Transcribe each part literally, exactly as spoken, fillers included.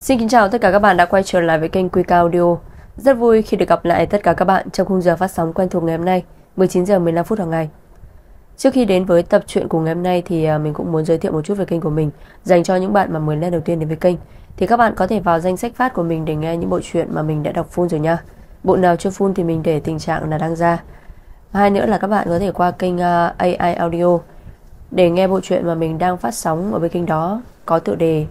Xin kính chào tất cả các bạn đã quay trở lại với kênh Quy Cao Audio. Rất vui khi được gặp lại tất cả các bạn trong khung giờ phát sóng quen thuộc ngày hôm nay, mười chín giờ mười lăm phút hàng ngày. Trước khi đến với tập truyện của ngày hôm nay thì mình cũng muốn giới thiệu một chút về kênh của mình. Dành cho những bạn mà mới lần đầu tiên đến với kênh thì các bạn có thể vào danh sách phát của mình để nghe những bộ truyện mà mình đã đọc full rồi nha. Bộ nào chưa full thì mình để tình trạng là đang ra. Hai nữa là các bạn có thể qua kênh a i Audio để nghe bộ truyện mà mình đang phát sóng ở bên kênh đó, có tựa đề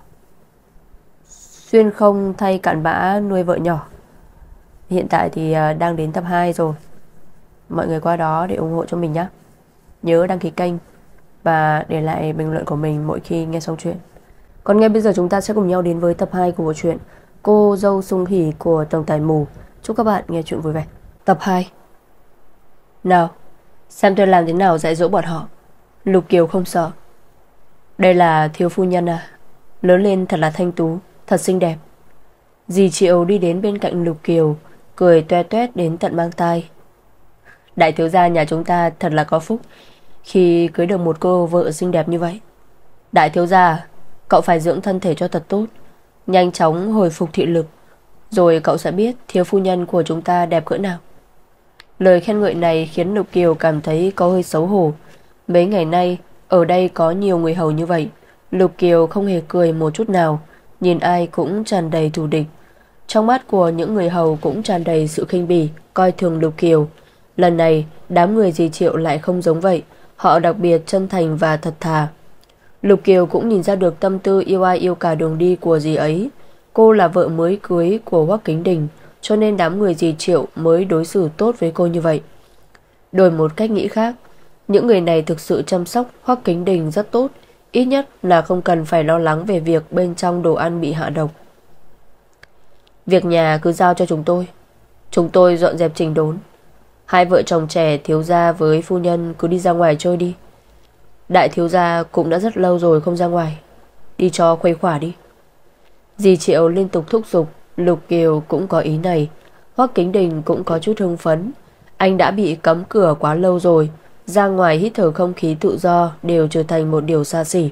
Xuyên không thay cặn bã nuôi vợ nhỏ. Hiện tại thì đang đến tập hai rồi. Mọi người qua đó để ủng hộ cho mình nhé. Nhớ đăng ký kênh và để lại bình luận của mình mỗi khi nghe xong chuyện. Còn ngay bây giờ chúng ta sẽ cùng nhau đến với tập hai của bộ truyện Cô dâu sung hỉ của Tổng tài mù. Chúc các bạn nghe chuyện vui vẻ. Tập hai. Nào, xem tôi làm thế nào dạy dỗ bọn họ. Lục Kiều không sợ. Đây là thiếu phu nhân à? Lớn lên thật là thanh tú, thật xinh đẹp. Dì Triệu đi đến bên cạnh Lục Kiều, cười toe toét đến tận mang tai. Đại thiếu gia nhà chúng ta thật là có phúc khi cưới được một cô vợ xinh đẹp như vậy. Đại thiếu gia, cậu phải dưỡng thân thể cho thật tốt, nhanh chóng hồi phục thị lực, rồi cậu sẽ biết thiếu phu nhân của chúng ta đẹp cỡ nào. Lời khen ngợi này khiến Lục Kiều cảm thấy có hơi xấu hổ. Mấy ngày nay ở đây có nhiều người hầu như vậy, Lục Kiều không hề cười một chút nào, nhìn ai cũng tràn đầy thù địch. Trong mắt của những người hầu cũng tràn đầy sự khinh bỉ, coi thường Lục Kiều. Lần này đám người dì Triệu lại không giống vậy, họ đặc biệt chân thành và thật thà. Lục Kiều cũng nhìn ra được tâm tư yêu ai yêu cả đường đi của dì ấy. Cô là vợ mới cưới của Hoắc Kính Đình, cho nên đám người dì Triệu mới đối xử tốt với cô như vậy. Đổi một cách nghĩ khác, những người này thực sự chăm sóc Hoắc Kính Đình rất tốt, ít nhất là không cần phải lo lắng về việc bên trong đồ ăn bị hạ độc. Việc nhà cứ giao cho chúng tôi, chúng tôi dọn dẹp chỉnh đốn. Hai vợ chồng trẻ thiếu gia với phu nhân cứ đi ra ngoài chơi đi. Đại thiếu gia cũng đã rất lâu rồi không ra ngoài, đi cho khuây khỏa đi. Dì Triệu liên tục thúc giục. Lục Kiều cũng có ý này. Hoắc Kính Đình cũng có chút hưng phấn. Anh đã bị cấm cửa quá lâu rồi, ra ngoài hít thở không khí tự do đều trở thành một điều xa xỉ.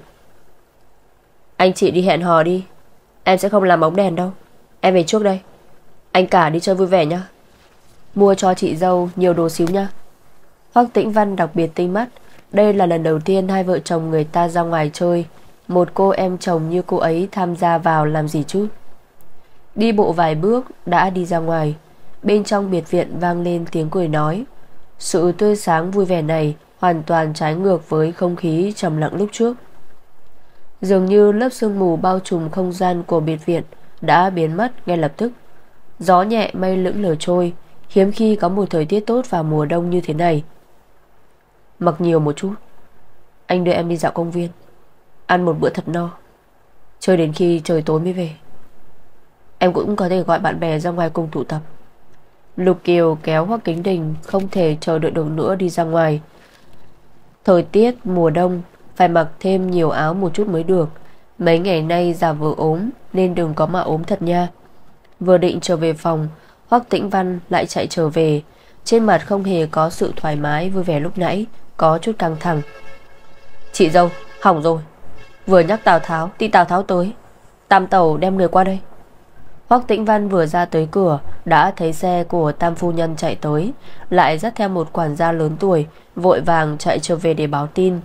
Anh chị đi hẹn hò đi, em sẽ không làm bóng đèn đâu. Em về trước đây. Anh cả đi chơi vui vẻ nhá. Mua cho chị dâu nhiều đồ xíu nhá. Hoắc Tĩnh Văn đặc biệt tinh mắt. Đây là lần đầu tiên hai vợ chồng người ta ra ngoài chơi. Một cô em chồng như cô ấy tham gia vào làm gì chứ. Đi bộ vài bước đã đi ra ngoài. Bên trong biệt viện vang lên tiếng cười nói. Sự tươi sáng vui vẻ này hoàn toàn trái ngược với không khí trầm lặng lúc trước. Dường như lớp sương mù bao trùm không gian của biệt viện đã biến mất ngay lập tức. Gió nhẹ mây lững lờ trôi. Hiếm khi có một thời tiết tốt vào mùa đông như thế này. Mặc nhiều một chút. Anh đưa em đi dạo công viên, ăn một bữa thật no, chơi đến khi trời tối mới về. Em cũng có thể gọi bạn bè ra ngoài cùng tụ tập. Lục Kiều kéo Hoắc Kính Đình không thể chờ đợi được nữa đi ra ngoài. Thời tiết mùa đông, phải mặc thêm nhiều áo một chút mới được. Mấy ngày nay giả vờ ốm nên đừng có mà ốm thật nha. Vừa định trở về phòng, Hoắc Tĩnh Văn lại chạy trở về. Trên mặt không hề có sự thoải mái vui vẻ lúc nãy, có chút căng thẳng. Chị dâu, hỏng rồi. Vừa nhắc Tào Tháo thì Tào Tháo tới. Tam tẩu đem người qua đây. Hoắc Tĩnh Văn vừa ra tới cửa đã thấy xe của Tam phu nhân chạy tới, lại dắt theo một quản gia lớn tuổi, vội vàng chạy trở về để báo tin.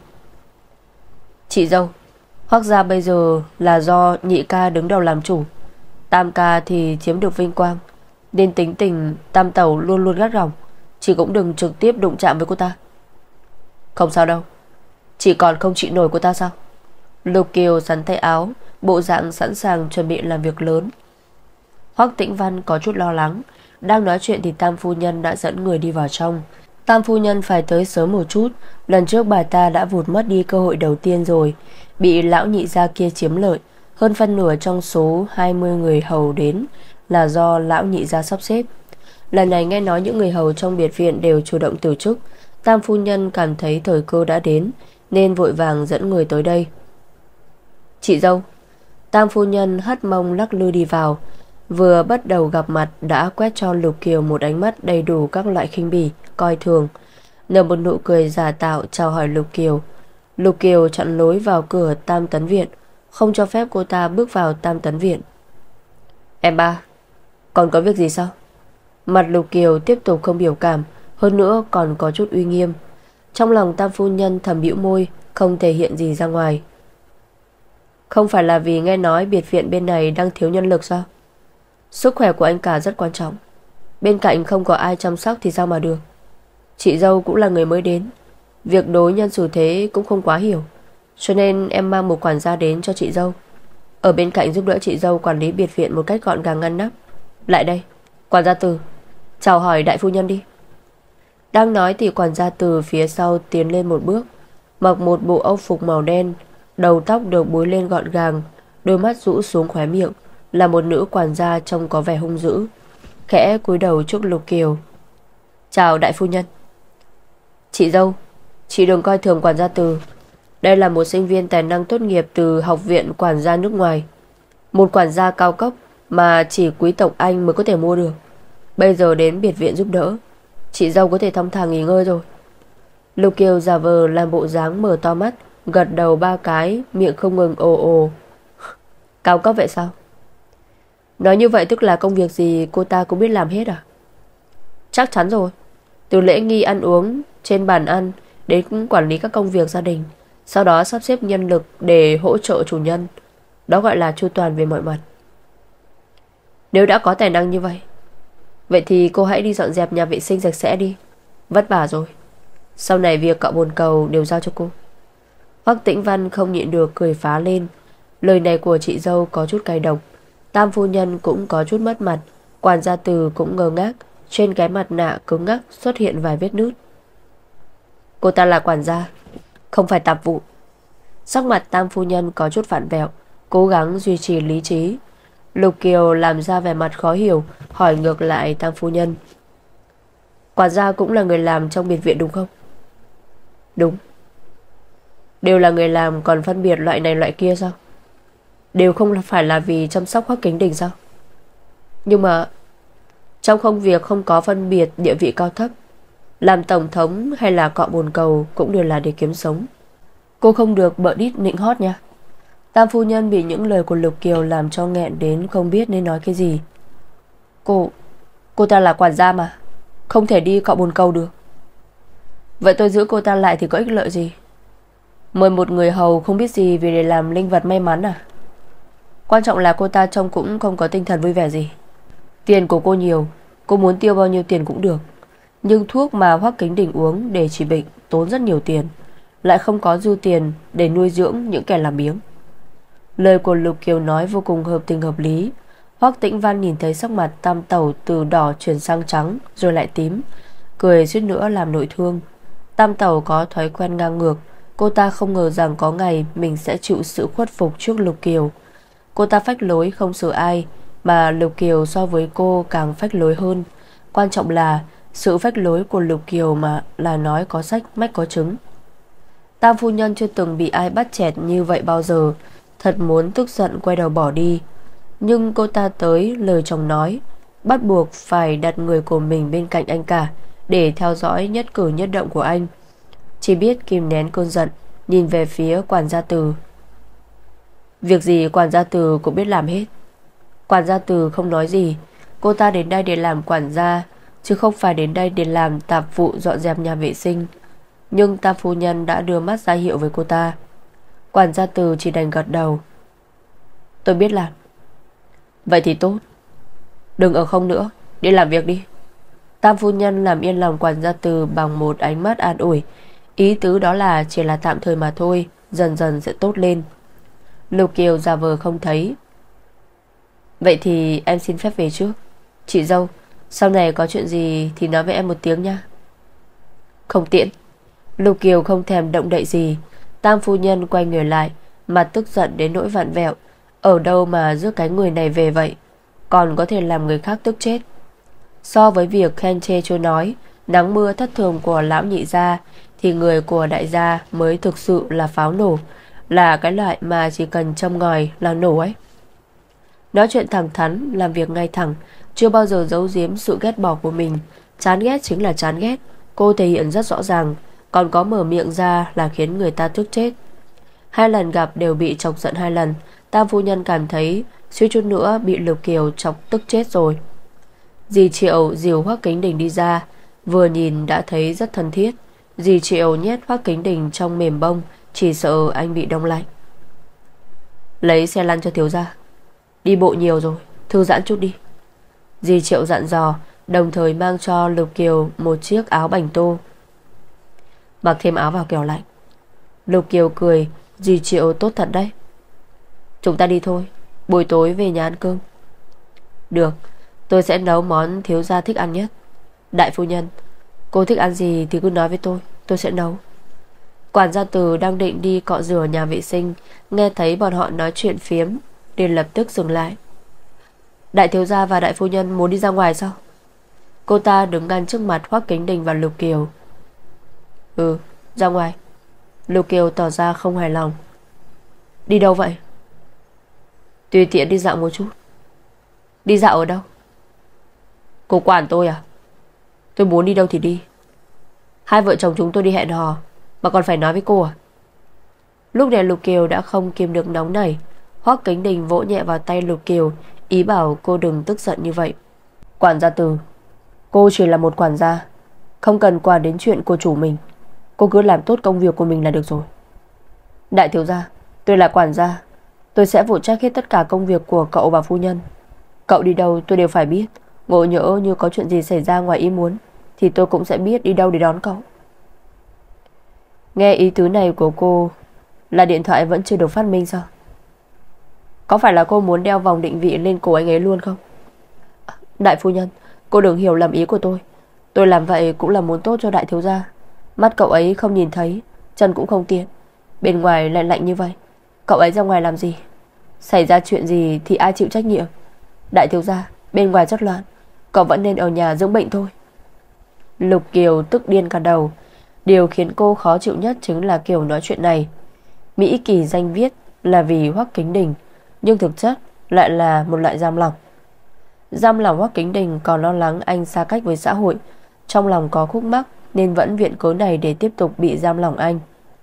Chị dâu, Hoắc gia bây giờ là do nhị ca đứng đầu làm chủ, tam ca thì chiếm được vinh quang, nên tính tình Tam tẩu luôn luôn gắt gỏng. Chị cũng đừng trực tiếp đụng chạm với cô ta. Không sao đâu. Chị còn không chịu nổi cô ta sao? Lục Kiều sắn tay áo, bộ dạng sẵn sàng chuẩn bị làm việc lớn. Hoắc Tĩnh Văn có chút lo lắng. Đang nói chuyện thì Tam phu nhân đã dẫn người đi vào trong. Tam phu nhân phải tới sớm một chút. Lần trước bà ta đã vụt mất đi cơ hội đầu tiên rồi, bị lão nhị gia kia chiếm lợi. Hơn phân nửa trong số hai mươi người hầu đến là do lão nhị gia sắp xếp. Lần này nghe nói những người hầu trong biệt viện đều chủ động từ chức. Tam phu nhân cảm thấy thời cơ đã đến nên vội vàng dẫn người tới đây. Chị dâu. Tam phu nhân hất mông lắc lư đi vào. Vừa bắt đầu gặp mặt đã quét cho Lục Kiều một ánh mắt đầy đủ các loại khinh bỉ, coi thường, nở một nụ cười giả tạo chào hỏi Lục Kiều. Lục Kiều chặn lối vào cửa Tam Tấn Viện, không cho phép cô ta bước vào Tam Tấn Viện. Em ba, còn có việc gì sao? Mặt Lục Kiều tiếp tục không biểu cảm, hơn nữa còn có chút uy nghiêm. Trong lòng Tam phu nhân thầm bĩu môi, không thể hiện gì ra ngoài. Không phải là vì nghe nói biệt viện bên này đang thiếu nhân lực sao? Sức khỏe của anh cả rất quan trọng, bên cạnh không có ai chăm sóc thì sao mà được. Chị dâu cũng là người mới đến, việc đối nhân xử thế cũng không quá hiểu, cho nên em mang một quản gia đến cho chị dâu, ở bên cạnh giúp đỡ chị dâu quản lý biệt viện một cách gọn gàng ngăn nắp. Lại đây, quản gia Từ, chào hỏi đại phu nhân đi. Đang nói thì quản gia Từ phía sau tiến lên một bước, mặc một bộ âu phục màu đen, đầu tóc được búi lên gọn gàng, đôi mắt rũ xuống khóe miệng, là một nữ quản gia trông có vẻ hung dữ, khẽ cúi đầu trước Lục Kiều. Chào đại phu nhân. Chị dâu, chị đừng coi thường quản gia Từ. Đây là một sinh viên tài năng tốt nghiệp từ học viện quản gia nước ngoài, một quản gia cao cấp mà chỉ quý tộc Anh mới có thể mua được. Bây giờ đến biệt viện giúp đỡ, chị dâu có thể thong thả nghỉ ngơi rồi. Lục Kiều giả vờ làm bộ dáng mở to mắt, gật đầu ba cái, miệng không ngừng ồ ồ. Cao cấp vậy sao? Nói như vậy tức là công việc gì cô ta cũng biết làm hết à? Chắc chắn rồi. Từ lễ nghi ăn uống trên bàn ăn đến quản lý các công việc gia đình, sau đó sắp xếp nhân lực để hỗ trợ chủ nhân. Đó gọi là chu toàn về mọi mặt. Nếu đã có tài năng như vậy, vậy thì cô hãy đi dọn dẹp nhà vệ sinh sạch sẽ đi. Vất vả rồi. Sau này việc cạo bồn cầu đều giao cho cô. Hoắc Tĩnh Văn không nhịn được cười phá lên. Lời này của chị dâu có chút cay độc. Tam phu nhân cũng có chút mất mặt. Quản gia Từ cũng ngơ ngác. Trên cái mặt nạ cứng ngắc xuất hiện vài vết nứt. Cô ta là quản gia, không phải tạp vụ. Sắc mặt Tam phu nhân có chút phản vẹo, cố gắng duy trì lý trí. Lục Kiều làm ra vẻ mặt khó hiểu, hỏi ngược lại Tam phu nhân. Quản gia cũng là người làm trong biệt viện đúng không? Đúng. Đều là người làm còn phân biệt loại này loại kia sao? Đều không phải là vì chăm sóc Hoắc Kính Đình sao? Nhưng mà trong công việc không có phân biệt địa vị cao thấp. Làm tổng thống hay là cọ bồn cầu cũng đều là để kiếm sống. Cô không được bợ đít nịnh hót nha. Tam phu nhân bị những lời của Lục Kiều làm cho nghẹn đến không biết nên nói cái gì. Cô Cô ta là quản gia mà, không thể đi cọ bồn cầu được. Vậy tôi giữ cô ta lại thì có ích lợi gì? Mời một người hầu không biết gì vì để làm linh vật may mắn à? Quan trọng là cô ta trông cũng không có tinh thần vui vẻ gì. Tiền của cô nhiều, cô muốn tiêu bao nhiêu tiền cũng được, nhưng thuốc mà Hoắc Kính Đình uống để trị bệnh tốn rất nhiều tiền, lại không có dư tiền để nuôi dưỡng những kẻ làm biếng. Lời của Lục Kiều nói vô cùng hợp tình hợp lý. Hoắc Tĩnh Văn nhìn thấy sắc mặt Tam tẩu từ đỏ chuyển sang trắng rồi lại tím, cười suýt nữa làm nội thương. Tam tẩu có thói quen ngang ngược. Cô ta không ngờ rằng có ngày mình sẽ chịu sự khuất phục trước Lục Kiều. Cô ta phách lối không sợ ai, mà Lục Kiều so với cô càng phách lối hơn. Quan trọng là sự phách lối của Lục Kiều mà là nói có sách mách có chứng. Tam phu nhân chưa từng bị ai bắt chẹt như vậy bao giờ, thật muốn tức giận quay đầu bỏ đi. Nhưng cô ta tới lời chồng nói, bắt buộc phải đặt người của mình bên cạnh anh cả để theo dõi nhất cử nhất động của anh. Chỉ biết kìm nén cơn giận, nhìn về phía quản gia Từ. Việc gì quản gia Từ cũng biết làm hết. Quản gia Từ không nói gì. Cô ta đến đây để làm quản gia, chứ không phải đến đây để làm tạp vụ dọn dẹp nhà vệ sinh. Nhưng Tam phu nhân đã đưa mắt ra hiệu với cô ta. Quản gia Từ chỉ đành gật đầu. Tôi biết làm. Vậy thì tốt. Đừng ở không nữa, đi làm việc đi. Tam phu nhân làm yên lòng quản gia Từ bằng một ánh mắt an ủi. Ý tứ đó là chỉ là tạm thời mà thôi, dần dần sẽ tốt lên. Lục Kiều giả vờ không thấy. Vậy thì em xin phép về trước. Chị dâu, sau này có chuyện gì thì nói với em một tiếng nha. Không tiện. Lục Kiều không thèm động đậy gì. Tam phu nhân quay người lại, mặt tức giận đến nỗi vặn vẹo. Ở đâu mà rước cái người này về vậy, còn có thể làm người khác tức chết. So với việc khen chê chưa nói, nắng mưa thất thường của lão nhị gia, thì người của đại gia mới thực sự là pháo nổ, là cái loại mà chỉ cần châm ngòi là nổ ấy. Nói chuyện thẳng thắn, làm việc ngay thẳng, chưa bao giờ giấu giếm sự ghét bỏ của mình. Chán ghét chính là chán ghét, cô thể hiện rất rõ ràng, còn có mở miệng ra là khiến người ta tức chết. Hai lần gặp đều bị chọc giận hai lần. Tam phu nhân cảm thấy suýt chút nữa bị Lục Kiều chọc tức chết rồi. Dì Triệu dìu Hoắc Kính Đình đi ra, vừa nhìn đã thấy rất thân thiết. Dì Triệu nhét Hoắc Kính Đình trong mềm bông, chỉ sợ anh bị đông lạnh. Lấy xe lăn cho thiếu gia. Đi bộ nhiều rồi, thư giãn chút đi. Dì Triệu dặn dò, đồng thời mang cho Lục Kiều một chiếc áo bành tô. Mặc thêm áo vào kẻo lạnh. Lục Kiều cười, dì Triệu tốt thật đấy. Chúng ta đi thôi, buổi tối về nhà ăn cơm. Được, tôi sẽ nấu món thiếu gia thích ăn nhất. Đại phu nhân, cô thích ăn gì thì cứ nói với tôi, tôi sẽ nấu. Quản gia Từ đang định đi cọ rửa nhà vệ sinh, nghe thấy bọn họ nói chuyện phiếm liền lập tức dừng lại. Đại thiếu gia và đại phu nhân muốn đi ra ngoài sao? Cô ta đứng ngăn trước mặt Hoắc Kính Đình và Lục Kiều. Ừ, ra ngoài. Lục Kiều tỏ ra không hài lòng. Đi đâu vậy? Tùy tiện đi dạo một chút. Đi dạo ở đâu? Cô quản tôi à? Tôi muốn đi đâu thì đi. Hai vợ chồng chúng tôi đi hẹn hò mà còn phải nói với cô à? Lúc này Lục Kiều đã không kiềm được nóng nảy. Hoắc Kính Đình vỗ nhẹ vào tay Lục Kiều, ý bảo cô đừng tức giận như vậy. Quản gia Từ, cô chỉ là một quản gia, không cần quản đến chuyện của chủ mình. Cô cứ làm tốt công việc của mình là được rồi. Đại thiếu gia, tôi là quản gia, tôi sẽ phụ trách hết tất cả công việc của cậu và phu nhân. Cậu đi đâu tôi đều phải biết. Ngộ nhỡ như có chuyện gì xảy ra ngoài ý muốn thì tôi cũng sẽ biết đi đâu để đón cậu. Nghe ý tứ này của cô là điện thoại vẫn chưa được phát minh sao? Có phải là cô muốn đeo vòng định vị lên cổ anh ấy luôn không? Đại phu nhân, cô đừng hiểu lầm ý của tôi. Tôi làm vậy cũng là muốn tốt cho đại thiếu gia. Mắt cậu ấy không nhìn thấy, chân cũng không tiện, bên ngoài lại lạnh như vậy. Cậu ấy ra ngoài làm gì? Xảy ra chuyện gì thì ai chịu trách nhiệm? Đại thiếu gia, bên ngoài rất loạn, cậu vẫn nên ở nhà dưỡng bệnh thôi. Lục Kiều tức điên cả đầu. Điều khiến cô khó chịu nhất chính là kiểu nói chuyện này. Mỹ Kỳ danh viết là vì Hoắc Kính Đình, nhưng thực chất lại là một loại giam lòng. Giam lòng Hoắc Kính Đình còn lo lắng anh xa cách với xã hội, trong lòng có khúc mắc nên vẫn viện cớ này để tiếp tục bị giam lòng anh.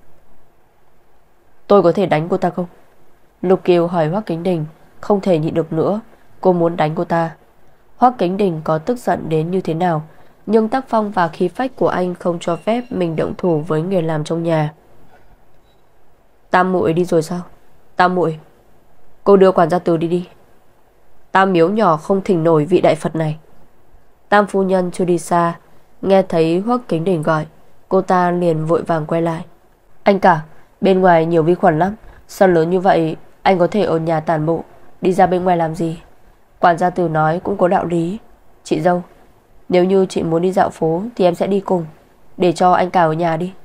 Tôi có thể đánh cô ta không? Lục Kiều hỏi Hoắc Kính Đình. Không thể nhịn được nữa, cô muốn đánh cô ta. Hoắc Kính Đình có tức giận đến như thế nào, nhưng tác phong và khí phách của anh không cho phép mình động thủ với người làm trong nhà. Tam muội đi rồi sao? Tam muội, cô đưa quản gia Từ đi đi. Tam miếu nhỏ không thỉnh nổi vị đại Phật này. Tam phu nhân chưa đi xa, nghe thấy Hoắc Kính Đình gọi, cô ta liền vội vàng quay lại. Anh cả, bên ngoài nhiều vi khuẩn lắm, sân lớn như vậy anh có thể ở nhà tản bộ, đi ra bên ngoài làm gì? Quản gia Từ nói cũng có đạo lý. Chị dâu, nếu như chị muốn đi dạo phố thì em sẽ đi cùng, để cho anh cả ở nhà đi.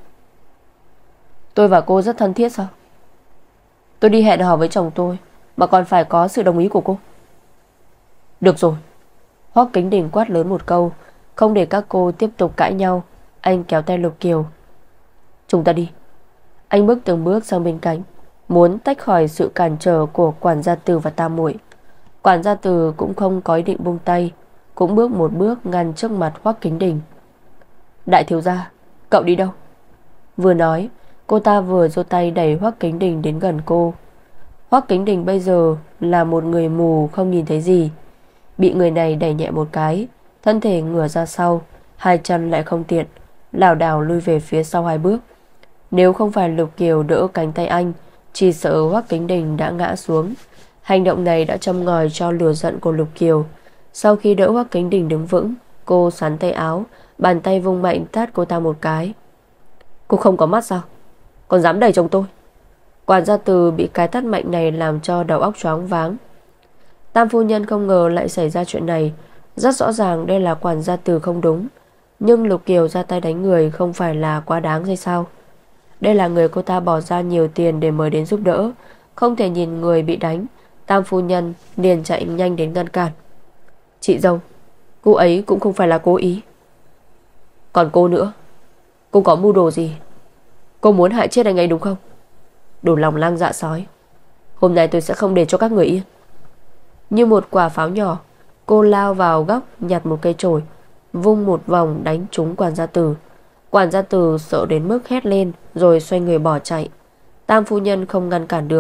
Tôi và cô rất thân thiết sao? Tôi đi hẹn hò với chồng tôi mà còn phải có sự đồng ý của cô. Được rồi. Hoắc Kính Đình quát lớn một câu, không để các cô tiếp tục cãi nhau. Anh kéo tay Lục Kiều. Chúng ta đi. Anh bước từng bước sang bên cạnh, muốn tách khỏi sự cản trở của quản gia Từ và Tam muội. Quản gia Từ cũng không có ý định buông tay, cũng bước một bước ngăn trước mặt Hoắc Kính Đình. Đại thiếu gia, cậu đi đâu? Vừa nói, cô ta vừa giơ tay đẩy Hoắc Kính Đình đến gần cô. Hoắc Kính Đình bây giờ là một người mù không nhìn thấy gì, bị người này đẩy nhẹ một cái, thân thể ngửa ra sau, hai chân lại không tiện, lảo đảo lui về phía sau hai bước. Nếu không phải Lục Kiều đỡ cánh tay anh, chỉ sợ Hoắc Kính Đình đã ngã xuống. Hành động này đã châm ngòi cho lửa giận của Lục Kiều. Sau khi đỡ Hoắc Kính Đình đứng vững, cô xắn tay áo, bàn tay vung mạnh tát cô ta một cái. Cô không có mắt sao? Còn dám đẩy chồng tôi? Quản gia Từ bị cái tát mạnh này làm cho đầu óc choáng váng. Tam phu nhân không ngờ lại xảy ra chuyện này. Rất rõ ràng đây là quản gia Từ không đúng, nhưng Lục Kiều ra tay đánh người không phải là quá đáng hay sao? Đây là người cô ta bỏ ra nhiều tiền để mời đến giúp đỡ, không thể nhìn người bị đánh. Tam phu nhân liền chạy nhanh đến ngăn cản. Chị dâu, cô ấy cũng không phải là cố ý. Còn cô nữa, cô có mưu đồ gì? Cô muốn hại chết anh ấy đúng không? Đủ lòng lang dạ sói. Hôm nay tôi sẽ không để cho các người yên. Như một quả pháo nhỏ, cô lao vào góc, nhặt một cây chổi, vung một vòng đánh trúng quản gia Từ. Quản gia Từ sợ đến mức hét lên rồi xoay người bỏ chạy. Tam phu nhân không ngăn cản được,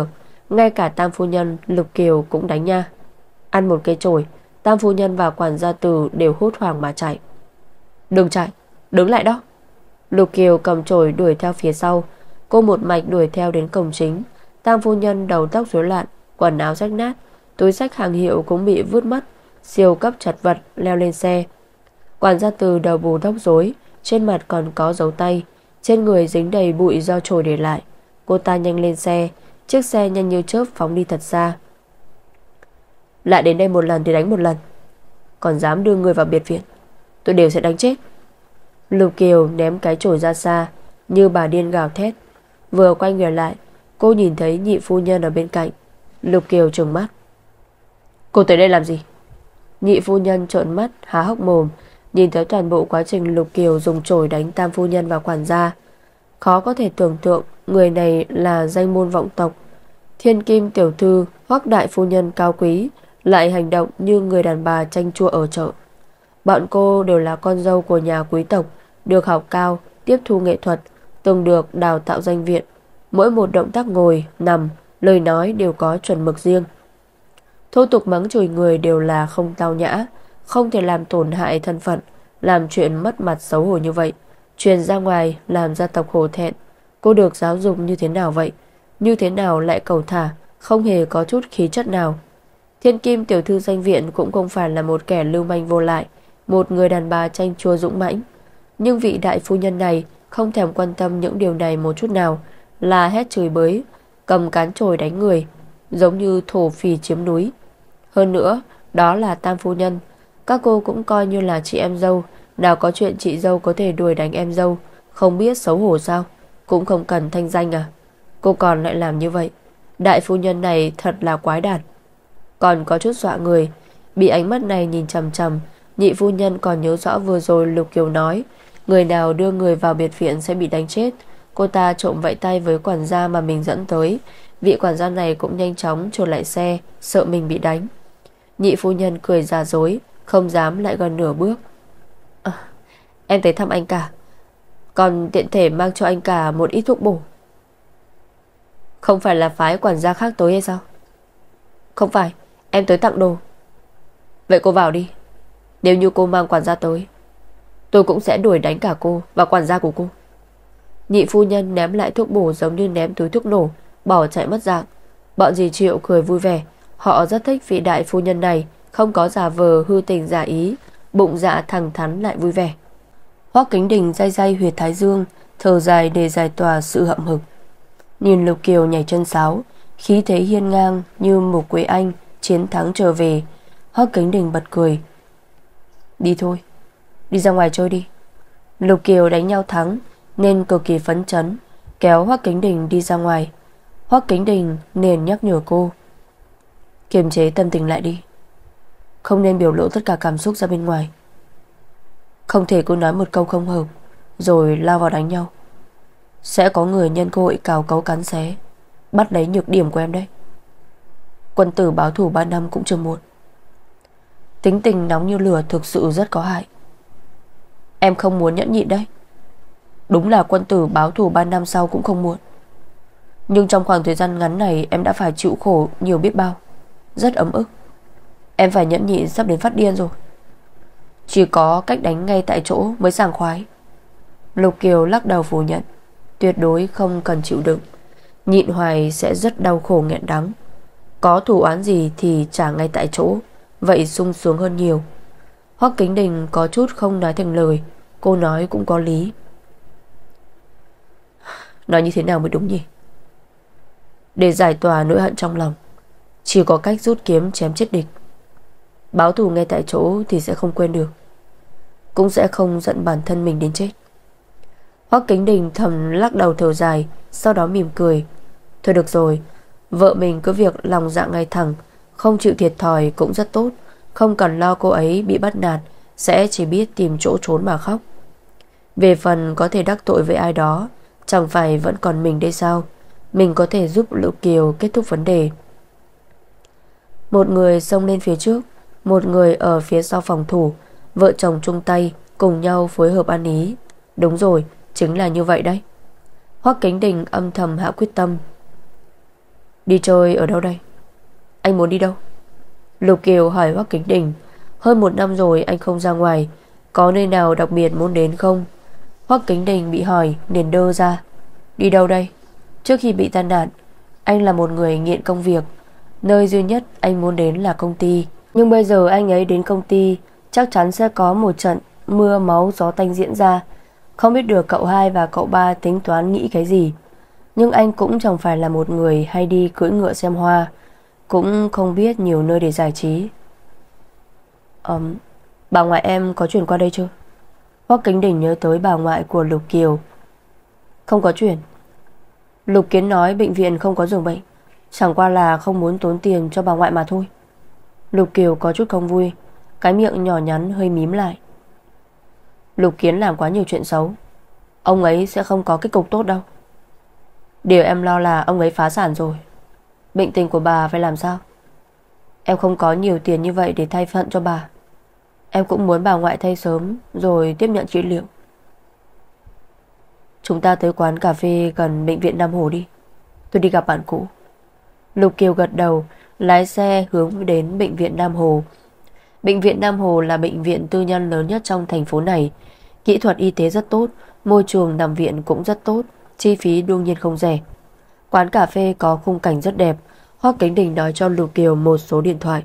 ngay cả Tam phu nhân Lục Kiều cũng đánh nha. Ăn một cái chổi, Tam phu nhân và quản gia Từ đều hốt hoảng mà chạy. Đừng chạy, đứng lại đó. Lục Kiều cầm chổi đuổi theo phía sau. Cô một mạch đuổi theo đến cổng chính. Tam phu nhân đầu tóc rối loạn, quần áo rách nát, túi xách hàng hiệu cũng bị vứt mất, siêu cấp chật vật leo lên xe. Quản gia Từ đầu bù tóc rối, trên mặt còn có dấu tay, trên người dính đầy bụi do chổi để lại. Cô ta nhanh lên xe, chiếc xe nhanh như chớp phóng đi thật xa. Lại đến đây một lần thì đánh một lần, còn dám đưa người vào biệt viện, tôi đều sẽ đánh chết. Lục Kiều ném cái chổi ra xa, như bà điên gào thét. Vừa quay người lại, cô nhìn thấy nhị phu nhân ở bên cạnh. Lục Kiều trừng mắt. Cô tới đây làm gì? Nhị phu nhân trợn mắt há hốc mồm, nhìn thấy toàn bộ quá trình Lục Kiều dùng chổi đánh Tam phu nhân và quản gia. Khó có thể tưởng tượng người này là danh môn vọng tộc, thiên kim tiểu thư hoặc đại phu nhân cao quý, lại hành động như người đàn bà chanh chua ở chợ. Bọn cô đều là con dâu của nhà quý tộc, được học cao, tiếp thu nghệ thuật, từng được đào tạo danh viện. Mỗi một động tác ngồi, nằm, lời nói đều có chuẩn mực riêng. Thô tục mắng chửi người đều là không tao nhã, không thể làm tổn hại thân phận, làm chuyện mất mặt xấu hổ như vậy, truyền ra ngoài làm gia tộc hổ thẹn. Cô được giáo dục như thế nào vậy? Như thế nào lại cầu thả, không hề có chút khí chất nào. Thiên kim tiểu thư danh viện cũng không phải là một kẻ lưu manh vô lại, một người đàn bà chanh chua dũng mãnh. Nhưng vị đại phu nhân này không thèm quan tâm những điều này một chút nào, là hét chửi bới, cầm cán chổi đánh người, giống như thổ phỉ chiếm núi. Hơn nữa, đó là Tam phu nhân, các cô cũng coi như là chị em dâu, nào có chuyện chị dâu có thể đuổi đánh em dâu, không biết xấu hổ sao? Cũng không cần thanh danh à? Cô còn lại làm như vậy. Đại phu nhân này thật là quái đản, còn có chút dọa người. Bị ánh mắt này nhìn chằm chằm, nhị phu nhân còn nhớ rõ vừa rồi Lục Kiều nói người nào đưa người vào biệt viện sẽ bị đánh chết. Cô ta trộm vẫy tay với quản gia mà mình dẫn tới. Vị quản gia này cũng nhanh chóng chuồn lại xe, sợ mình bị đánh. Nhị phu nhân cười giả dối, không dám lại gần nửa bước. À, em tới thăm anh cả, còn tiện thể mang cho anh cả một ít thuốc bổ. Không phải là phái quản gia khác tới hay sao? Không phải, em tới tặng đồ. Vậy cô vào đi. Nếu như cô mang quản gia tới, tôi cũng sẽ đuổi đánh cả cô và quản gia của cô. Nhị phu nhân ném lại thuốc bổ giống như ném túi thuốc nổ, bỏ chạy mất dạng. Bọn dì Triệu cười vui vẻ. Họ rất thích vị đại phu nhân này, không có giả vờ hư tình giả ý, bụng dạ thẳng thắn lại vui vẻ. Hoắc Kính Đình day day huyệt thái dương, thở dài để giải tỏa sự hậm hực. Nhìn Lục Kiều nhảy chân sáo, khí thế hiên ngang như một Quế Anh chiến thắng trở về, Hoắc Kính Đình bật cười. Đi thôi, đi ra ngoài chơi đi. Lục Kiều đánh nhau thắng nên cực kỳ phấn chấn, kéo Hoắc Kính Đình đi ra ngoài. Hoắc Kính Đình nên nhắc nhở cô kiềm chế tâm tình lại đi, không nên biểu lộ tất cả cảm xúc ra bên ngoài. Không thể cứ nói một câu không hợp rồi lao vào đánh nhau. Sẽ có người nhân cơ hội cào cấu cắn xé, bắt lấy nhược điểm của em đấy. Quân tử báo thù ba năm cũng chưa muộn. Tính tình nóng như lửa thực sự rất có hại. Em không muốn nhẫn nhịn đấy. Đúng là quân tử báo thù ba năm sau cũng không muộn. Nhưng trong khoảng thời gian ngắn này em đã phải chịu khổ nhiều biết bao, rất ấm ức. Em phải nhẫn nhịn sắp đến phát điên rồi. Chỉ có cách đánh ngay tại chỗ mới sảng khoái. Lục Kiều lắc đầu phủ nhận. Tuyệt đối không cần chịu đựng. Nhịn hoài sẽ rất đau khổ nghẹn đắng. Có thù oán gì thì trả ngay tại chỗ, vậy sung sướng hơn nhiều. Hoắc Kính Đình có chút không nói thành lời. Cô nói cũng có lý. Nói như thế nào mới đúng nhỉ? Để giải tỏa nỗi hận trong lòng, chỉ có cách rút kiếm chém chết địch. Báo thù ngay tại chỗ thì sẽ không quên được, cũng sẽ không giận bản thân mình đến chết. Hoắc Kính Đình thầm lắc đầu thở dài, sau đó mỉm cười. Thôi được rồi, vợ mình cứ việc lòng dạ ngay thẳng, không chịu thiệt thòi cũng rất tốt. Không cần lo cô ấy bị bắt nạt, sẽ chỉ biết tìm chỗ trốn mà khóc. Về phần có thể đắc tội với ai đó, chẳng phải vẫn còn mình đây sao? Mình có thể giúp Lục Kiều kết thúc vấn đề. Một người xông lên phía trước, một người ở phía sau phòng thủ. Vợ chồng chung tay cùng nhau phối hợp ăn ý. Đúng rồi, chính là như vậy đấy. Hoắc Kính Đình âm thầm hạ quyết tâm. Đi chơi ở đâu đây? Anh muốn đi đâu? Lục Kiều hỏi Hoắc Kính Đình. Hơn một năm rồi anh không ra ngoài, có nơi nào đặc biệt muốn đến không? Hoắc Kính Đình bị hỏi liền đơ ra. Đi đâu đây? Trước khi bị tai nạn, anh là một người nghiện công việc. Nơi duy nhất anh muốn đến là công ty. Nhưng bây giờ anh ấy đến công ty, chắc chắn sẽ có một trận mưa máu gió tanh diễn ra. Không biết được cậu hai và cậu ba tính toán nghĩ cái gì. Nhưng anh cũng chẳng phải là một người hay đi cưỡi ngựa xem hoa, cũng không biết nhiều nơi để giải trí. um, Bà ngoại em có chuyển qua đây chưa? Hoắc Kính Đình nhớ tới bà ngoại của Lục Kiều. Không có chuyển. Lục Kiến nói bệnh viện không có giường bệnh, chẳng qua là không muốn tốn tiền cho bà ngoại mà thôi. Lục Kiều có chút không vui, cái miệng nhỏ nhắn hơi mím lại. Lục Kiến làm quá nhiều chuyện xấu, ông ấy sẽ không có kết cục tốt đâu. Điều em lo là ông ấy phá sản rồi. Bệnh tình của bà phải làm sao? Em không có nhiều tiền như vậy để thay phận cho bà. Em cũng muốn bà ngoại thay sớm rồi tiếp nhận trị liệu. Chúng ta tới quán cà phê gần bệnh viện Nam Hồ đi, tôi đi gặp bạn cũ. Lục Kiều gật đầu, lái xe hướng đến bệnh viện Nam Hồ. Bệnh viện Nam Hồ là bệnh viện tư nhân lớn nhất trong thành phố này. Kỹ thuật y tế rất tốt, môi trường nằm viện cũng rất tốt, chi phí đương nhiên không rẻ. Quán cà phê có khung cảnh rất đẹp. Hoắc Kính Đình nói cho Lục Kiều một số điện thoại.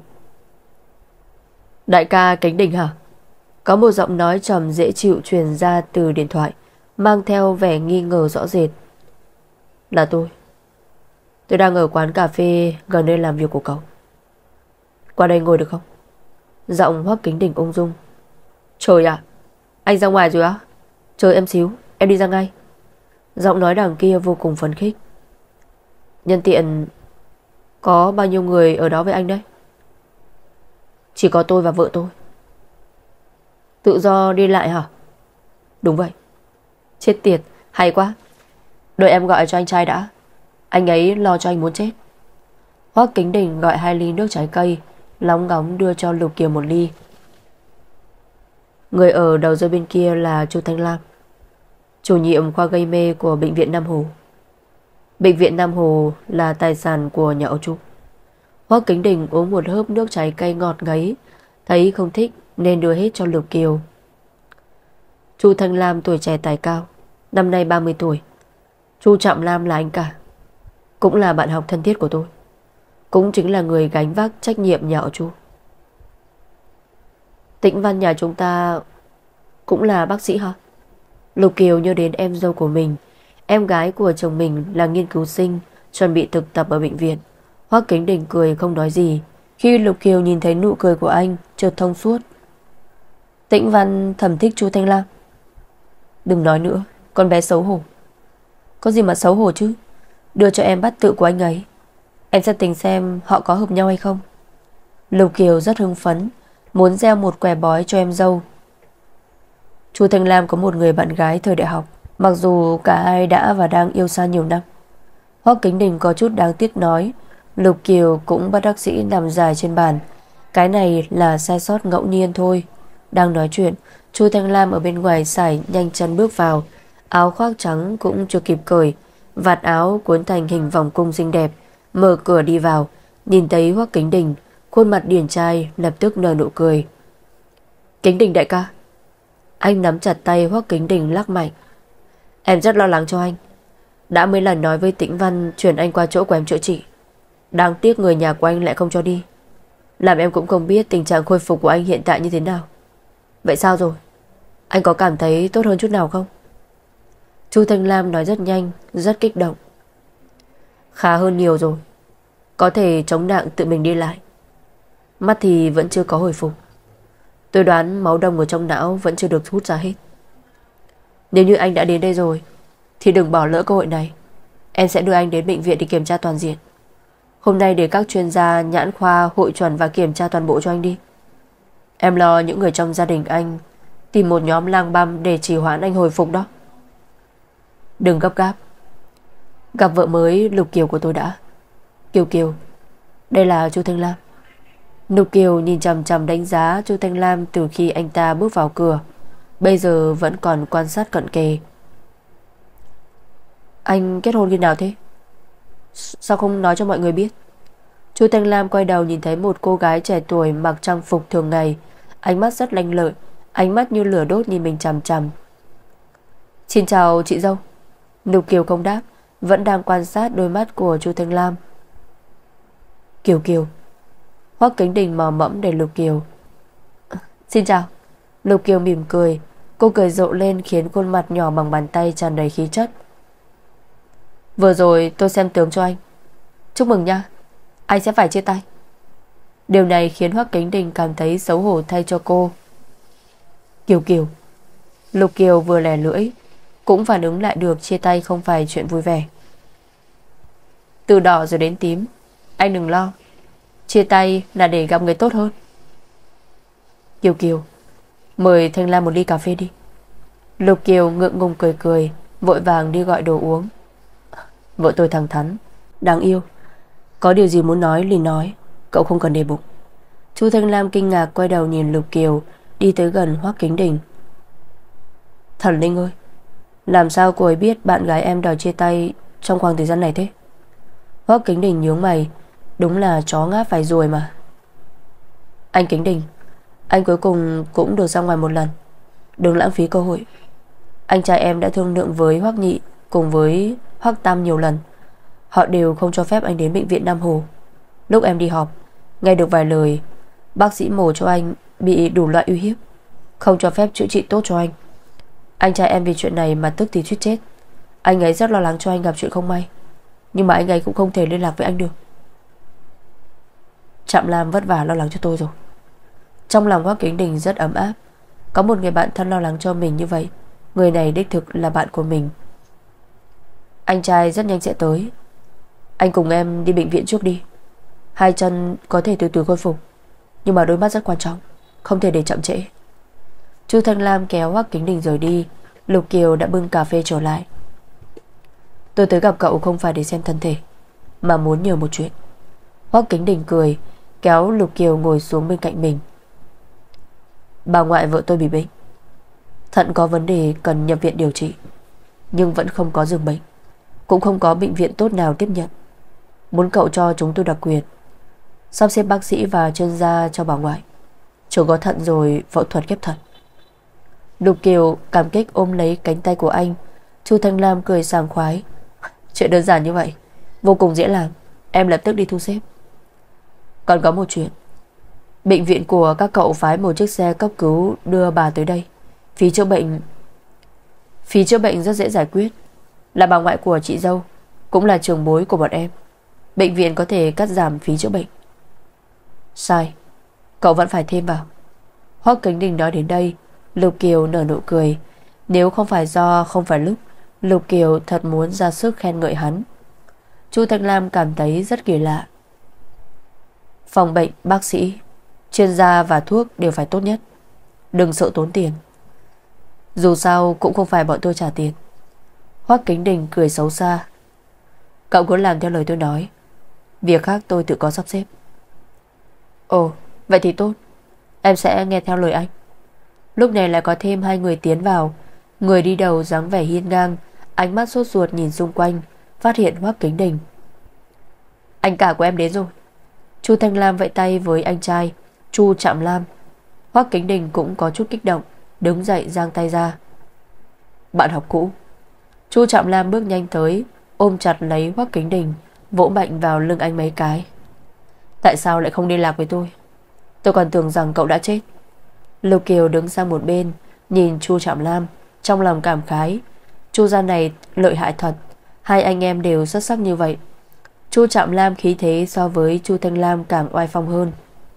Đại ca Kính Đình hả? Có một giọng nói trầm dễ chịu truyền ra từ điện thoại, mang theo vẻ nghi ngờ rõ rệt. Là tôi. Tôi đang ở quán cà phê gần nơi làm việc của cậu. Qua đây ngồi được không? Giọng Hoắc Kính Đình ung dung. Trời ạ, anh ra ngoài rồi á? Chờ em xíu, em đi ra ngay. Giọng nói đằng kia vô cùng phấn khích. Nhân tiện, có bao nhiêu người ở đó với anh đấy? Chỉ có tôi và vợ tôi. Tự do đi lại hả? Đúng vậy. Chết tiệt, hay quá. Đợi em gọi cho anh trai đã, anh ấy lo cho anh muốn chết. Hoắc Kính Đình gọi hai ly nước trái cây, lóng ngóng đưa cho Lục Kiều một ly. Người ở đầu dây bên kia là Chu Thanh Lam, chủ nhiệm khoa gây mê của bệnh viện Nam Hồ. Bệnh viện Nam Hồ là tài sản của nhà ông Chu. Hoắc Kính Đình uống một hớp nước trái cây ngọt ngấy, thấy không thích nên đưa hết cho Lục Kiều. Chu Thanh Lam tuổi trẻ tài cao, năm nay ba mươi tuổi. Chu Trạm Lam là anh cả, cũng là bạn học thân thiết của tôi, cũng chính là người gánh vác trách nhiệm nhà họ Chu. Tĩnh Văn nhà chúng ta cũng là bác sĩ hả? Lục Kiều nhớ đến em dâu của mình. Em gái của chồng mình là nghiên cứu sinh, chuẩn bị thực tập ở bệnh viện. Hoắc Kính Đình cười không nói gì. Khi Lục Kiều nhìn thấy nụ cười của anh, chợt thông suốt. Tĩnh Văn thầm thích Chu Thanh Lam. Đừng nói nữa, con bé xấu hổ. Có gì mà xấu hổ chứ? Đưa cho em bát tự của anh ấy, em sẽ tính xem họ có hợp nhau hay không. Lục Kiều rất hưng phấn, muốn gieo một quẻ bói cho em dâu. Chu Thanh Lam có một người bạn gái thời đại học, mặc dù cả hai đã và đang yêu xa nhiều năm. Hoắc Kính Đình có chút đáng tiếc nói. Lục Kiều cũng bất đắc dĩ nằm dài trên bàn. Cái này là sai sót ngẫu nhiên thôi. Đang nói chuyện, Chu Thanh Lam ở bên ngoài sải nhanh chân bước vào. Áo khoác trắng cũng chưa kịp cởi, vạt áo cuốn thành hình vòng cung xinh đẹp, mở cửa đi vào. Nhìn thấy Hoắc Kính Đình, khuôn mặt điển trai lập tức nở nụ cười. Kính Đình đại ca. Anh nắm chặt tay Hoắc Kính Đình lắc mạnh. Em rất lo lắng cho anh, đã mấy lần nói với Tĩnh Văn chuyển anh qua chỗ của em chữa trị. Đáng tiếc người nhà của anh lại không cho đi, làm em cũng không biết tình trạng khôi phục của anh hiện tại như thế nào. Vậy sao rồi? Anh có cảm thấy tốt hơn chút nào không? Chu Thanh Lam nói rất nhanh, rất kích động. Khá hơn nhiều rồi, có thể chống nặng tự mình đi lại. Mắt thì vẫn chưa có hồi phục. Tôi đoán máu đông ở trong não vẫn chưa được hút ra hết. Nếu như anh đã đến đây rồi thì đừng bỏ lỡ cơ hội này. Em sẽ đưa anh đến bệnh viện để kiểm tra toàn diện. Hôm nay để các chuyên gia nhãn khoa hội chuẩn và kiểm tra toàn bộ cho anh đi. Em lo những người trong gia đình anh tìm một nhóm lang băm để trì hoãn anh hồi phục đó. Đừng gấp gáp, gặp vợ mới Lục Kiều của tôi đã. Kiều Kiều, đây là Chu Thanh Lam. Lục Kiều nhìn chằm chằm đánh giá Chu Thanh Lam từ khi anh ta bước vào cửa, bây giờ vẫn còn quan sát cận kề. Anh kết hôn khi nào thế? Sao không nói cho mọi người biết? Chu Thanh Lam quay đầu nhìn thấy một cô gái trẻ tuổi mặc trang phục thường ngày, ánh mắt rất lanh lợi, ánh mắt như lửa đốt nhìn mình chằm chằm. Xin chào chị dâu. Lục Kiều không đáp, vẫn đang quan sát đôi mắt của Chu Thanh Lam. Kiều Kiều. Hoắc Kính Đình mò mẫm để Lục Kiều. Xin chào. Lục Kiều mỉm cười. Cô cười rộ lên khiến khuôn mặt nhỏ bằng bàn tay tràn đầy khí chất. Vừa rồi tôi xem tướng cho anh. Chúc mừng nha. Anh sẽ phải chia tay. Điều này khiến Hoắc Kính Đình cảm thấy xấu hổ thay cho cô. Kiều Kiều. Lục Kiều vừa lẻ lưỡi, cũng phản ứng lại được chia tay không phải chuyện vui vẻ. Từ đỏ rồi đến tím, anh đừng lo. Chia tay là để gặp người tốt hơn. Kiều Kiều, mời Thanh Lam một ly cà phê đi. Lục Kiều ngượng ngùng cười cười, vội vàng đi gọi đồ uống. Vợ tôi thẳng thắn, đáng yêu. Có điều gì muốn nói liền nói, cậu không cần để bụng. Chu Thanh Lam kinh ngạc quay đầu nhìn Lục Kiều, đi tới gần Hoắc Kính Đình. Thần Linh ơi, làm sao cô ấy biết bạn gái em đòi chia tay trong khoảng thời gian này thế? Hoắc Kính Đình nhướng mày. Đúng là chó ngáp phải ruồi mà. Anh Kính Đình, anh cuối cùng cũng được ra ngoài một lần, đừng lãng phí cơ hội. Anh trai em đã thương lượng với Hoắc Nhị cùng với Hoắc Tam nhiều lần. Họ đều không cho phép anh đến bệnh viện Nam Hồ. Lúc em đi họp, nghe được vài lời. Bác sĩ mổ cho anh bị đủ loại uy hiếp, không cho phép chữa trị tốt cho anh. Anh trai em vì chuyện này mà tức thì suýt chết. Anh ấy rất lo lắng cho anh gặp chuyện không may, nhưng mà anh ấy cũng không thể liên lạc với anh được. Trạm Lam vất vả lo lắng cho tôi rồi. Trong lòng Hoắc Kính Đình rất ấm áp. Có một người bạn thân lo lắng cho mình như vậy. Người này đích thực là bạn của mình. Anh trai rất nhanh sẽ tới. Anh cùng em đi bệnh viện trước đi. Hai chân có thể từ từ khôi phục, nhưng mà đôi mắt rất quan trọng, không thể để chậm trễ. Chu Thanh Lam kéo Hoắc Kính Đình rời đi. Lục Kiều đã bưng cà phê trở lại. Tôi tới gặp cậu không phải để xem thân thể, mà muốn nhờ một chuyện. Hoắc Kính Đình cười, kéo Lục Kiều ngồi xuống bên cạnh mình. Bà ngoại vợ tôi bị bệnh, thận có vấn đề cần nhập viện điều trị, nhưng vẫn không có giường bệnh, cũng không có bệnh viện tốt nào tiếp nhận. Muốn cậu cho chúng tôi đặc quyền sắp xếp bác sĩ và chuyên gia cho bà ngoại, chờ có thận rồi phẫu thuật ghép thận. Lục Kiều cảm kích ôm lấy cánh tay của anh. Chu Thanh Lam cười sảng khoái. Chuyện đơn giản như vậy, vô cùng dễ làm. Em lập tức đi thu xếp. Còn có một chuyện. Bệnh viện của các cậu phái một chiếc xe cấp cứu đưa bà tới đây. Phí chữa bệnh Phí chữa bệnh rất dễ giải quyết. Là bà ngoại của chị dâu, cũng là trường bối của bọn em. Bệnh viện có thể cắt giảm phí chữa bệnh. Sai, cậu vẫn phải thêm vào. Hoắc Kính Đình nói đến đây, Lục Kiều nở nụ cười. Nếu không phải do không phải lúc, Lục Kiều thật muốn ra sức khen ngợi hắn. Chu Thanh Lam cảm thấy rất kỳ lạ. Phòng bệnh, bác sĩ, chuyên gia và thuốc đều phải tốt nhất. Đừng sợ tốn tiền. Dù sao cũng không phải bọn tôi trả tiền. Hoắc Kính Đình cười xấu xa. Cậu cứ làm theo lời tôi nói, việc khác tôi tự có sắp xếp. Ồ, vậy thì tốt. Em sẽ nghe theo lời anh. Lúc này lại có thêm hai người tiến vào. Người đi đầu dáng vẻ hiên ngang, ánh mắt sốt ruột nhìn xung quanh, phát hiện Hoắc Kính Đình. Anh cả của em đến rồi. Chu Thanh Lam vẫy tay với anh trai Chu Trạm Lam. Hoắc Kính Đình cũng có chút kích động, đứng dậy giang tay ra. Bạn học cũ. Chu Trạm Lam bước nhanh tới, ôm chặt lấy Hoắc Kính Đình, vỗ mạnh vào lưng anh mấy cái. Tại sao lại không liên lạc với tôi? Tôi còn tưởng rằng cậu đã chết. Lục Kiều đứng sang một bên, nhìn Chu Trạm Lam, trong lòng cảm khái. Chu gia này lợi hại thật. Hai anh em đều xuất sắc như vậy. Chu Trạm Lam khí thế so với Chu Thanh Lam càng oai phong hơn.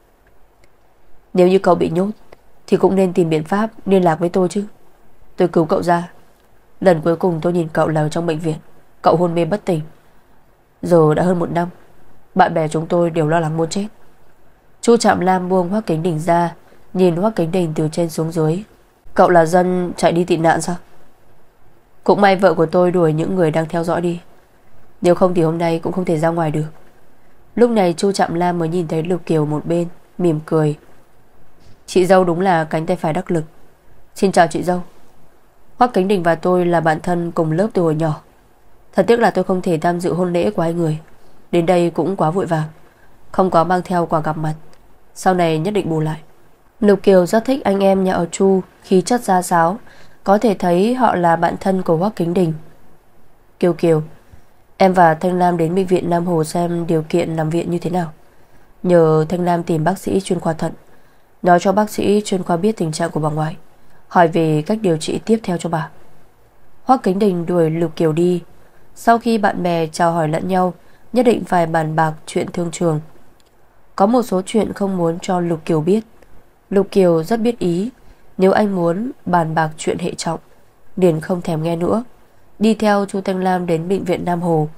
Nếu như cậu bị nhốt thì cũng nên tìm biện pháp liên lạc với tôi chứ. Tôi cứu cậu ra. Lần cuối cùng tôi nhìn cậu là trong bệnh viện, cậu hôn mê bất tỉnh. Giờ đã hơn một năm. Bạn bè chúng tôi đều lo lắng muốn chết. Chu Trạm Lam buông Hoắc Kính Đình ra, nhìn Hoắc Kính Đình từ trên xuống dưới. Cậu là dân chạy đi tị nạn sao? Cũng may vợ của tôi đuổi những người đang theo dõi đi, nếu không thì hôm nay cũng không thể ra ngoài được. Lúc này Chu Trạm Lam mới nhìn thấy Lục Kiều một bên, mỉm cười. Chị dâu đúng là cánh tay phải đắc lực. Xin chào chị dâu. Hoắc Kính Đình và tôi là bạn thân cùng lớp từ hồi nhỏ. Thật tiếc là tôi không thể tham dự hôn lễ của hai người. Đến đây cũng quá vội vàng, không có mang theo quà gặp mặt. Sau này nhất định bù lại. Lục Kiều rất thích anh em nhà ở Chu, khí chất gia giáo, có thể thấy họ là bạn thân của Hoắc Kính Đình. Kiều Kiều, em và Thanh Lam đến bệnh viện Nam Hồ xem điều kiện nằm viện như thế nào. Nhờ Thanh Lam tìm bác sĩ chuyên khoa thận, nói cho bác sĩ chuyên khoa biết tình trạng của bà ngoại, hỏi về cách điều trị tiếp theo cho bà. Hoắc Kính Đình đuổi Lục Kiều đi. Sau khi bạn bè chào hỏi lẫn nhau, nhất định phải bàn bạc chuyện thương trường. Có một số chuyện không muốn cho Lục Kiều biết. Lục Kiều rất biết ý. Nếu anh muốn bàn bạc chuyện hệ trọng, liền không thèm nghe nữa, đi theo Chu Thanh Lam đến bệnh viện Nam Hồ.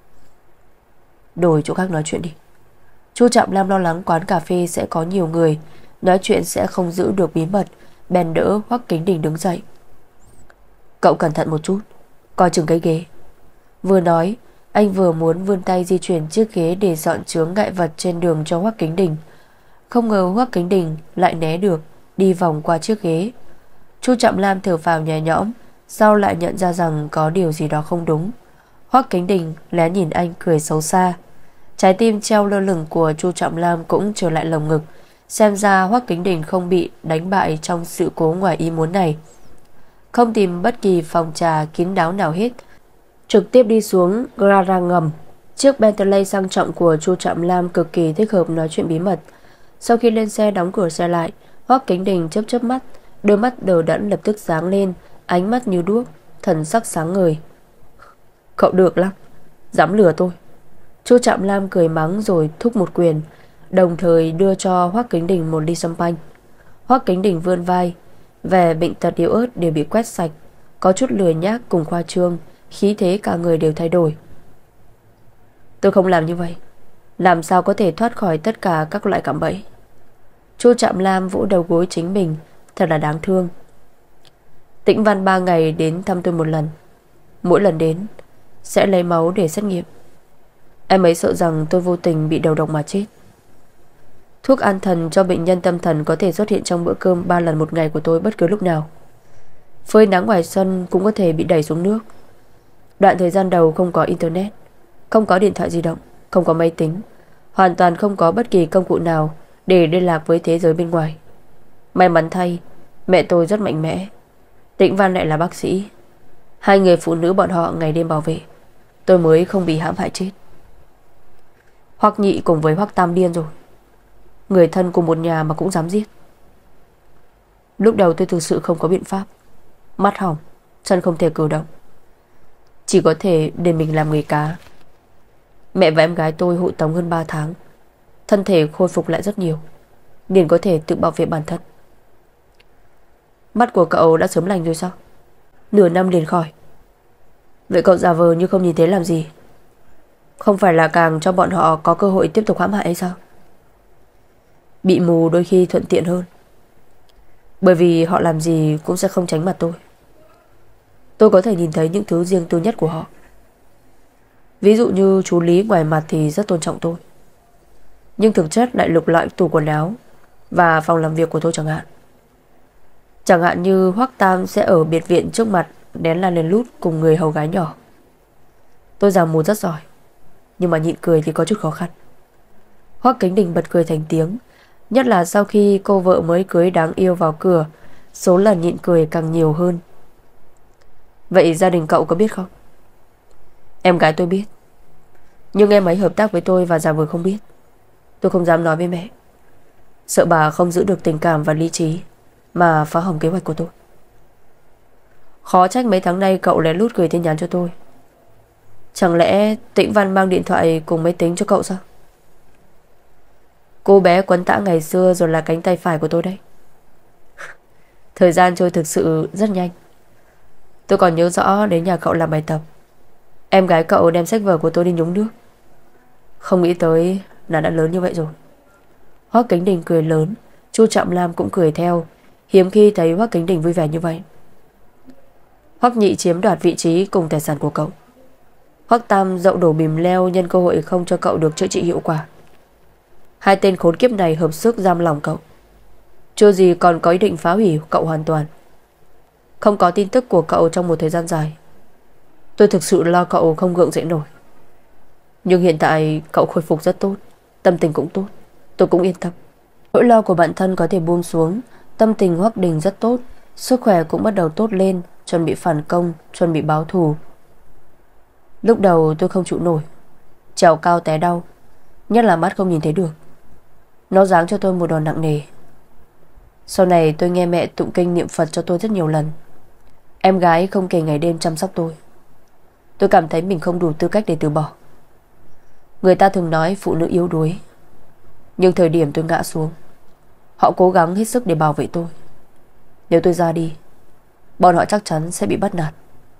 Đổi chỗ khác nói chuyện đi. Chu Trạm Lam lo lắng quán cà phê sẽ có nhiều người, nói chuyện sẽ không giữ được bí mật, bèn đỡ Hoắc Kính Đình đứng dậy. Cậu cẩn thận một chút, coi chừng cái ghế. Vừa nói, anh vừa muốn vươn tay di chuyển chiếc ghế để dọn chướng ngại vật trên đường cho Hoắc Kính Đình. Không ngờ Hoắc Kính Đình lại né được, đi vòng qua chiếc ghế. Chu Trạm Lam thở phào nhẹ nhõm, sau lại nhận ra rằng có điều gì đó không đúng. Hoắc Kính Đình lén nhìn anh cười xấu xa. Trái tim treo lơ lửng của Chu Trạm Lam cũng trở lại lồng ngực. Xem ra Hoắc Kính Đình không bị đánh bại trong sự cố ngoài ý muốn này. Không tìm bất kỳ phòng trà kín đáo nào hết, trực tiếp đi xuống gara ngầm. Chiếc Bentley sang trọng của Chu Trạm Lam cực kỳ thích hợp nói chuyện bí mật. Sau khi lên xe đóng cửa xe lại, Hoắc Kính Đình chớp chớp mắt, đôi mắt đờ đẫn lập tức sáng lên, ánh mắt như đuốc, thần sắc sáng ngời. Cậu được lắm, dám lừa tôi. Chu Trạm Lam cười mắng rồi thúc một quyền, đồng thời đưa cho Hoắc Kính Đình một ly champagne. Hoắc Kính Đình vươn vai, vẻ bệnh tật yếu ớt đều bị quét sạch, có chút lười nhác cùng khoa trương, khí thế cả người đều thay đổi. Tôi không làm như vậy, làm sao có thể thoát khỏi tất cả các loại cạm bẫy. Chu Trạm Lam vỗ đầu gối chính mình, thật là đáng thương. Tĩnh Văn ba ngày đến thăm tôi một lần, mỗi lần đến sẽ lấy máu để xét nghiệm. Em ấy sợ rằng tôi vô tình bị đầu độc mà chết. Thuốc an thần cho bệnh nhân tâm thần có thể xuất hiện trong bữa cơm ba lần một ngày của tôi bất cứ lúc nào. Phơi nắng ngoài sân cũng có thể bị đẩy xuống nước. Đoạn thời gian đầu không có internet, không có điện thoại di động, không có máy tính, hoàn toàn không có bất kỳ công cụ nào để liên lạc với thế giới bên ngoài. May mắn thay, mẹ tôi rất mạnh mẽ, Tĩnh Văn lại là bác sĩ. Hai người phụ nữ bọn họ ngày đêm bảo vệ, tôi mới không bị hãm hại chết. Hoắc Nhị cùng với Hoắc Tam điên rồi, người thân cùng một nhà mà cũng dám giết. Lúc đầu tôi thực sự không có biện pháp, mắt hỏng, chân không thể cử động, chỉ có thể để mình làm người cá. Mẹ và em gái tôi hộ tống hơn ba tháng, thân thể khôi phục lại rất nhiều, liền có thể tự bảo vệ bản thân. Mắt của cậu đã sớm lành rồi sao? Nửa năm liền khỏi. Vậy cậu giả vờ như không nhìn thấy làm gì? Không phải là càng cho bọn họ có cơ hội tiếp tục hãm hại hay sao? Bị mù đôi khi thuận tiện hơn, bởi vì họ làm gì cũng sẽ không tránh mặt tôi. Tôi có thể nhìn thấy những thứ riêng tư nhất của họ. Ví dụ như chú Lý ngoài mặt thì rất tôn trọng tôi, nhưng thực chất lại lục lọi tủ quần áo và phòng làm việc của tôi chẳng hạn. Chẳng hạn như Hoắc Tam sẽ ở biệt viện trước mặt đén la lên lút cùng người hầu gái nhỏ. Tôi giảng mù rất giỏi, nhưng mà nhịn cười thì có chút khó khăn. Hoắc Kính Đình bật cười thành tiếng, nhất là sau khi cô vợ mới cưới đáng yêu vào cửa, số lần nhịn cười càng nhiều hơn. Vậy gia đình cậu có biết không? Em gái tôi biết, nhưng em ấy hợp tác với tôi và giả vờ không biết. Tôi không dám nói với mẹ, sợ bà không giữ được tình cảm và lý trí mà phá hỏng kế hoạch của tôi. Khó trách mấy tháng nay cậu lén lút gửi tin nhắn cho tôi. Chẳng lẽ Tĩnh Văn mang điện thoại cùng máy tính cho cậu sao? Cô bé quấn tã ngày xưa rồi là cánh tay phải của tôi đấy. Thời gian trôi thực sự rất nhanh. Tôi còn nhớ rõ đến nhà cậu làm bài tập, em gái cậu đem sách vở của tôi đi nhúng nước. Không nghĩ tới là đã lớn như vậy rồi. Hoắc Kính Đình cười lớn, Chu Trạm Lam cũng cười theo. Hiếm khi thấy Hoắc Kính Đình vui vẻ như vậy. Hoắc Nhị chiếm đoạt vị trí cùng tài sản của cậu. Hoắc Tam dậu đổ bìm leo nhân cơ hội không cho cậu được chữa trị hiệu quả. Hai tên khốn kiếp này hợp sức giam lòng cậu, chưa gì còn có ý định phá hủy cậu hoàn toàn. Không có tin tức của cậu trong một thời gian dài. Tôi thực sự lo cậu không gượng dậy nổi. Nhưng hiện tại cậu khôi phục rất tốt, tâm tình cũng tốt, tôi cũng yên tâm. Nỗi lo của bản thân có thể buông xuống. Tâm tình Hoắc Đình rất tốt, sức khỏe cũng bắt đầu tốt lên, chuẩn bị phản công, chuẩn bị báo thù. Lúc đầu tôi không chịu nổi, trèo cao té đau, nhất là mắt không nhìn thấy được. Nó giáng cho tôi một đòn nặng nề. Sau này tôi nghe mẹ tụng kinh niệm Phật cho tôi rất nhiều lần. Em gái không kể ngày đêm chăm sóc tôi. Tôi cảm thấy mình không đủ tư cách để từ bỏ. Người ta thường nói phụ nữ yếu đuối, nhưng thời điểm tôi ngã xuống, họ cố gắng hết sức để bảo vệ tôi. Nếu tôi ra đi, bọn họ chắc chắn sẽ bị bắt nạt.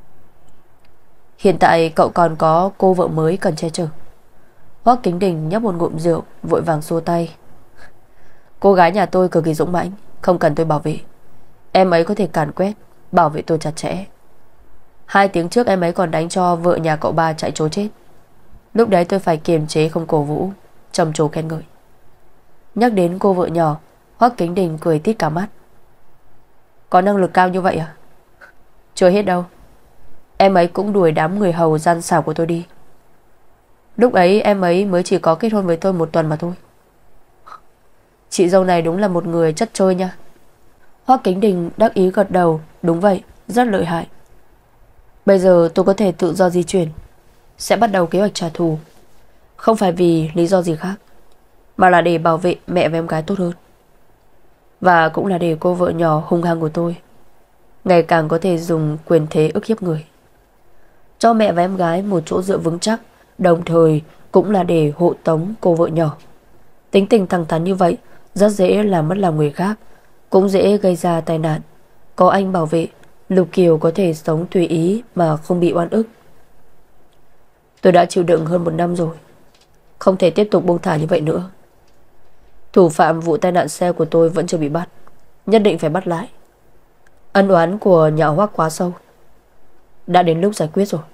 Hiện tại cậu còn có cô vợ mới cần che chở. Hoắc Kính Đình nhấp một ngụm rượu, vội vàng xua tay. Cô gái nhà tôi cực kỳ dũng mãnh, không cần tôi bảo vệ. Em ấy có thể càn quét, bảo vệ tôi chặt chẽ. Hai tiếng trước em ấy còn đánh cho vợ nhà cậu ba chạy trối chết. Lúc đấy tôi phải kiềm chế không cổ vũ, trầm trồ khen ngợi. Nhắc đến cô vợ nhỏ, Hoắc Kính Đình cười tít cả mắt. Có năng lực cao như vậy à? Chưa hết đâu. Em ấy cũng đuổi đám người hầu gian xảo của tôi đi. Lúc ấy em ấy mới chỉ có kết hôn với tôi một tuần mà thôi. Chị dâu này đúng là một người chất chơi nha. Hoắc Kính Đình đắc ý gật đầu. Đúng vậy, rất lợi hại. Bây giờ tôi có thể tự do di chuyển, sẽ bắt đầu kế hoạch trả thù. Không phải vì lý do gì khác, mà là để bảo vệ mẹ và em gái tốt hơn. Và cũng là để cô vợ nhỏ hung hăng của tôi ngày càng có thể dùng quyền thế ức hiếp người, cho mẹ và em gái một chỗ dựa vững chắc. Đồng thời cũng là để hộ tống cô vợ nhỏ. Tính tình thẳng thắn như vậy rất dễ làm mất lòng người khác, cũng dễ gây ra tai nạn. Có anh bảo vệ, Lục Kiều có thể sống tùy ý mà không bị oan ức. Tôi đã chịu đựng hơn một năm rồi, không thể tiếp tục buông thả như vậy nữa. Thủ phạm vụ tai nạn xe của tôi vẫn chưa bị bắt, nhất định phải bắt lại. Ân oán của nhà Hoắc quá sâu, đã đến lúc giải quyết rồi.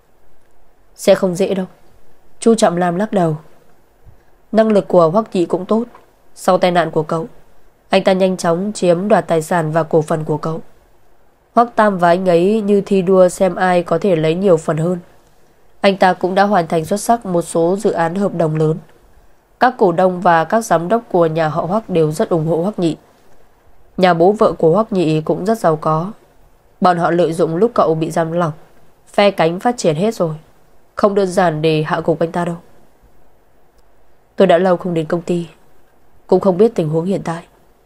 Sẽ không dễ đâu. Chu Trọng Lam lắc đầu. Năng lực của Hoắc Nhị cũng tốt. Sau tai nạn của cậu, anh ta nhanh chóng chiếm đoạt tài sản và cổ phần của cậu. Hoắc Tam và anh ấy như thi đua xem ai có thể lấy nhiều phần hơn. Anh ta cũng đã hoàn thành xuất sắc một số dự án hợp đồng lớn. Các cổ đông và các giám đốc của nhà họ Hoắc đều rất ủng hộ Hoắc Nhị. Nhà bố vợ của Hoắc Nhị cũng rất giàu có. Bọn họ lợi dụng lúc cậu bị giam lỏng, phe cánh phát triển hết rồi. Không đơn giản để hạ gục anh ta đâu. Tôi đã lâu không đến công ty, cũng không biết tình huống hiện tại.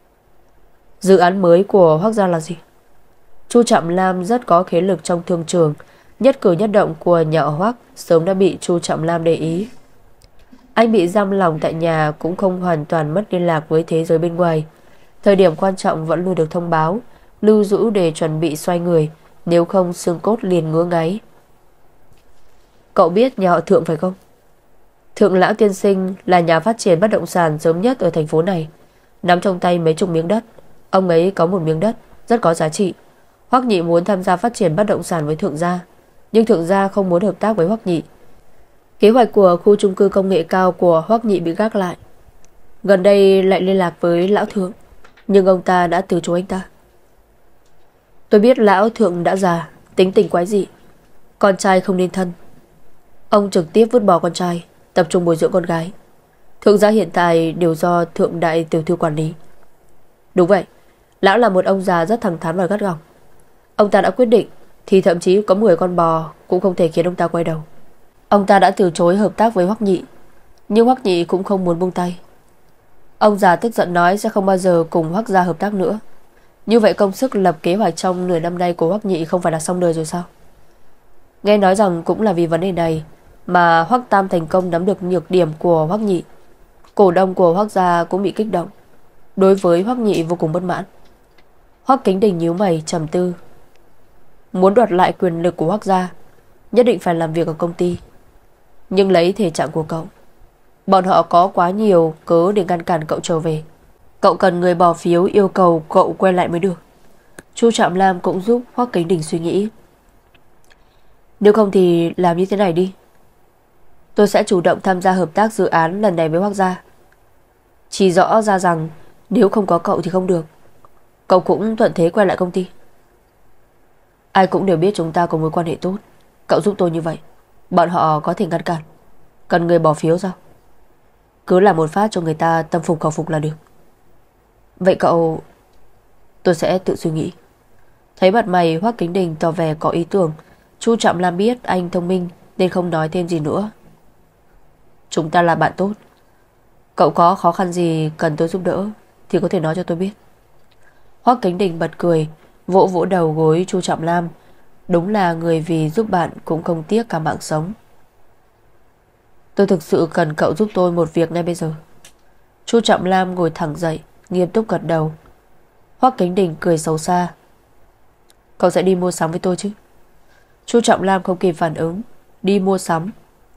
Dự án mới của Hoắc gia là gì? Chu Trạm Lam rất có thế lực trong thương trường, nhất cử nhất động của nhà Hoắc sớm đã bị Chu Trạm Lam để ý. Anh bị giam lỏng tại nhà cũng không hoàn toàn mất liên lạc với thế giới bên ngoài. Thời điểm quan trọng vẫn luôn được thông báo, lưu giữ để chuẩn bị xoay người, nếu không xương cốt liền ngứa ngáy. Cậu biết nhà họ Thượng phải không? Thượng Lão tiên sinh là nhà phát triển bất động sản sớm nhất ở thành phố này, nắm trong tay mấy chục miếng đất. Ông ấy có một miếng đất rất có giá trị. Hoắc Nhị muốn tham gia phát triển bất động sản với Thượng gia, nhưng Thượng gia không muốn hợp tác với Hoắc Nhị. Kế hoạch của khu chung cư công nghệ cao của Hoắc Nhị bị gác lại. Gần đây lại liên lạc với Lão Thượng, nhưng ông ta đã từ chối anh ta. Tôi biết Lão Thượng đã già, tính tình quái dị, con trai không nên thân. Ông trực tiếp vứt bỏ con trai, tập trung bồi dưỡng con gái. Thượng gia hiện tại đều do Thượng đại tiểu thư quản lý. Đúng vậy, Lão là một ông già rất thẳng thắn và gắt gỏng. Ông ta đã quyết định thì thậm chí có mười con bò cũng không thể khiến ông ta quay đầu. Ông ta đã từ chối hợp tác với Hoắc Nhị, nhưng Hoắc Nhị cũng không muốn buông tay. Ông già tức giận nói sẽ không bao giờ cùng Hoắc gia hợp tác nữa. Như vậy công sức lập kế hoạch trong nửa năm nay của Hoắc Nhị không phải là xong đời rồi sao? Nghe nói rằng cũng là vì vấn đề này mà Hoắc Tam thành công nắm được nhược điểm của Hoắc Nhị. Cổ đông của Hoắc gia cũng bị kích động, đối với Hoắc Nhị vô cùng bất mãn. Hoắc Kính Đình nhíu mày trầm tư. Muốn đoạt lại quyền lực của Hoắc gia, nhất định phải làm việc ở công ty. Nhưng lấy thể trạng của cậu, bọn họ có quá nhiều cớ để ngăn cản cậu trở về. Cậu cần người bỏ phiếu yêu cầu cậu quay lại mới được. Chu Trạm Lam cũng giúp Hoắc Kính Đình suy nghĩ. Nếu không thì làm như thế này đi. Tôi sẽ chủ động tham gia hợp tác dự án lần này với Hoắc gia. Chỉ rõ ra rằng nếu không có cậu thì không được. Cậu cũng thuận thế quay lại công ty. Ai cũng đều biết chúng ta có mối quan hệ tốt, Cậu giúp tôi như vậy, bọn họ có thể ngăn cản. Cần người bỏ phiếu sao? Cứ làm một phát cho người ta tâm phục khẩu phục là được. Vậy cậu... Tôi sẽ tự suy nghĩ. Thấy mặt mày Hoắc Kính Đình tỏ vẻ có ý tưởng, Chu Trọng Lam biết anh thông minh nên không nói thêm gì nữa. Chúng ta là bạn tốt. Cậu có khó khăn gì cần tôi giúp đỡ thì có thể nói cho tôi biết. Hoắc Kính Đình bật cười, vỗ vỗ đầu gối Chu Trọng Lam. Đúng là người vì giúp bạn cũng không tiếc cả mạng sống. Tôi thực sự cần cậu giúp tôi một việc ngay bây giờ. Chu Trọng Lam ngồi thẳng dậy, nghiêm túc gật đầu. Hoắc Kính Đình cười xấu xa. Cậu sẽ đi mua sắm với tôi chứ? Chu Trọng Lam không kịp phản ứng. Đi mua sắm?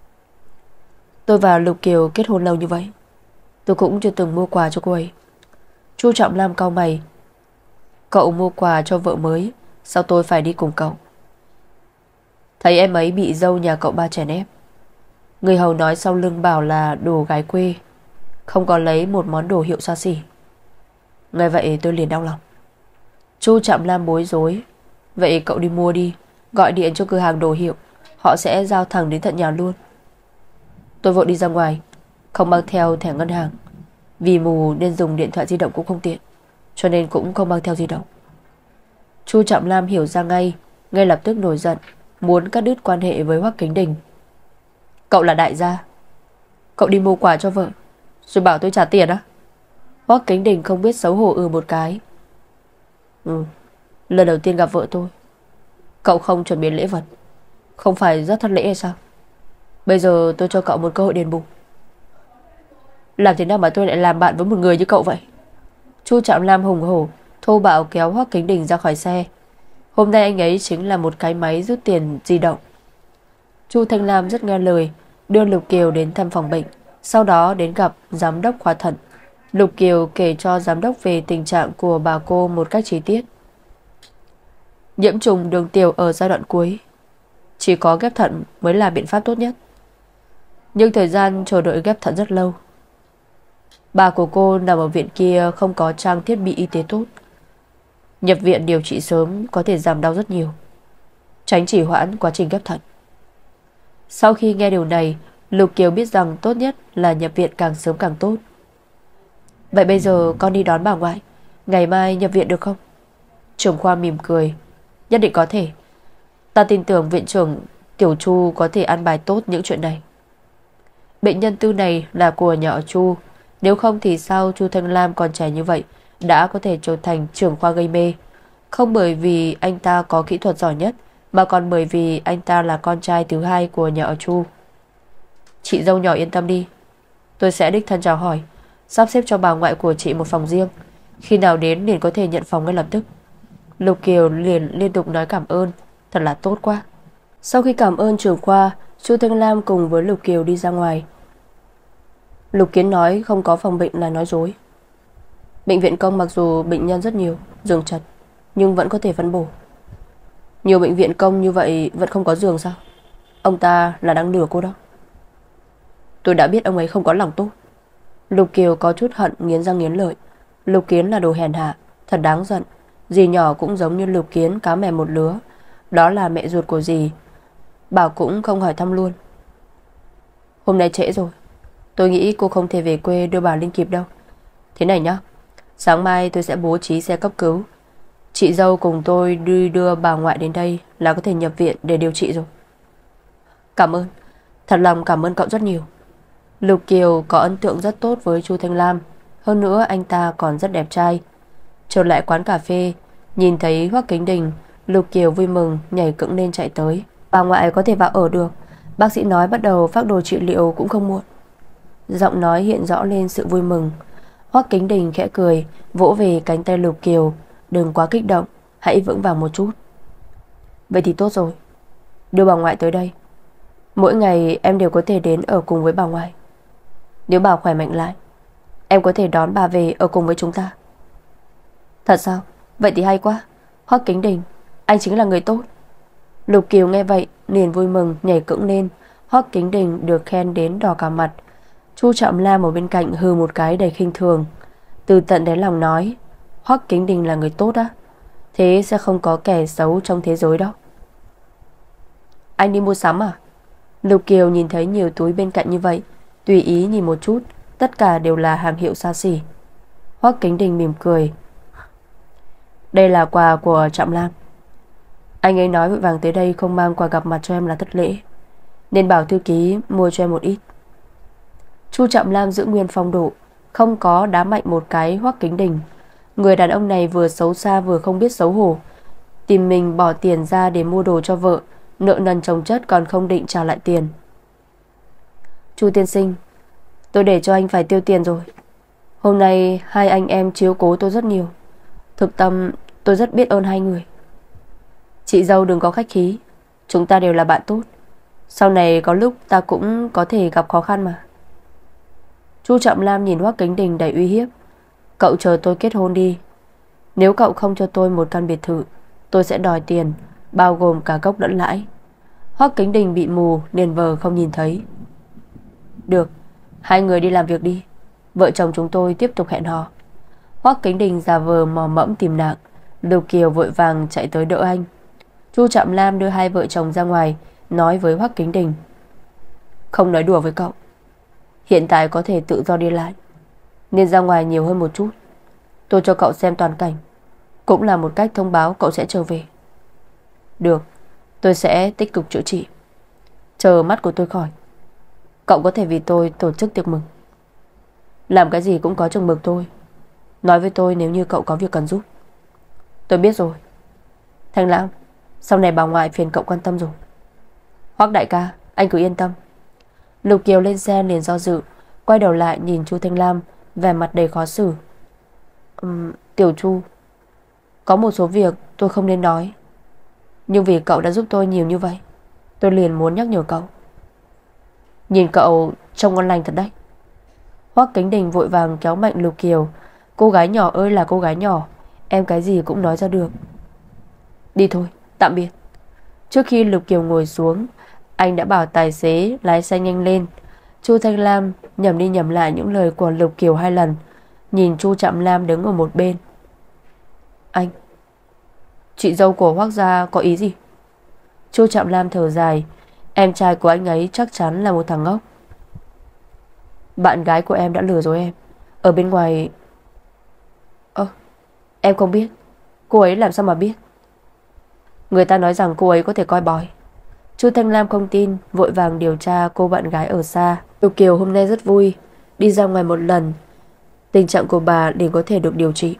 Tôi và Lục Kiều kết hôn lâu như vậy, tôi cũng chưa từng mua quà cho cô ấy. Chu Trọng Lam cau mày. Cậu mua quà cho vợ mới, sao tôi phải đi cùng cậu? Thấy em ấy bị dâu nhà cậu ba chèn ép, người hầu nói sau lưng bảo là đồ gái quê, không có lấy một món đồ hiệu xa xỉ. Nghe vậy tôi liền đau lòng. Chu Trọng Lam bối rối. Vậy cậu đi mua đi, gọi điện cho cửa hàng đồ hiệu, họ sẽ giao thẳng đến tận nhà luôn. Tôi vội đi ra ngoài, không mang theo thẻ ngân hàng. Vì mù nên dùng điện thoại di động cũng không tiện, cho nên cũng không mang theo di động. Chu Trọng Lam hiểu ra ngay, ngay lập tức nổi giận, muốn cắt đứt quan hệ với Hoắc Kính Đình. Cậu là đại gia, cậu đi mua quà cho vợ rồi bảo tôi trả tiền á? Hoắc Kính Đình không biết xấu hổ ừ một cái. Ừ, lần đầu tiên gặp vợ tôi, cậu không chuẩn bị lễ vật, không phải rất thất lễ hay sao? Bây giờ tôi cho cậu một cơ hội đền bù. Làm thế nào mà tôi lại làm bạn với một người như cậu vậy? Chu Trọng Lam hùng hổ, thô bạo kéo Hoắc Kính Đình ra khỏi xe. Hôm nay anh ấy chính là một cái máy rút tiền di động. Chu Thanh Lam rất nghe lời, đưa Lục Kiều đến thăm phòng bệnh, sau đó đến gặp giám đốc khoa thận. Lục Kiều kể cho giám đốc về tình trạng của bà cô một cách chi tiết. Nhiễm trùng đường tiểu ở giai đoạn cuối, chỉ có ghép thận mới là biện pháp tốt nhất. Nhưng thời gian chờ đợi ghép thận rất lâu. Bà của cô nằm ở viện kia, không có trang thiết bị y tế tốt. Nhập viện điều trị sớm có thể giảm đau rất nhiều, tránh trì hoãn quá trình ghép thận. Sau khi nghe điều này, Lục Kiều biết rằng tốt nhất là nhập viện càng sớm càng tốt. Vậy bây giờ con đi đón bà ngoại, ngày mai nhập viện được không? Trưởng khoa mỉm cười. Nhất định có thể. Ta tin tưởng viện trưởng Tiểu Chu có thể an bài tốt những chuyện này. Bệnh nhân tư này là của nhà họ Chu, nếu không thì sao Chu Thanh Lam còn trẻ như vậy đã có thể trở thành trưởng khoa gây mê? Không bởi vì anh ta có kỹ thuật giỏi nhất, mà còn bởi vì anh ta là con trai thứ hai của nhà họ Chu. Chị dâu nhỏ yên tâm đi, tôi sẽ đích thân chào hỏi, sắp xếp cho bà ngoại của chị một phòng riêng. Khi nào đến liền có thể nhận phòng ngay lập tức. Lục Kiều liền liên tục nói cảm ơn. Thật là tốt quá. Sau khi cảm ơn trưởng khoa, Chu Thanh Lam cùng với Lục Kiều đi ra ngoài. Lục Kiến nói không có phòng bệnh là nói dối. Bệnh viện công mặc dù bệnh nhân rất nhiều, giường chật, nhưng vẫn có thể phân bổ. Nhiều bệnh viện công như vậy vẫn không có giường sao? Ông ta là đang lừa cô đó. Tôi đã biết ông ấy không có lòng tốt. Lục Kiều có chút hận nghiến răng nghiến lợi. Lục Kiến là đồ hèn hạ, thật đáng giận. Dì nhỏ cũng giống như Lục Kiến, cá mè một lứa. Đó là mẹ ruột của dì. Bảo cũng không hỏi thăm luôn. Hôm nay trễ rồi, tôi nghĩ cô không thể về quê đưa bà Linh kịp đâu. Thế này nhá, sáng mai tôi sẽ bố trí xe cấp cứu, chị dâu cùng tôi đi đưa bà ngoại đến đây là có thể nhập viện để điều trị rồi. Cảm ơn, thật lòng cảm ơn cậu rất nhiều. Lục Kiều có ấn tượng rất tốt với Chu Thanh Lam. Hơn nữa anh ta còn rất đẹp trai. Trở lại quán cà phê, nhìn thấy Hoắc Kính Đình, Lục Kiều vui mừng nhảy cẫng lên chạy tới. Bà ngoại có thể vào ở được, bác sĩ nói bắt đầu phác đồ trị liệu cũng không muộn. Giọng nói hiện rõ lên sự vui mừng. Hoắc Kính Đình khẽ cười, vỗ về cánh tay Lục Kiều. Đừng quá kích động, hãy vững vàng một chút. Vậy thì tốt rồi, đưa bà ngoại tới đây. Mỗi ngày em đều có thể đến ở cùng với bà ngoại. Nếu bà khỏe mạnh lại, em có thể đón bà về ở cùng với chúng ta. Thật sao? Vậy thì hay quá. Hoắc Kính Đình, anh chính là người tốt. Lục Kiều nghe vậy liền vui mừng nhảy cẫng lên. Hoắc Kính Đình được khen đến đỏ cả mặt. Chu Trọng Lam ở bên cạnh hừ một cái đầy khinh thường. Từ tận đáy lòng nói, Hoắc Kính Đình là người tốt á? Thế sẽ không có kẻ xấu trong thế giới đó. Anh đi mua sắm à? Lục Kiều nhìn thấy nhiều túi bên cạnh như vậy, tùy ý nhìn một chút, tất cả đều là hàng hiệu xa xỉ. Hoắc Kính Đình mỉm cười. Đây là quà của Trạm Lam. Anh ấy nói vội vàng tới đây không mang quà gặp mặt cho em là thất lễ, nên bảo thư ký mua cho em một ít. Chu Trạm Lam giữ nguyên phong độ, không có đá mạnh một cái Hoắc Kính Đình. Người đàn ông này vừa xấu xa vừa không biết xấu hổ, tìm mình bỏ tiền ra để mua đồ cho vợ, nợ nần chồng chất còn không định trả lại tiền. Chu tiên sinh, tôi để cho anh phải tiêu tiền rồi. Hôm nay hai anh em chiếu cố tôi rất nhiều, thực tâm tôi rất biết ơn hai người. Chị dâu đừng có khách khí, chúng ta đều là bạn tốt, sau này có lúc ta cũng có thể gặp khó khăn mà. Chu Trạm Lam nhìn Hoắc Kính Đình đầy uy hiếp. Cậu chờ tôi kết hôn đi. Nếu cậu không cho tôi một căn biệt thự, tôi sẽ đòi tiền, bao gồm cả gốc lẫn lãi. Hoắc Kính Đình bị mù nên vờ không nhìn thấy. Được, hai người đi làm việc đi, vợ chồng chúng tôi tiếp tục hẹn hò. Hoắc Kính Đình giả vờ mò mẫm tìm nạn. Lục Kiều vội vàng chạy tới đỡ anh. Chu Trạm Lam đưa hai vợ chồng ra ngoài, nói với Hoắc Kính Đình. Không nói đùa với cậu, hiện tại có thể tự do đi lại, nên ra ngoài nhiều hơn một chút. Tôi cho cậu xem toàn cảnh, cũng là một cách thông báo cậu sẽ trở về. Được, tôi sẽ tích cực chữa trị, chờ mắt của tôi khỏi. Cậu có thể vì tôi tổ chức tiệc mừng. Làm cái gì cũng có chừng mực thôi. Nói với tôi nếu như cậu có việc cần giúp. Tôi biết rồi. Thanh Lãng, sau này bà ngoại phiền cậu quan tâm rồi. Hoắc đại ca, anh cứ yên tâm. Lục Kiều lên xe liền do dự, quay đầu lại nhìn Chu Thanh Lam, vẻ mặt đầy khó xử. uhm, Tiểu Chu, có một số việc tôi không nên nói, nhưng vì cậu đã giúp tôi nhiều như vậy, tôi liền muốn nhắc nhở cậu. Nhìn cậu trông ngon lành thật đấy. Hoắc Kính Đình vội vàng kéo mạnh Lục Kiều. Cô gái nhỏ ơi là cô gái nhỏ, em cái gì cũng nói ra được. Đi thôi, tạm biệt. Trước khi Lục Kiều ngồi xuống, anh đã bảo tài xế lái xe nhanh lên. Chu Thanh Lam nhẩm đi nhẩm lại những lời của Lục Kiều hai lần, nhìn Chu Trạm Lam đứng ở một bên. Anh, chị dâu của Hoắc gia có ý gì? Chu Trạm Lam thở dài. Em trai của anh ấy chắc chắn là một thằng ngốc. Bạn gái của em đã lừa dối em. Ở bên ngoài... Ơ, em không biết. Cô ấy làm sao mà biết? Người ta nói rằng cô ấy có thể coi bói. Chu Thanh Lam không tin, vội vàng điều tra cô bạn gái ở xa. Lục Kiều hôm nay rất vui, đi ra ngoài một lần, tình trạng của bà liền có thể được điều trị.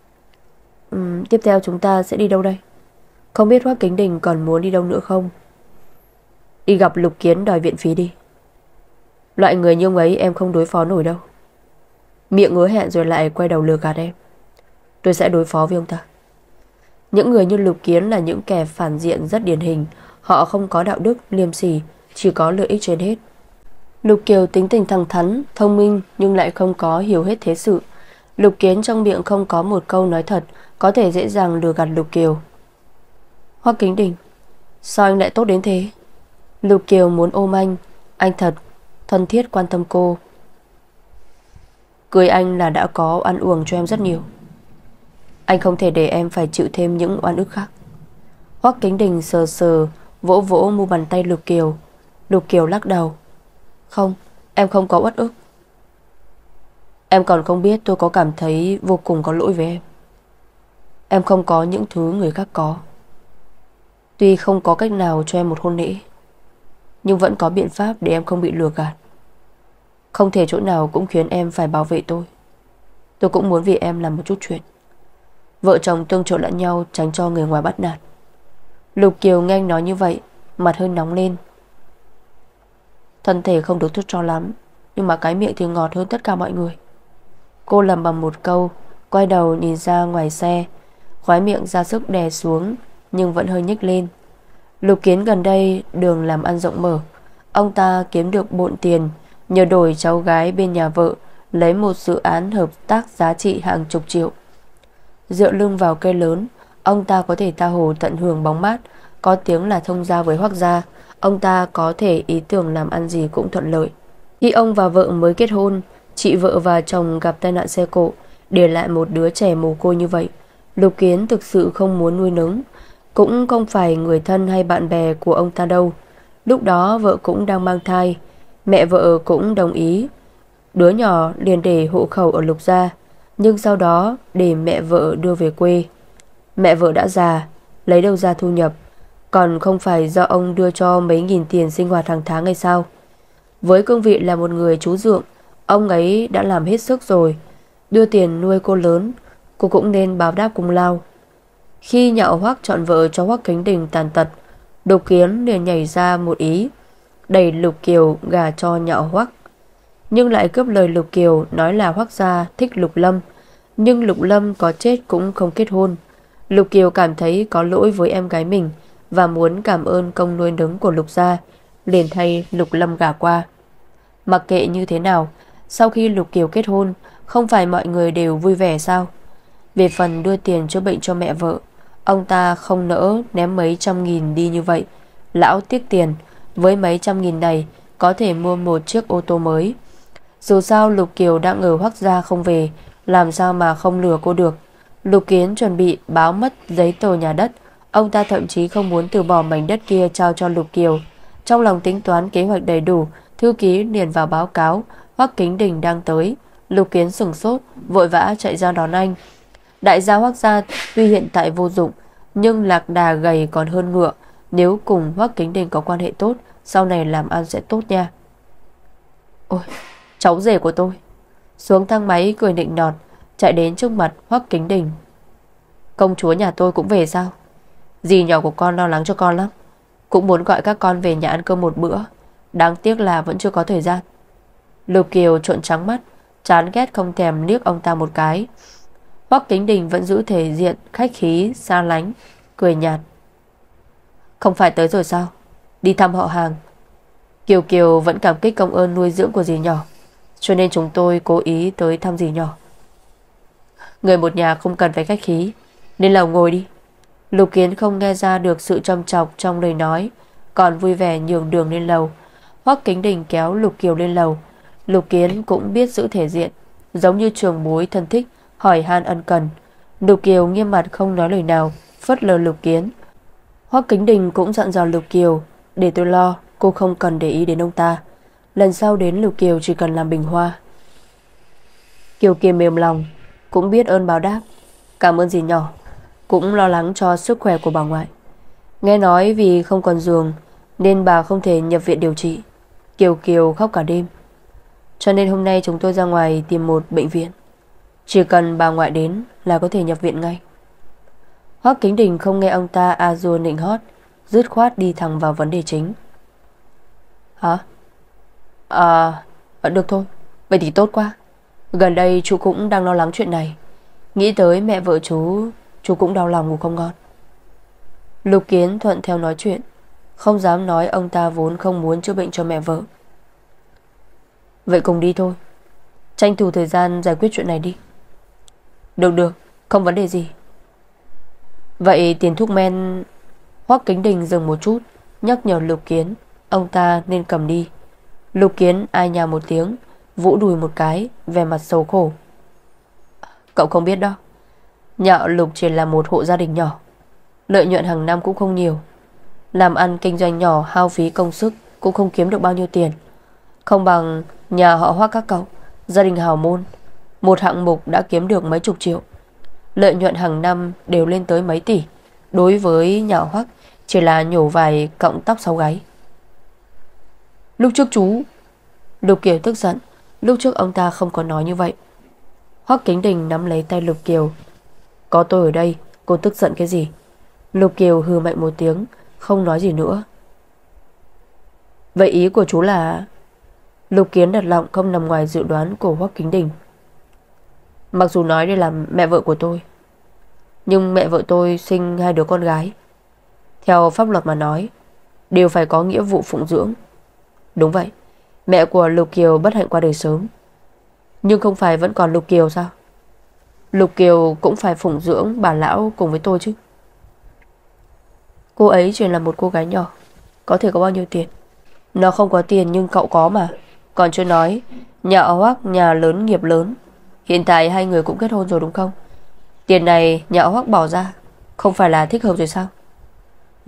uhm, Tiếp theo chúng ta sẽ đi đâu đây? Không biết Hoắc Kính Đình còn muốn đi đâu nữa không? Đi gặp Lục Kiến đòi viện phí đi. Loại người như ông ấy em không đối phó nổi đâu. Miệng hứa hẹn rồi lại quay đầu lừa gạt em. Tôi sẽ đối phó với ông ta. Những người như Lục Kiến là những kẻ phản diện rất điển hình. Họ không có đạo đức, liêm sỉ, chỉ có lợi ích trên hết. Lục Kiều tính tình thẳng thắn, thông minh, nhưng lại không có hiểu hết thế sự. Lục Kiến trong miệng không có một câu nói thật, có thể dễ dàng lừa gạt Lục Kiều. Hoắc Kính Đình, sao anh lại tốt đến thế? Lục Kiều muốn ôm anh. Anh thật thân thiết quan tâm cô. Cưới anh là đã có ăn uống cho em rất nhiều. Anh không thể để em phải chịu thêm những oan ức khác. Hoắc Kính Đình sờ sờ, vỗ vỗ mu bàn tay Lục Kiều. Lục Kiều lắc đầu. Không, em không có uất ức. Em còn không biết tôi có cảm thấy vô cùng có lỗi với em. Em không có những thứ người khác có. Tuy không có cách nào cho em một hôn lễ, nhưng vẫn có biện pháp để em không bị lừa gạt. Không thể chỗ nào cũng khiến em phải bảo vệ tôi. Tôi cũng muốn vì em làm một chút chuyện. Vợ chồng tương trợ lẫn nhau, tránh cho người ngoài bắt nạt. Lục Kiều nghe anh nói như vậy, mặt hơi nóng lên. Thân thể không được tốt cho lắm, nhưng mà cái miệng thì ngọt hơn tất cả mọi người. Cô lầm bầm một câu, quay đầu nhìn ra ngoài xe. Khóe miệng ra sức đè xuống, nhưng vẫn hơi nhếch lên. Lục Kiến gần đây đường làm ăn rộng mở. Ông ta kiếm được bộn tiền, nhờ đổi cháu gái bên nhà vợ, lấy một dự án hợp tác giá trị hàng chục triệu. Dựa lưng vào cây lớn, ông ta có thể tha hồ tận hưởng bóng mát. Có tiếng là thông gia với Hoắc gia, ông ta có thể ý tưởng làm ăn gì cũng thuận lợi. Khi ông và vợ mới kết hôn, chị vợ và chồng gặp tai nạn xe cộ, để lại một đứa trẻ mồ côi như vậy. Lục Kiến thực sự không muốn nuôi nấng. cũng không phải người thân hay bạn bè của ông ta đâu. Lúc đó vợ cũng đang mang thai, mẹ vợ cũng đồng ý. Đứa nhỏ liền để hộ khẩu ở Lục gia, nhưng sau đó để mẹ vợ đưa về quê. Mẹ vợ đã già, lấy đâu ra thu nhập, còn không phải do ông đưa cho mấy nghìn tiền sinh hoạt hàng tháng hay sao? Với cương vị là một người chú dượng, ông ấy đã làm hết sức rồi, đưa tiền nuôi cô lớn, cô cũng nên báo đáp công lao. Khi Nhạo Hoắc chọn vợ cho Hoắc Kính Đình tàn tật, Lục Kiến liền nhảy ra một ý, đẩy Lục Kiều gả cho Nhạo Hoắc, nhưng lại cướp lời Lục Kiều nói là Hoắc gia thích Lục Lâm, nhưng Lục Lâm có chết cũng không kết hôn. Lục Kiều cảm thấy có lỗi với em gái mình và muốn cảm ơn công nuôi nấng của Lục gia, liền thay Lục Lâm gả qua. Mặc kệ như thế nào, sau khi Lục Kiều kết hôn, không phải mọi người đều vui vẻ sao? Về phần đưa tiền chữa bệnh cho mẹ vợ, ông ta không nỡ ném mấy trăm nghìn đi như vậy. Lão tiếc tiền, với mấy trăm nghìn này có thể mua một chiếc ô tô mới. Dù sao Lục Kiều đang ở Hoắc gia không về, làm sao mà không lừa cô được. Lục Kiến chuẩn bị báo mất giấy tờ nhà đất, ông ta thậm chí không muốn từ bỏ mảnh đất kia trao cho Lục Kiều. Trong lòng tính toán kế hoạch đầy đủ, thư ký liền vào báo cáo Hoắc Kính Đình đang tới. Lục Kiến sửng sốt, vội vã chạy ra đón anh. Đại gia Hoắc gia tuy hiện tại vô dụng, nhưng lạc đà gầy còn hơn ngựa. Nếu cùng Hoắc Kính Đình có quan hệ tốt, sau này làm ăn sẽ tốt nha. Ôi, cháu rể của tôi. Xuống thang máy cười nịnh nọt, chạy đến trước mặt Hoắc Kính Đình. Công chúa nhà tôi cũng về sao? Dì nhỏ của con lo lắng cho con lắm, cũng muốn gọi các con về nhà ăn cơm một bữa, đáng tiếc là vẫn chưa có thời gian. Lục Kiều trợn trắng mắt, chán ghét không thèm liếc ông ta một cái. Hoắc Kính Đình vẫn giữ thể diện khách khí xa lánh, cười nhạt. Không phải tới rồi sao? Đi thăm họ hàng. Kiều Kiều vẫn cảm kích công ơn nuôi dưỡng của dì nhỏ, cho nên chúng tôi cố ý tới thăm dì nhỏ. Người một nhà không cần phải khách khí, nên lầu ngồi đi. Lục Kiến không nghe ra được sự châm chọc trong lời nói, còn vui vẻ nhường đường lên lầu. Hoắc Kính Đình kéo Lục Kiều lên lầu. Lục Kiến cũng biết giữ thể diện, giống như trường bối thân thích, hỏi han ân cần. Lục Kiều nghiêm mặt không nói lời nào, phớt lờ Lục Kiến. Hoắc Kính Đình cũng dặn dò Lục Kiều, để tôi lo, cô không cần để ý đến ông ta. Lần sau đến Lục Kiều chỉ cần làm bình hoa. Kiều Kiều mềm lòng, cũng biết ơn báo đáp. Cảm ơn dì nhỏ, cũng lo lắng cho sức khỏe của bà ngoại. Nghe nói vì không còn giường nên bà không thể nhập viện điều trị. Kiều Kiều khóc cả đêm, cho nên hôm nay chúng tôi ra ngoài tìm một bệnh viện. Chỉ cần bà ngoại đến là có thể nhập viện ngay. Hoắc Kính Đình không nghe ông ta a dua nịnh hót, dứt khoát đi thẳng vào vấn đề chính. Hả? À, được thôi, vậy thì tốt quá. Gần đây chú cũng đang lo lắng chuyện này, nghĩ tới mẹ vợ chú, chú cũng đau lòng ngủ không ngon. Lục Kiến thuận theo nói chuyện, không dám nói ông ta vốn không muốn chữa bệnh cho mẹ vợ. Vậy cùng đi thôi, tranh thủ thời gian giải quyết chuyện này đi. Được được, không vấn đề gì. Vậy tiền thuốc men... Hoắc Kính Đình dừng một chút, nhắc nhở Lục Kiến ông ta nên cầm đi. Lục Kiến ai nhà một tiếng, vỗ đùi một cái, vẻ mặt xấu khổ. Cậu không biết đó, nhà Lục chỉ là một hộ gia đình nhỏ, lợi nhuận hàng năm cũng không nhiều. Làm ăn kinh doanh nhỏ hao phí công sức cũng không kiếm được bao nhiêu tiền. Không bằng nhà họ Hoắc các cậu, gia đình hào môn, một hạng mục đã kiếm được mấy chục triệu, lợi nhuận hàng năm đều lên tới mấy tỷ. Đối với nhà Hoắc chỉ là nhổ vài cọng tóc sau gáy. Lúc trước chú... Lục Kiều tức giận, lúc trước ông ta không có nói như vậy. Hoắc Kính Đình nắm lấy tay Lục Kiều. Có tôi ở đây, cô tức giận cái gì? Lục Kiều hừ mạnh một tiếng, không nói gì nữa. Vậy ý của chú là... Lục Kiến đặt lọng không nằm ngoài dự đoán của Hoắc Kính Đình. Mặc dù nói đây là mẹ vợ của tôi, nhưng mẹ vợ tôi sinh hai đứa con gái, theo pháp luật mà nói đều phải có nghĩa vụ phụng dưỡng. Đúng vậy, mẹ của Lục Kiều bất hạnh qua đời sớm, nhưng không phải vẫn còn Lục Kiều sao? Lục Kiều cũng phải phụng dưỡng bà lão cùng với tôi chứ. Cô ấy chỉ là một cô gái nhỏ, có thể có bao nhiêu tiền? Nó không có tiền nhưng cậu có mà. Còn chưa nói, nhà Hoắc nhà lớn nghiệp lớn, hiện tại hai người cũng kết hôn rồi đúng không? Tiền này nhà Hoắc bỏ ra, không phải là thích hợp rồi sao?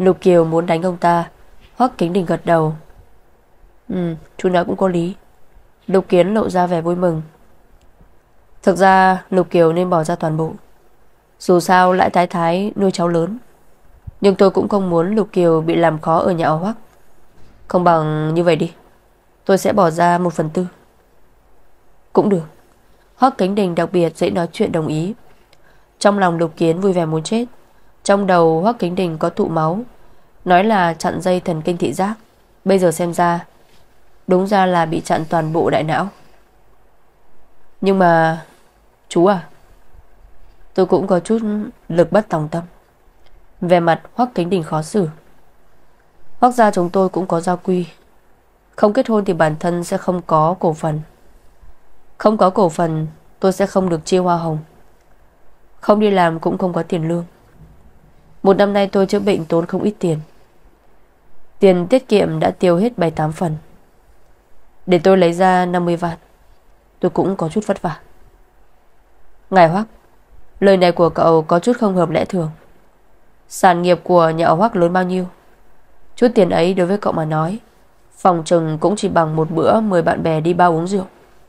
Lục Kiều muốn đánh ông ta. Hoắc Kính Đình gật đầu. Ừ, chú nói cũng có lý. Lục Kiến lộ ra vẻ vui mừng. Thực ra Lục Kiều nên bỏ ra toàn bộ. Dù sao Lãi Thái Thái nuôi cháu lớn. Nhưng tôi cũng không muốn Lục Kiều bị làm khó ở nhà họ Hoắc. Không bằng như vậy đi, tôi sẽ bỏ ra một phần tư. Cũng được. Hoắc Kính Đình đặc biệt dễ nói chuyện đồng ý. Trong lòng Lục Kiến vui vẻ muốn chết. Trong đầu Hoắc Kính Đình có tụ máu, nói là chặn dây thần kinh thị giác. Bây giờ xem ra, đúng ra là bị chặn toàn bộ đại não. Nhưng mà chú à, tôi cũng có chút lực bất tòng tâm. Về mặt Hoắc Kính Đình khó xử. Hoắc gia chúng tôi cũng có gia quy. Không kết hôn thì bản thân sẽ không có cổ phần. Không có cổ phần, tôi sẽ không được chia hoa hồng. Không đi làm cũng không có tiền lương. Một năm nay tôi chữa bệnh tốn không ít tiền. Tiền tiết kiệm đã tiêu hết bảy tám phần. Để tôi lấy ra năm mươi vạn, tôi cũng có chút vất vả. Ngài Hoắc, lời này của cậu có chút không hợp lẽ thường. Sản nghiệp của nhà họ Hoắc lớn bao nhiêu? Chút tiền ấy đối với cậu mà nói, phòng chừng cũng chỉ bằng một bữa mời bạn bè đi bao uống rượu.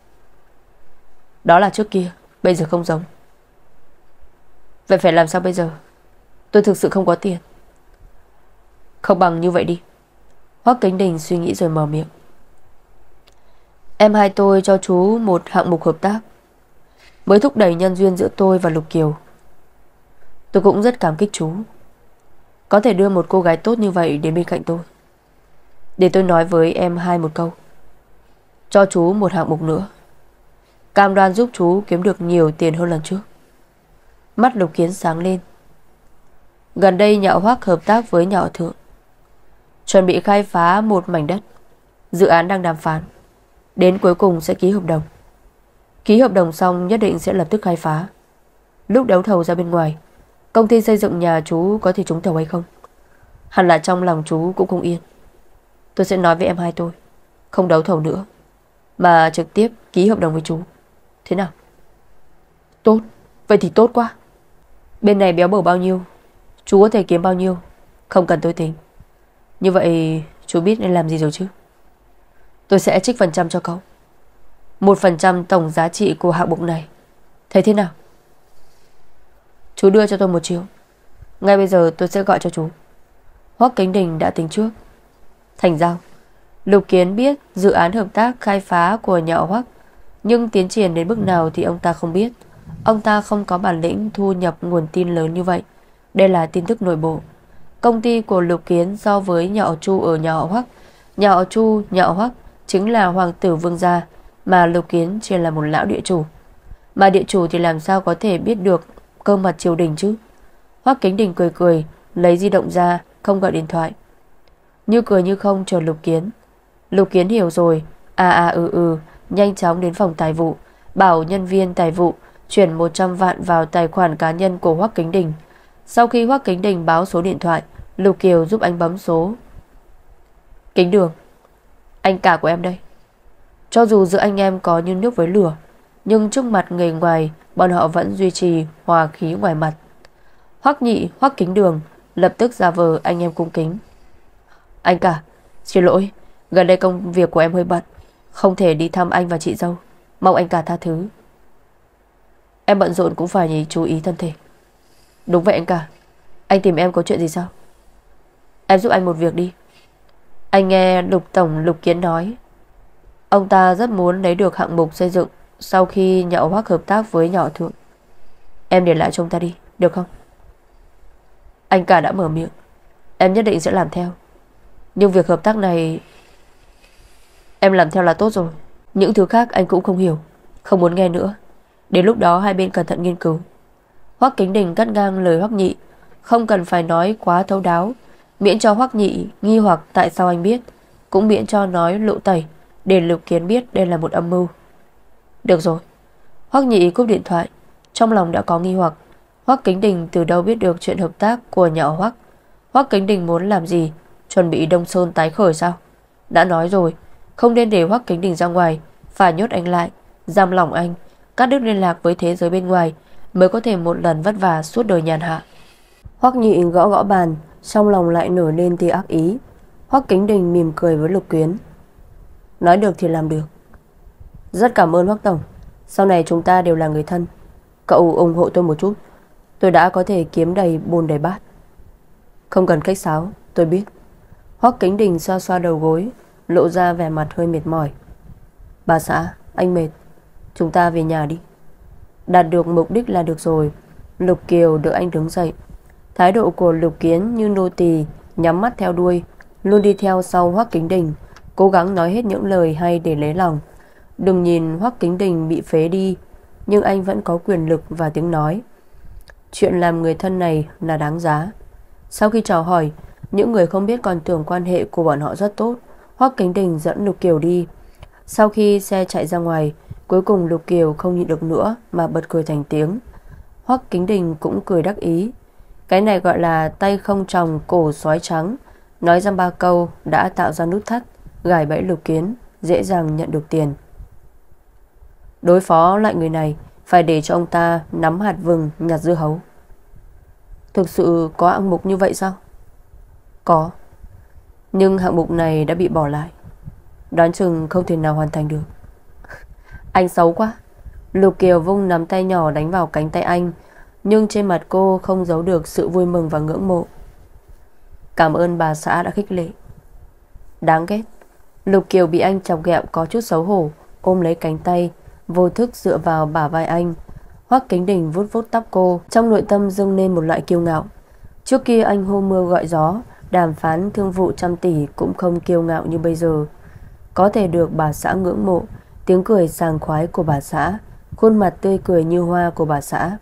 Đó là trước kia, bây giờ không giống. Vậy phải làm sao bây giờ? Tôi thực sự không có tiền. Không bằng như vậy đi. Hoắc Kính Đình suy nghĩ rồi mở miệng. Em hai tôi cho chú một hạng mục hợp tác, mới thúc đẩy nhân duyên giữa tôi và Lục Kiều. Tôi cũng rất cảm kích chú, có thể đưa một cô gái tốt như vậy đến bên cạnh tôi. Để tôi nói với em hai một câu. Cho chú một hạng mục nữa, cam đoan giúp chú kiếm được nhiều tiền hơn lần trước. Mắt Lục Kiến sáng lên. Gần đây nhà họ Hoắc hợp tác với nhà họ Thượng, chuẩn bị khai phá một mảnh đất. Dự án đang đàm phán, đến cuối cùng sẽ ký hợp đồng. Ký hợp đồng xong nhất định sẽ lập tức khai phá. Lúc đấu thầu ra bên ngoài, công ty xây dựng nhà chú có thể trúng thầu hay không, hẳn là trong lòng chú cũng không yên. Tôi sẽ nói với em hai tôi không đấu thầu nữa, mà trực tiếp ký hợp đồng với chú. Thế nào? Tốt, vậy thì tốt quá. Bên này béo bở bao nhiêu, chú có thể kiếm bao nhiêu, không cần tôi tính. Như vậy chú biết nên làm gì rồi chứ? Tôi sẽ trích phần trăm cho cậu, một phần trăm tổng giá trị của hạng mục này. Thấy thế nào? Chú đưa cho tôi một triệu. Ngay bây giờ tôi sẽ gọi cho chú. Hoắc Kính Đình đã tính trước. Thành giao. Lục Kiến biết dự án hợp tác khai phá của nhà họ Hoắc, nhưng tiến triển đến bước nào thì ông ta không biết. Ông ta không có bản lĩnh thu nhập nguồn tin lớn như vậy. Đây là tin tức nội bộ. Công ty của Lục Kiến so với nhà họ Chu ở nhà họ Hoắc, nhà họ Chu, nhà họ Hoắc chính là hoàng tử vương gia, mà Lục Kiến chỉ là một lão địa chủ. Mà địa chủ thì làm sao có thể biết được cơ mật triều đình chứ? Hoắc Kính Đình cười cười, lấy di động ra, không gọi điện thoại. Như cười như không chờ Lục Kiến. Lục Kiến hiểu rồi, à à ừ ừ, nhanh chóng đến phòng tài vụ, bảo nhân viên tài vụ chuyển một trăm vạn vào tài khoản cá nhân của Hoắc Kính Đình. Sau khi Hoắc Kính Đình báo số điện thoại, Lục Kiều giúp anh bấm số. Kính Đường, anh cả của em đây. Cho dù giữa anh em có như nước với lửa, nhưng trước mặt người ngoài, bọn họ vẫn duy trì hòa khí ngoài mặt. Hoắc Nhị, Hoắc Kính Đường lập tức giả vờ anh em cung kính. Anh cả, xin lỗi, gần đây công việc của em hơi bận, không thể đi thăm anh và chị dâu, mong anh cả tha thứ. Em bận rộn cũng phải chú ý thân thể. Đúng vậy anh cả. Anh tìm em có chuyện gì sao? Em giúp anh một việc đi. Anh nghe Lục Tổng Lục Kiến nói, ông ta rất muốn lấy được hạng mục xây dựng sau khi nhà họ Hoắc hợp tác với nhà họ Thượng. Em để lại cho ông ta đi, được không? Anh cả đã mở miệng, em nhất định sẽ làm theo. Nhưng việc hợp tác này em làm theo là tốt rồi. Những thứ khác anh cũng không hiểu, không muốn nghe nữa. Đến lúc đó hai bên cẩn thận nghiên cứu. Hoắc Kính Đình cắt ngang lời Hoắc Nhị, không cần phải nói quá thấu đáo, miễn cho Hoắc Nhị nghi hoặc tại sao anh biết, cũng miễn cho nói lộ tẩy, để Lục Kiến biết đây là một âm mưu. Được rồi. Hoắc Nhị cúp điện thoại, trong lòng đã có nghi hoặc. Hoắc Kính Đình từ đâu biết được chuyện hợp tác của nhà họ Hoắc? Hoắc Kính Đình muốn làm gì? Chuẩn bị Đông Sơn tái khởi sao? Đã nói rồi, không nên để Hoắc Kính Đình ra ngoài, phải nhốt anh lại, giam lỏng anh, cắt đứt liên lạc với thế giới bên ngoài, mới có thể một lần vất vả suốt đời nhàn hạ. Hoắc Nhị gõ gõ bàn, trong lòng lại nổi lên tia ác ý. Hoắc Kính Đình mỉm cười với Lục Quyến. Nói được thì làm được. Rất cảm ơn Hoắc tổng. Sau này chúng ta đều là người thân. Cậu ủng hộ tôi một chút, tôi đã có thể kiếm đầy bồn đầy bát. Không cần khách sáo, tôi biết. Hoắc Kính Đình xoa xoa đầu gối, lộ ra vẻ mặt hơi mệt mỏi. Bà xã, anh mệt, chúng ta về nhà đi. Đạt được mục đích là được rồi. Lục Kiều đỡ anh đứng dậy. Thái độ của Lục Kiến như nô tỳ nhắm mắt theo đuôi, luôn đi theo sau Hoắc Kính Đình, cố gắng nói hết những lời hay để lấy lòng. Đừng nhìn Hoắc Kính Đình bị phế đi, nhưng anh vẫn có quyền lực và tiếng nói. Chuyện làm người thân này là đáng giá. Sau khi chào hỏi, những người không biết còn tưởng quan hệ của bọn họ rất tốt. Hoắc Kính Đình dẫn Lục Kiều đi. Sau khi xe chạy ra ngoài, cuối cùng Lục Kiều không nhịn được nữa mà bật cười thành tiếng. Hoắc Kính Đình cũng cười đắc ý. Cái này gọi là tay không tròng cổ sói trắng. Nói ra ba câu đã tạo ra nút thắt gài bẫy Lục Kiến, dễ dàng nhận được tiền. Đối phó lại người này, phải để cho ông ta nắm hạt vừng nhặt dưa hấu. Thực sự có hạng mục như vậy sao? Có. Nhưng hạng mục này đã bị bỏ lại, đoán chừng không thể nào hoàn thành được. Anh xấu quá. Lục Kiều vung nắm tay nhỏ đánh vào cánh tay anh, nhưng trên mặt cô không giấu được sự vui mừng và ngưỡng mộ. Cảm ơn bà xã đã khích lệ. Đáng ghét. Lục Kiều bị anh chọc ghẹo có chút xấu hổ, ôm lấy cánh tay, vô thức dựa vào bả vai anh. Hoắc Kính Đình vuốt vuốt tóc cô, trong nội tâm dâng lên một loại kiêu ngạo. Trước kia anh hô mưa gọi gió, đàm phán thương vụ trăm tỷ cũng không kiêu ngạo như bây giờ. Có thể được bà xã ngưỡng mộ, tiếng cười sảng khoái của bà xã, khuôn mặt tươi cười như hoa của bà xã.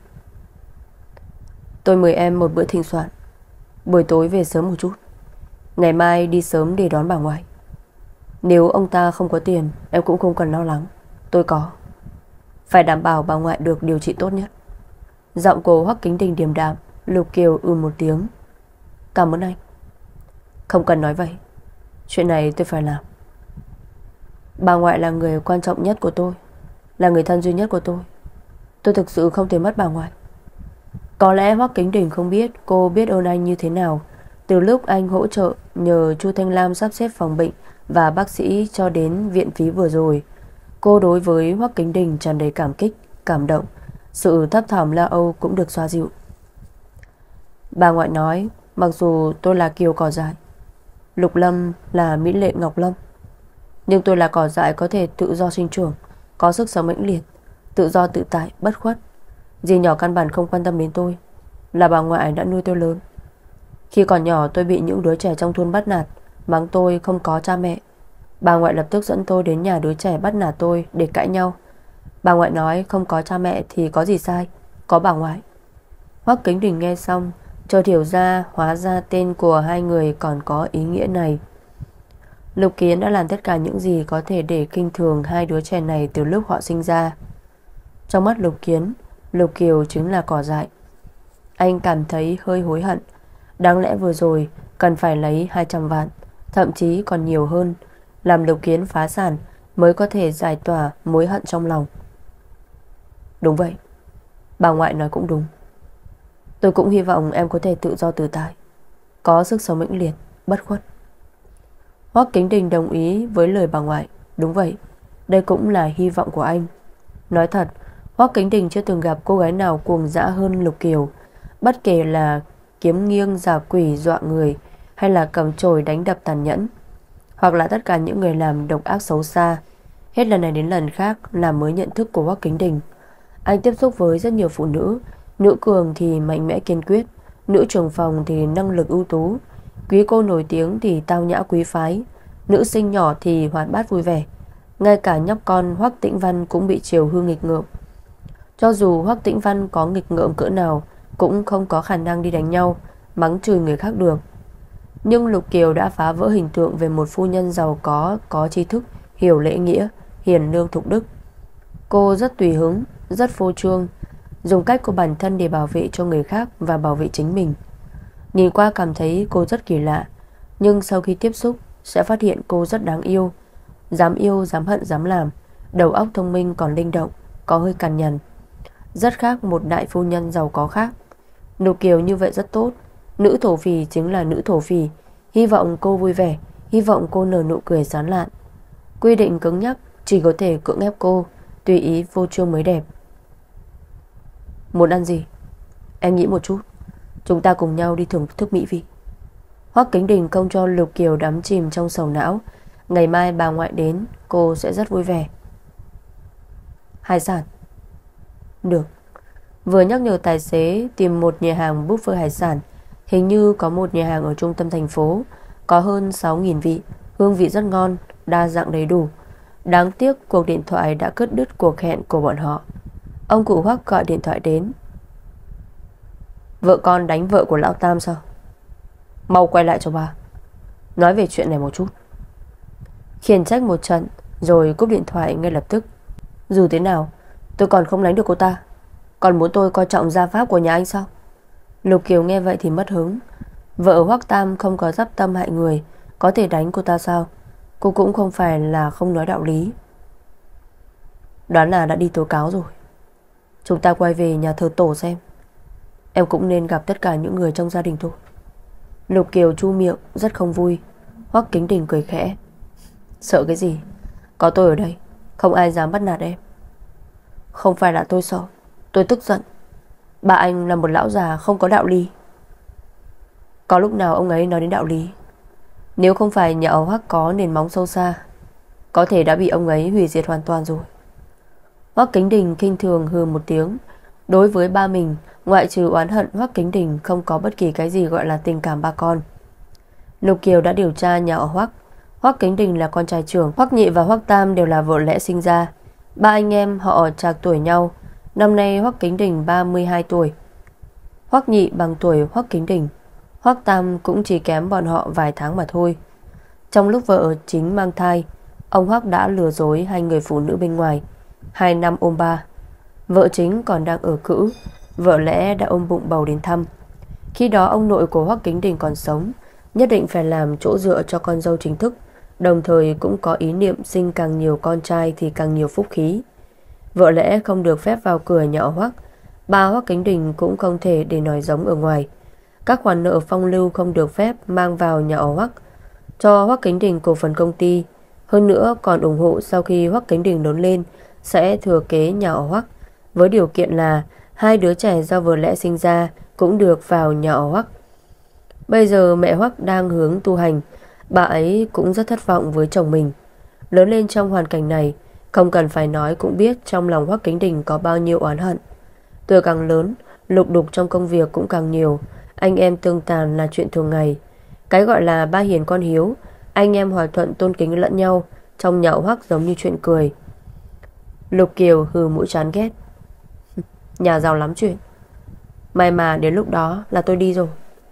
Tôi mời em một bữa thịnh soạn, buổi tối về sớm một chút, ngày mai đi sớm để đón bà ngoại. Nếu ông ta không có tiền, em cũng không cần lo lắng, tôi có. Phải đảm bảo bà ngoại được điều trị tốt nhất. Giọng của Hoắc Kính Đình điềm đạm. Lục Kiều ừ một tiếng. Cảm ơn anh. Không cần nói vậy, chuyện này tôi phải làm. Bà ngoại là người quan trọng nhất của tôi, là người thân duy nhất của tôi. Tôi thực sự không thể mất bà ngoại. Có lẽ Hoắc Kính Đình không biết cô biết ơn anh như thế nào. Từ lúc anh hỗ trợ nhờ Chu Thanh Lam sắp xếp phòng bệnh và bác sĩ cho đến viện phí vừa rồi, cô đối với Hoắc Kính Đình tràn đầy cảm kích, cảm động. Sự thấp thỏm lo âu cũng được xoa dịu. Bà ngoại nói, mặc dù tôi là kiều cỏ dại, Lục Lâm là mỹ lệ ngọc lâm, nhưng tôi là cỏ dại có thể tự do sinh trưởng, có sức sống mãnh liệt, tự do tự tại, bất khuất. Dì nhỏ căn bản không quan tâm đến tôi. Là bà ngoại đã nuôi tôi lớn. Khi còn nhỏ tôi bị những đứa trẻ trong thôn bắt nạt, mắng tôi không có cha mẹ. Bà ngoại lập tức dẫn tôi đến nhà đứa trẻ bắt nạt tôi để cãi nhau. Bà ngoại nói không có cha mẹ thì có gì sai, có bà ngoại. Hoắc Kính Đình nghe xong chợt hiểu ra, hóa ra tên của hai người còn có ý nghĩa này. Lục Kiến đã làm tất cả những gì có thể để khinh thường hai đứa trẻ này từ lúc họ sinh ra. Trong mắt Lục Kiến, Lục Kiều chính là cỏ dại. Anh cảm thấy hơi hối hận. Đáng lẽ vừa rồi cần phải lấy hai trăm vạn, thậm chí còn nhiều hơn, làm Lục Kiến phá sản mới có thể giải tỏa mối hận trong lòng. Đúng vậy, bà ngoại nói cũng đúng. Tôi cũng hy vọng em có thể tự do tự tại, có sức sống mãnh liệt, bất khuất. Hoắc Kính Đình đồng ý với lời bà ngoại. Đúng vậy, đây cũng là hy vọng của anh. Nói thật, Hoắc Kính Đình chưa từng gặp cô gái nào cuồng dã hơn Lục Kiều. Bất kể là kiếm nghiêng giả quỷ dọa người, hay là cầm chổi đánh đập tàn nhẫn, hoặc là tất cả những người làm độc ác xấu xa, hết lần này đến lần khác làm mới nhận thức của Hoắc Kính Đình. Anh tiếp xúc với rất nhiều phụ nữ. Nữ cường thì mạnh mẽ kiên quyết, nữ trưởng phòng thì năng lực ưu tú, quý cô nổi tiếng thì tao nhã quý phái, nữ sinh nhỏ thì hoạt bát vui vẻ. Ngay cả nhóc con Hoắc Tĩnh Văn cũng bị chiều hư nghịch ngợm. Cho dù Hoắc Tĩnh Văn có nghịch ngợm cỡ nào, cũng không có khả năng đi đánh nhau, mắng chửi người khác được. Nhưng Lục Kiều đã phá vỡ hình tượng về một phu nhân giàu có, có tri thức, hiểu lễ nghĩa, hiền lương thục đức. Cô rất tùy hứng, rất phô trương, dùng cách của bản thân để bảo vệ cho người khác và bảo vệ chính mình. Nhìn qua cảm thấy cô rất kỳ lạ, nhưng sau khi tiếp xúc sẽ phát hiện cô rất đáng yêu. Dám yêu, dám hận, dám làm, đầu óc thông minh còn linh động, có hơi cằn nhằn. Rất khác một đại phu nhân giàu có khác. Lục Kiều như vậy rất tốt, Nữ thổ phỉ chính là nữ thổ phỉ. Hy vọng cô vui vẻ, hy vọng cô nở nụ cười sán lạn. Quy định cứng nhắc, chỉ có thể cưỡng ép cô, tùy ý vô chương mới đẹp. Muốn ăn gì? Em nghĩ một chút, chúng ta cùng nhau đi thưởng thức mỹ vị. Hoắc Kính Đình không cho Lục Kiều đắm chìm trong sầu não. Ngày mai bà ngoại đến, cô sẽ rất vui vẻ. Hải sản. Được. Vừa nhắc nhở tài xế tìm một nhà hàng buffet hải sản. Hình như có một nhà hàng ở trung tâm thành phố, có hơn sáu nghìn vị, hương vị rất ngon, đa dạng đầy đủ. Đáng tiếc cuộc điện thoại đã cắt đứt cuộc hẹn của bọn họ. Ông cụ Hoắc gọi điện thoại đến. Vợ con đánh vợ của lão Tam sao? Mau quay lại cho bà, nói về chuyện này một chút. Khiển trách một trận rồi cúp điện thoại ngay lập tức. Dù thế nào tôi còn không đánh được cô ta, còn muốn tôi coi trọng gia pháp của nhà anh sao? Lục Kiều nghe vậy thì mất hứng. Vợ Hoắc Tam không có dắp tâm hại người, có thể đánh cô ta sao? Cô cũng không phải là không nói đạo lý. Đoán là đã đi tố cáo rồi. Chúng ta quay về nhà thờ tổ xem. Em cũng nên gặp tất cả những người trong gia đình thôi. Lục Kiều chu miệng rất không vui. Hoắc Kính Đình cười khẽ. Sợ cái gì? Có tôi ở đây, không ai dám bắt nạt em. Không phải là tôi sợ, tôi tức giận. Bà anh là một lão già không có đạo lý. Có lúc nào ông ấy nói đến đạo lý? Nếu không phải nhà ông Hoắc có nền móng sâu xa, có thể đã bị ông ấy hủy diệt hoàn toàn rồi. Hoắc Kính Đình khinh thường hừ một tiếng. Đối với ba mình, ngoại trừ oán hận, Hoắc Kính Đình không có bất kỳ cái gì gọi là tình cảm ba con. Lục Kiều đã điều tra nhà ở Hoắc. Hoắc Kính Đình là con trai trưởng, Hoắc Nhị và Hoắc Tam đều là vợ lẽ sinh ra. Ba anh em họ trạc tuổi nhau. Năm nay Hoắc Kính Đình ba mươi hai tuổi, Hoắc Nhị bằng tuổi Hoắc Kính Đình, Hoắc Tam cũng chỉ kém bọn họ vài tháng mà thôi. Trong lúc vợ chính mang thai, ông Hoắc đã lừa dối hai người phụ nữ bên ngoài. Hai năm ôm ba. Vợ chính còn đang ở cữ, vợ lẽ đã ôm bụng bầu đến thăm. Khi đó ông nội của Hoắc Kính Đình còn sống, nhất định phải làm chỗ dựa cho con dâu chính thức, đồng thời cũng có ý niệm sinh càng nhiều con trai thì càng nhiều phúc khí. Vợ lẽ không được phép vào cửa nhà Hoắc. Ba Hoắc Kính Đình cũng không thể để nói giống ở ngoài. Các khoản nợ phong lưu không được phép mang vào nhà Hoắc. Cho Hoắc Kính Đình cổ phần công ty. Hơn nữa còn ủng hộ sau khi Hoắc Kính Đình lớn lên sẽ thừa kế nhà Hoắc, với điều kiện là hai đứa trẻ do vợ lẽ sinh ra cũng được vào nhà Hoắc. Bây giờ mẹ Hoắc đang hướng tu hành, bà ấy cũng rất thất vọng với chồng mình. Lớn lên trong hoàn cảnh này, không cần phải nói cũng biết trong lòng Hoắc Kính Đình có bao nhiêu oán hận. Tuổi càng lớn, lục đục trong công việc cũng càng nhiều. Anh em tương tàn là chuyện thường ngày. Cái gọi là ba hiền con hiếu, anh em hòa thuận tôn kính lẫn nhau, trong nhà Hoắc giống như chuyện cười. Lục Kiều hừ mũi chán ghét. Nhà giàu lắm chuyện. May mà đến lúc đó là tôi đi rồi.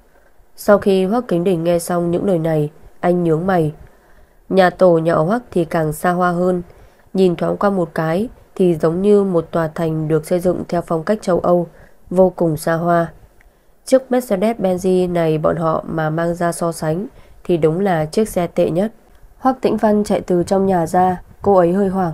Sau khi Hoắc Kính Đình nghe xong những lời này, anh nhướng mày. Nhà tổ nhà Hoắc thì càng xa hoa hơn. Nhìn thoáng qua một cái thì giống như một tòa thành được xây dựng theo phong cách châu Âu, vô cùng xa hoa. Chiếc Mercedes-Benz này bọn họ mà mang ra so sánh thì đúng là chiếc xe tệ nhất. Hoắc Tĩnh Văn chạy từ trong nhà ra, cô ấy hơi hoảng.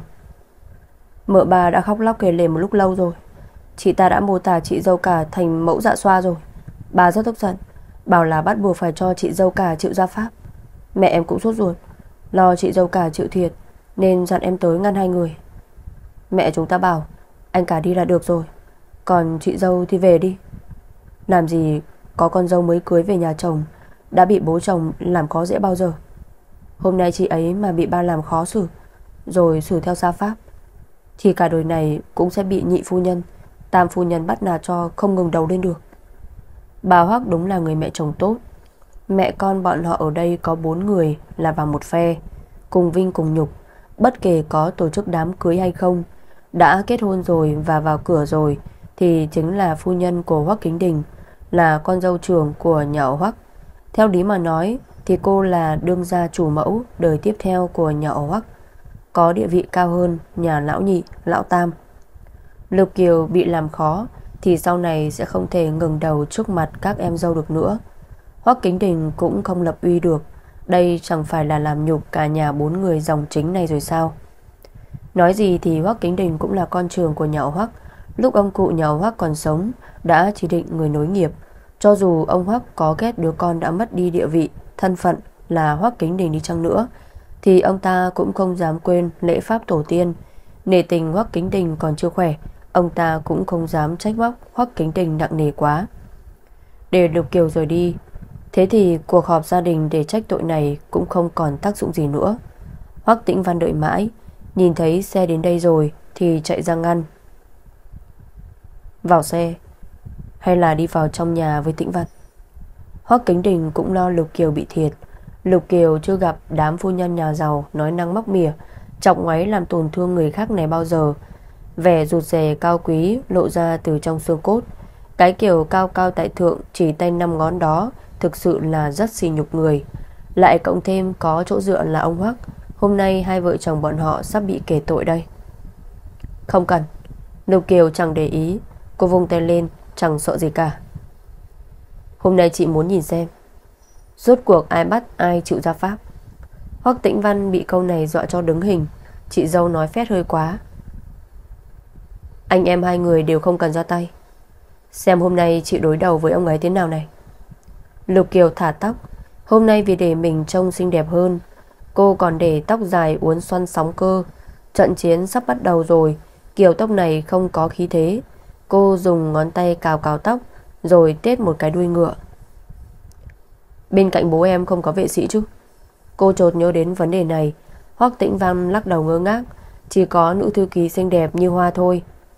Mợ bà đã khóc lóc kể lể một lúc lâu rồi. Chị ta đã mô tả chị dâu cả thành mẫu dạ xoa rồi. Bà rất tức giận, bảo là bắt buộc phải cho chị dâu cả chịu gia pháp. Mẹ em cũng sốt ruột, lo chị dâu cả chịu thiệt, nên dặn em tới ngăn hai người. Mẹ chúng ta bảo anh cả đi là được rồi, còn chị dâu thì về đi. Làm gì có con dâu mới cưới về nhà chồng đã bị bố chồng làm khó dễ bao giờ. Hôm nay chị ấy mà bị ba làm khó xử, rồi xử theo gia pháp, thì cả đời này cũng sẽ bị nhị phu nhân, tam phu nhân bắt nạt cho không ngừng đầu lên được. Bà Hoắc đúng là người mẹ chồng tốt. Mẹ con bọn họ ở đây có bốn người là vào một phe, cùng vinh cùng nhục. Bất kể có tổ chức đám cưới hay không, đã kết hôn rồi và vào cửa rồi thì chính là phu nhân của Hoắc Kính Đình, là con dâu trưởng của nhà Hoắc. Theo lý mà nói thì cô là đương gia chủ mẫu đời tiếp theo của nhà Hoắc, có địa vị cao hơn nhà lão nhị, lão tam. Lục Kiều bị làm khó thì sau này sẽ không thể ngẩng đầu trước mặt các em dâu được nữa. Hoắc Kính Đình cũng không lập uy được. Đây chẳng phải là làm nhục cả nhà bốn người dòng chính này rồi sao? Nói gì thì Hoắc Kính Đình cũng là con trưởng của nhà Hoắc. Lúc ông cụ nhà Hoắc còn sống đã chỉ định người nối nghiệp, Cho dù ông Hoắc có ghét đứa con đã mất đi địa vị, thân phận là Hoắc Kính Đình đi chăng nữa, thì ông ta cũng không dám quên lễ pháp tổ tiên. Nể tình Hoắc Kính Đình còn chưa khỏe, ông ta cũng không dám trách móc Hoắc Kính Đình nặng nề quá. Để Lục Kiều rời đi, thế thì cuộc họp gia đình để trách tội này cũng không còn tác dụng gì nữa. Hoắc Tĩnh Văn đợi mãi, nhìn thấy xe đến đây rồi thì chạy ra ngăn. Vào xe hay là đi vào trong nhà với Tĩnh Văn? Hoắc Kính Đình cũng lo Lục Kiều bị thiệt. Lục Kiều chưa gặp đám phu nhân nhà giàu nói năng móc mỉa, chọc ngoáy làm tổn thương người khác này bao giờ. Vẻ rụt rè cao quý lộ ra từ trong xương cốt. Cái kiểu cao cao tại thượng chỉ tay năm ngón đó thực sự là rất xỉ nhục người. Lại cộng thêm có chỗ dựa là ông Hoắc, hôm nay hai vợ chồng bọn họ sắp bị kể tội đây. Không cần. Lục Kiều chẳng để ý, cô vung tay lên, chẳng sợ gì cả. Hôm nay chị muốn nhìn xem rốt cuộc ai bắt ai chịu ra pháp. Hoắc Tĩnh Văn bị câu này dọa cho đứng hình. Chị dâu nói phét hơi quá. Anh em hai người đều không cần ra tay. Xem hôm nay chị đối đầu với ông ấy thế nào này. Lục Kiều thả tóc. Hôm nay vì để mình trông xinh đẹp hơn, cô còn để tóc dài uốn xoăn sóng cơ. Trận chiến sắp bắt đầu rồi, kiểu tóc này không có khí thế. Cô dùng ngón tay cào cào tóc, rồi tết một cái đuôi ngựa. Bên cạnh bố em không có vệ sĩ chứ? Cô chợt nhớ đến vấn đề này. Hoắc Tĩnh Văn lắc đầu ngơ ngác. Chỉ có nữ thư ký xinh đẹp như hoa thôi.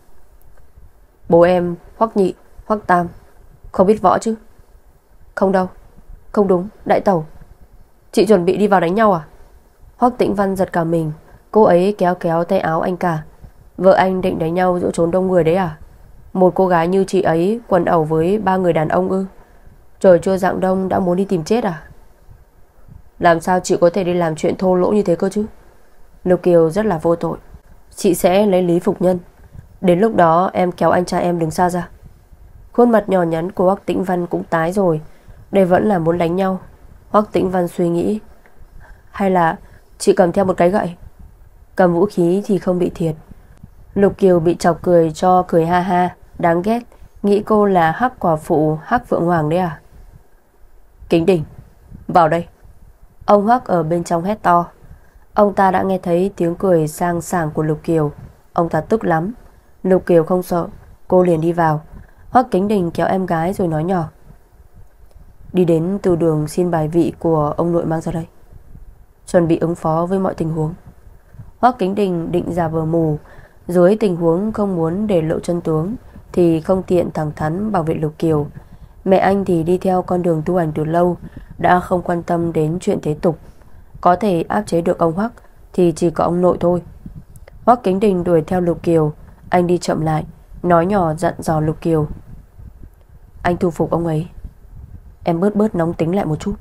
Bố em Hoắc Nhị, Hoắc Tam không biết võ chứ? Không đâu. Không đúng, đại tẩu, chị chuẩn bị đi vào đánh nhau à? Hoắc Tĩnh Văn giật cả mình. Cô ấy kéo kéo tay áo anh cả. Vợ anh định đánh nhau giữa chốn đông người đấy à? Một cô gái như chị ấy quần ẩu với ba người đàn ông ư? Trời chưa rạng đông đã muốn đi tìm chết à? Làm sao chị có thể đi làm chuyện thô lỗ như thế cơ chứ? Lục Kiều rất là vô tội. Chị sẽ lấy lý phục nhân. Đến lúc đó em kéo anh trai em đứng xa ra. Khuôn mặt nhỏ nhắn của Hoắc Tĩnh Văn cũng tái rồi. Đây vẫn là muốn đánh nhau. Hoắc Tĩnh Văn suy nghĩ. Hay là chị cầm theo một cái gậy? Cầm vũ khí thì không bị thiệt. Lục Kiều bị chọc cười cho cười ha ha. Đáng ghét. Nghĩ cô là Hắc quả phụ Hắc Phượng Hoàng đấy à? Kính Đình, vào đây. Ông Hoắc ở bên trong hét to. Ông ta đã nghe thấy tiếng cười sang sảng của Lục Kiều. Ông ta tức lắm. Lục Kiều không sợ, cô liền đi vào. Hoắc Kính Đình kéo em gái rồi nói nhỏ. Đi đến từ đường xin bài vị của ông nội mang ra đây, chuẩn bị ứng phó với mọi tình huống. Hoắc Kính Đình định giả vờ mù. Dưới tình huống không muốn để lộ chân tướng thì không tiện thẳng thắn bảo vệ Lục Kiều. Mẹ anh thì đi theo con đường tu hành từ lâu, đã không quan tâm đến chuyện thế tục. Có thể áp chế được ông Hoắc thì chỉ có ông nội thôi. Hoắc Kính Đình đuổi theo Lục Kiều. Anh đi chậm lại, nói nhỏ dặn dò Lục Kiều. Anh thu phục ông ấy, em bớt bớt nóng tính lại một chút.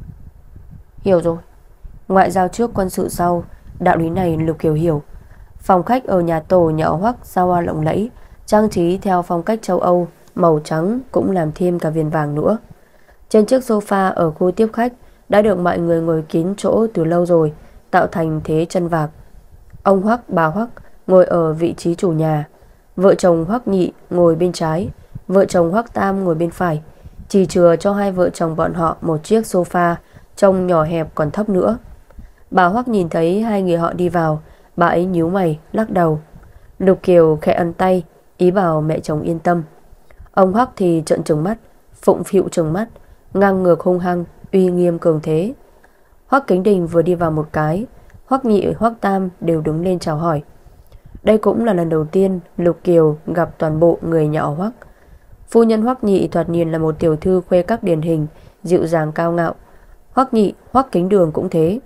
Hiểu rồi. Ngoại giao trước quân sự sau, đạo lý này Lục Kiều hiểu. Phòng khách ở nhà tổ nhà Hoắc sao hoa lộng lẫy, trang trí theo phong cách châu Âu, màu trắng cũng làm thêm cả viền vàng nữa. Trên chiếc sofa ở khu tiếp khách đã được mọi người ngồi kín chỗ từ lâu rồi, tạo thành thế chân vạc. Ông Hoắc, bà Hoắc ngồi ở vị trí chủ nhà, vợ chồng Hoắc Nhị ngồi bên trái, vợ chồng Hoắc Tam ngồi bên phải. Chỉ chừa cho hai vợ chồng bọn họ một chiếc sofa trông nhỏ hẹp còn thấp nữa. Bà Hoắc nhìn thấy hai người họ đi vào, bà ấy nhíu mày lắc đầu. Lục Kiều khẽ ấn tay, ý bảo mẹ chồng yên tâm. Ông Hoắc thì trợn trừng mắt, phụng phịu trừng mắt, ngang ngược hung hăng, uy nghiêm cường thế. Hoắc Kính Đình vừa đi vào một cái, Hoắc Nhị, Hoắc Tam đều đứng lên chào hỏi. Đây cũng là lần đầu tiên Lục Kiều gặp toàn bộ người nhà Hoắc. Phu nhân Hoắc Nhị thoạt nhìn là một tiểu thư khuê các điển hình, dịu dàng cao ngạo. Hoắc Nhị, Hoắc Kính Đường cũng thế.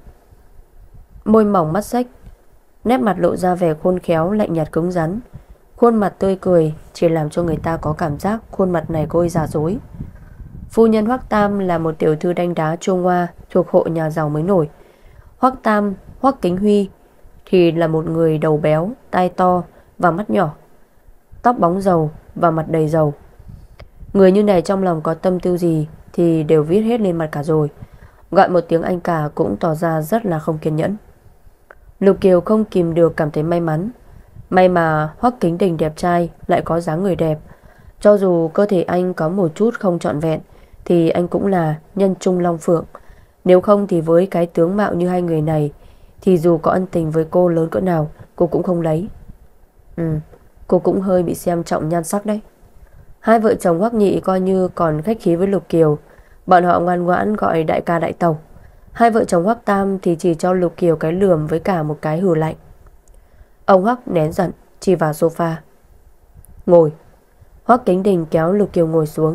Môi mỏng mắt xếch, nét mặt lộ ra vẻ khôn khéo lạnh nhạt cứng rắn. Khuôn mặt tươi cười chỉ làm cho người ta có cảm giác khuôn mặt này cô ấy giả dối. Phu nhân Hoắc Tam là một tiểu thư đanh đá Trung Hoa thuộc hộ nhà giàu mới nổi. Hoắc Tam, Hoắc Kính Huy thì là một người đầu béo, tai to và mắt nhỏ, tóc bóng dầu và mặt đầy dầu. Người như này trong lòng có tâm tư gì thì đều viết hết lên mặt cả rồi. Gọi một tiếng anh cả cũng tỏ ra rất là không kiên nhẫn. Lục Kiều không kìm được cảm thấy may mắn. May mà Hoắc Kính Đình đẹp trai, lại có dáng người đẹp. Cho dù cơ thể anh có một chút không trọn vẹn thì anh cũng là nhân trung long phượng. Nếu không thì với cái tướng mạo như hai người này thì dù có ân tình với cô lớn cỡ nào, cô cũng không lấy. Ừ, cô cũng hơi bị xem trọng nhan sắc đấy. Hai vợ chồng Hoắc Nhị coi như còn khách khí với Lục Kiều. Bọn họ ngoan ngoãn gọi đại ca đại tẩu. Hai vợ chồng Hoắc Tam thì chỉ cho Lục Kiều cái lườm với cả một cái hừ lạnh. Ông Hoắc nén giận chỉ vào sofa. Ngồi. Hoắc Kính Đình kéo Lục Kiều ngồi xuống.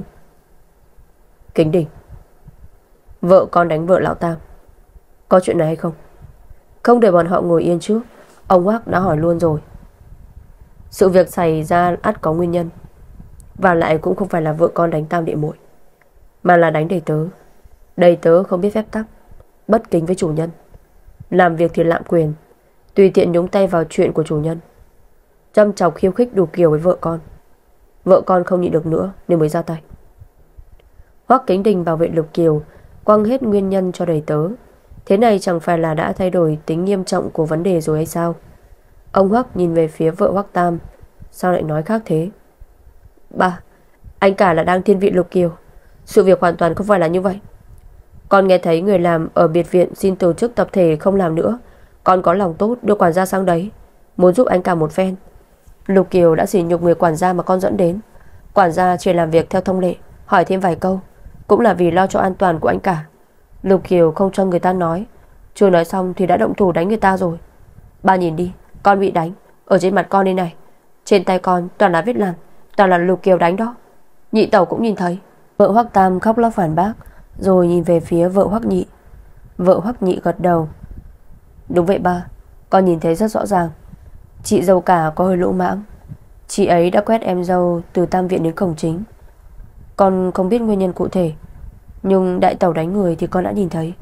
Kính Đình, vợ con đánh vợ lão Tam, có chuyện này hay không? Không để bọn họ ngồi yên trước, ông Hoắc đã hỏi luôn rồi. Sự việc xảy ra ắt có nguyên nhân, và lại cũng không phải là vợ con đánh Tam đệ muội, mà là đánh đầy tớ. Đầy tớ không biết phép tắc, bất kính với chủ nhân, làm việc thì lạm quyền, tùy tiện nhúng tay vào chuyện của chủ nhân, châm chọc khiêu khích Lục Kiều với vợ con. Vợ con không nhịn được nữa nên mới ra tay. Hoắc Kính Đình bảo vệ Lục Kiều, quăng hết nguyên nhân cho đầy tớ. Thế này chẳng phải là đã thay đổi tính nghiêm trọng của vấn đề rồi hay sao? Ông Hoắc nhìn về phía vợ Hoắc Tam. Sao lại nói khác thế? Ba, anh cả là đang thiên vị Lục Kiều. Sự việc hoàn toàn không phải là như vậy. Con nghe thấy người làm ở biệt viện xin tổ chức tập thể không làm nữa. Con có lòng tốt đưa quản gia sang đấy, muốn giúp anh cả một phen. Lục Kiều đã sỉ nhục người quản gia mà con dẫn đến. Quản gia chỉ làm việc theo thông lệ, hỏi thêm vài câu, cũng là vì lo cho an toàn của anh cả. Lục Kiều không cho người ta nói, chưa nói xong thì đã động thủ đánh người ta rồi. Ba nhìn đi, con bị đánh. Ở trên mặt con đây này, trên tay con toàn là vết lằn, toàn là Lục Kiều đánh đó. Nhị tẩu cũng nhìn thấy. Vợ Hoắc Tam khóc lóc phản bác, rồi nhìn về phía vợ Hoắc Nhị. Vợ Hoắc Nhị gật đầu. Đúng vậy ba, con nhìn thấy rất rõ ràng. Chị dâu cả có hơi lỗ mãng. Chị ấy đã quét em dâu từ tam viện đến cổng chính. Con không biết nguyên nhân cụ thể, nhưng đại tẩu đánh người thì con đã nhìn thấy.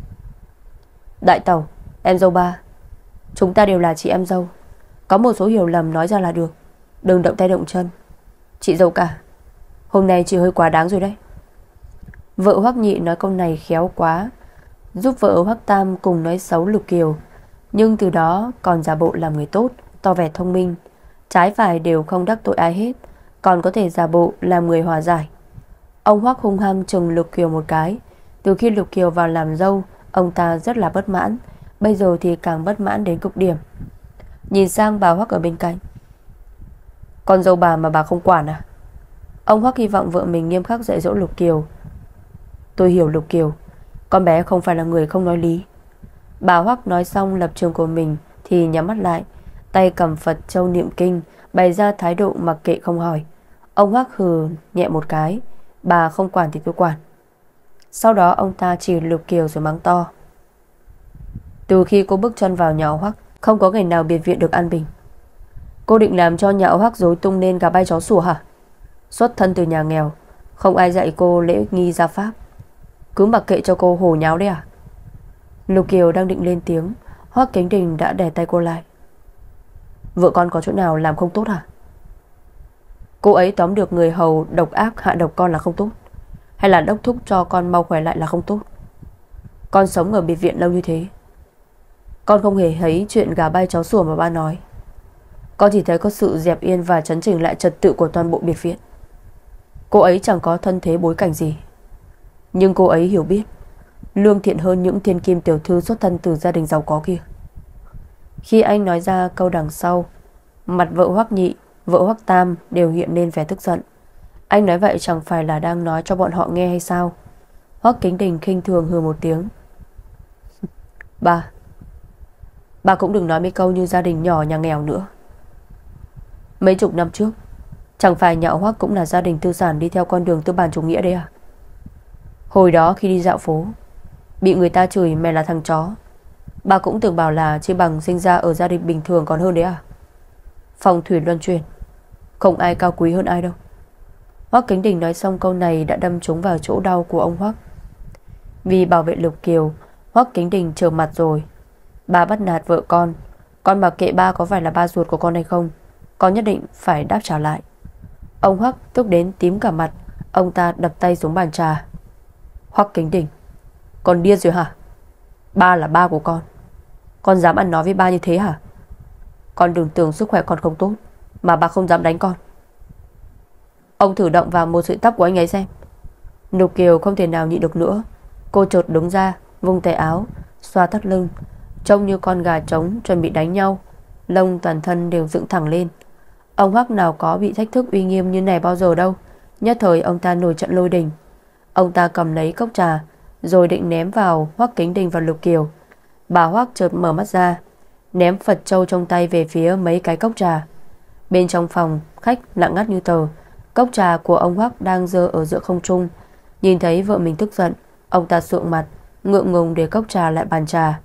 Đại tẩu, em dâu ba, chúng ta đều là chị em dâu, có một số hiểu lầm nói ra là được, đừng động tay động chân. Chị dâu cả, hôm nay chị hơi quá đáng rồi đấy. Vợ Hoắc Nhị nói câu này khéo quá, giúp vợ Hoắc Tam cùng nói xấu Lục Kiều, nhưng từ đó còn giả bộ làm người tốt, tỏ vẻ thông minh, trái phải đều không đắc tội ai hết, còn có thể giả bộ làm người hòa giải. Ông Hoắc hung hăng trừng Lục Kiều một cái. Từ khi Lục Kiều vào làm dâu, ông ta rất là bất mãn, bây giờ thì càng bất mãn đến cực điểm. Nhìn sang bà Hoắc ở bên cạnh. Con dâu bà mà bà không quản à? Ông Hoắc hy vọng vợ mình nghiêm khắc dạy dỗ Lục Kiều. Tôi hiểu Lục Kiều, con bé không phải là người không nói lý. Bà Hoắc nói xong lập trường của mình thì nhắm mắt lại, tay cầm Phật châu niệm kinh, bày ra thái độ mặc kệ không hỏi. Ông Hoắc hừ nhẹ một cái. Bà không quản thì tôi quản. Sau đó ông ta chỉ Lục Kiều rồi mắng to. Từ khi cô bước chân vào nhà Hoắc, không có ngày nào biệt viện được an bình. Cô định làm cho nhà Hoắc rối tung nên gà bay chó sủa hả? Xuất thân từ nhà nghèo, không ai dạy cô lễ nghi gia pháp, cứ mặc kệ cho cô hồ nháo đấy à? Lục Kiều đang định lên tiếng, Hoắc Kính Đình đã đè tay cô lại. Vợ con có chỗ nào làm không tốt hả? Cô ấy tóm được người hầu độc ác hạ độc con là không tốt, hay là đốc thúc cho con mau khỏe lại là không tốt? Con sống ở biệt viện lâu như thế, con không hề thấy chuyện gà bay chó sủa mà ba nói. Con chỉ thấy có sự dẹp yên và chấn chỉnh lại trật tự của toàn bộ biệt viện. Cô ấy chẳng có thân thế bối cảnh gì, nhưng cô ấy hiểu biết, lương thiện hơn những thiên kim tiểu thư xuất thân từ gia đình giàu có kia. Khi anh nói ra câu đằng sau, mặt vợ Hoắc Nhị, vợ Hoắc Tam đều hiện lên vẻ tức giận. Anh nói vậy chẳng phải là đang nói cho bọn họ nghe hay sao? Hoắc Kính Đình khinh thường hừ một tiếng. Ba, Bà cũng đừng nói mấy câu như gia đình nhỏ nhà nghèo nữa. Mấy chục năm trước, chẳng phải nhà Hoắc cũng là gia đình tư sản đi theo con đường tư bản chủ nghĩa đấy à? Hồi đó khi đi dạo phố, bị người ta chửi mày là thằng chó, bà cũng từng bảo là chỉ bằng sinh ra ở gia đình bình thường còn hơn đấy à? Phong thủy luân chuyển, không ai cao quý hơn ai đâu. Hoắc Kính Đình nói xong câu này đã đâm trúng vào chỗ đau của ông Hoắc. Vì bảo vệ Lục Kiều, Hoắc Kính Đình trở mặt rồi. Bà bắt nạt vợ con, con mặc kệ ba có phải là ba ruột của con hay không, con nhất định phải đáp trả lại. Ông Hoắc tức đến tím cả mặt. Ông ta đập tay xuống bàn trà. Hoắc Kính Đình, con điên rồi hả? Ba là ba của con, con dám ăn nói với ba như thế hả? Con đừng tưởng sức khỏe con không tốt mà ba không dám đánh con. Ông thử động vào một sợi tóc của anh ấy xem. Lục Kiều không thể nào nhịn được nữa. Cô chợt đứng ra, vung tay áo, xoa thắt lưng, trông như con gà trống chuẩn bị đánh nhau. Lông toàn thân đều dựng thẳng lên. Ông Hoắc nào có bị thách thức uy nghiêm như này bao giờ đâu. Nhất thời ông ta nổi trận lôi đình. Ông ta cầm lấy cốc trà rồi định ném vào Hoắc Kính Đình và Lục Kiều. Bà Hoắc chợt mở mắt ra, ném Phật châu trong tay về phía mấy cái cốc trà. Bên trong phòng khách lặng ngắt như tờ. Cốc trà của ông Hoắc đang giơ ở giữa không trung. Nhìn thấy vợ mình tức giận, ông ta sượng mặt, ngượng ngùng để cốc trà lại bàn trà.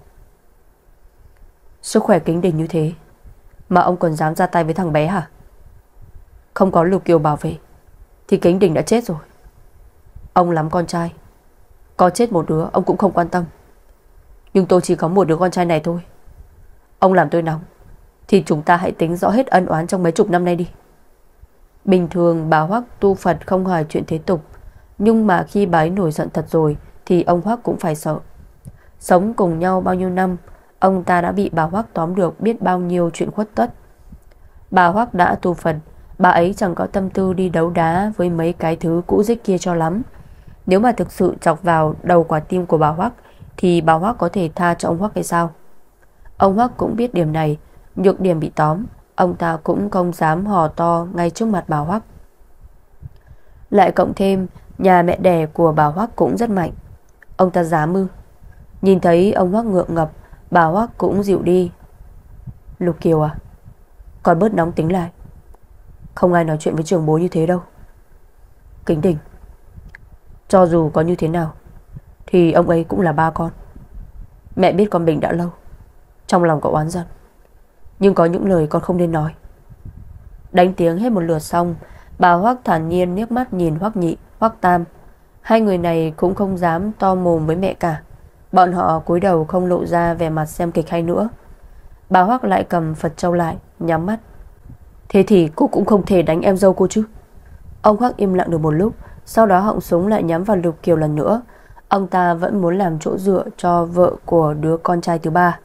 Sức khỏe Kính Đình như thế mà ông còn dám ra tay với thằng bé hả? Không có Lục Kiều bảo vệ thì Kính Đình đã chết rồi. Ông lắm con trai, có chết một đứa ông cũng không quan tâm. Nhưng tôi chỉ có một đứa con trai này thôi. Ông làm tôi nóng thì chúng ta hãy tính rõ hết ân oán trong mấy chục năm nay đi. Bình thường bà Hoắc tu Phật không hỏi chuyện thế tục, nhưng mà khi bà ấy nổi giận thật rồi thì ông Hoắc cũng phải sợ. Sống cùng nhau bao nhiêu năm, ông ta đã bị bà Hoắc tóm được biết bao nhiêu chuyện khuất tất. Bà Hoắc đã tu Phật, bà ấy chẳng có tâm tư đi đấu đá với mấy cái thứ cũ rích kia cho lắm. Nếu mà thực sự chọc vào đầu quả tim của bà Hoắc thì bà Hoắc có thể tha cho ông Hoắc hay sao? Ông Hoắc cũng biết điểm này, nhược điểm bị tóm, ông ta cũng không dám hò to ngay trước mặt bà Hoắc. Lại cộng thêm nhà mẹ đẻ của bà Hoắc cũng rất mạnh, ông ta dám ư? Nhìn thấy ông Hoắc ngượng ngập, bà Hoắc cũng dịu đi. Lục Kiều à, còn bớt nóng tính lại. Không ai nói chuyện với trưởng bối như thế đâu. Kính Đình, cho dù có như thế nào thì ông ấy cũng là ba con. Mẹ biết con Bình đã lâu, trong lòng cậu oán giận, nhưng có những lời con không nên nói. Đánh tiếng hết một lượt xong, bà Hoắc thản nhiên liếc mắt nhìn Hoắc Nhị, Hoắc Tam. Hai người này cũng không dám to mồm với mẹ cả. Bọn họ cúi đầu không lộ ra vẻ mặt xem kịch hay nữa. Bà Hoắc lại cầm Phật châu lại, nhắm mắt. Thế thì cô cũng không thể đánh em dâu cô chứ? Ông Hoắc im lặng được một lúc, sau đó họng súng lại nhắm vào Lục Kiều lần nữa. Ông ta vẫn muốn làm chỗ dựa cho vợ của đứa con trai thứ ba.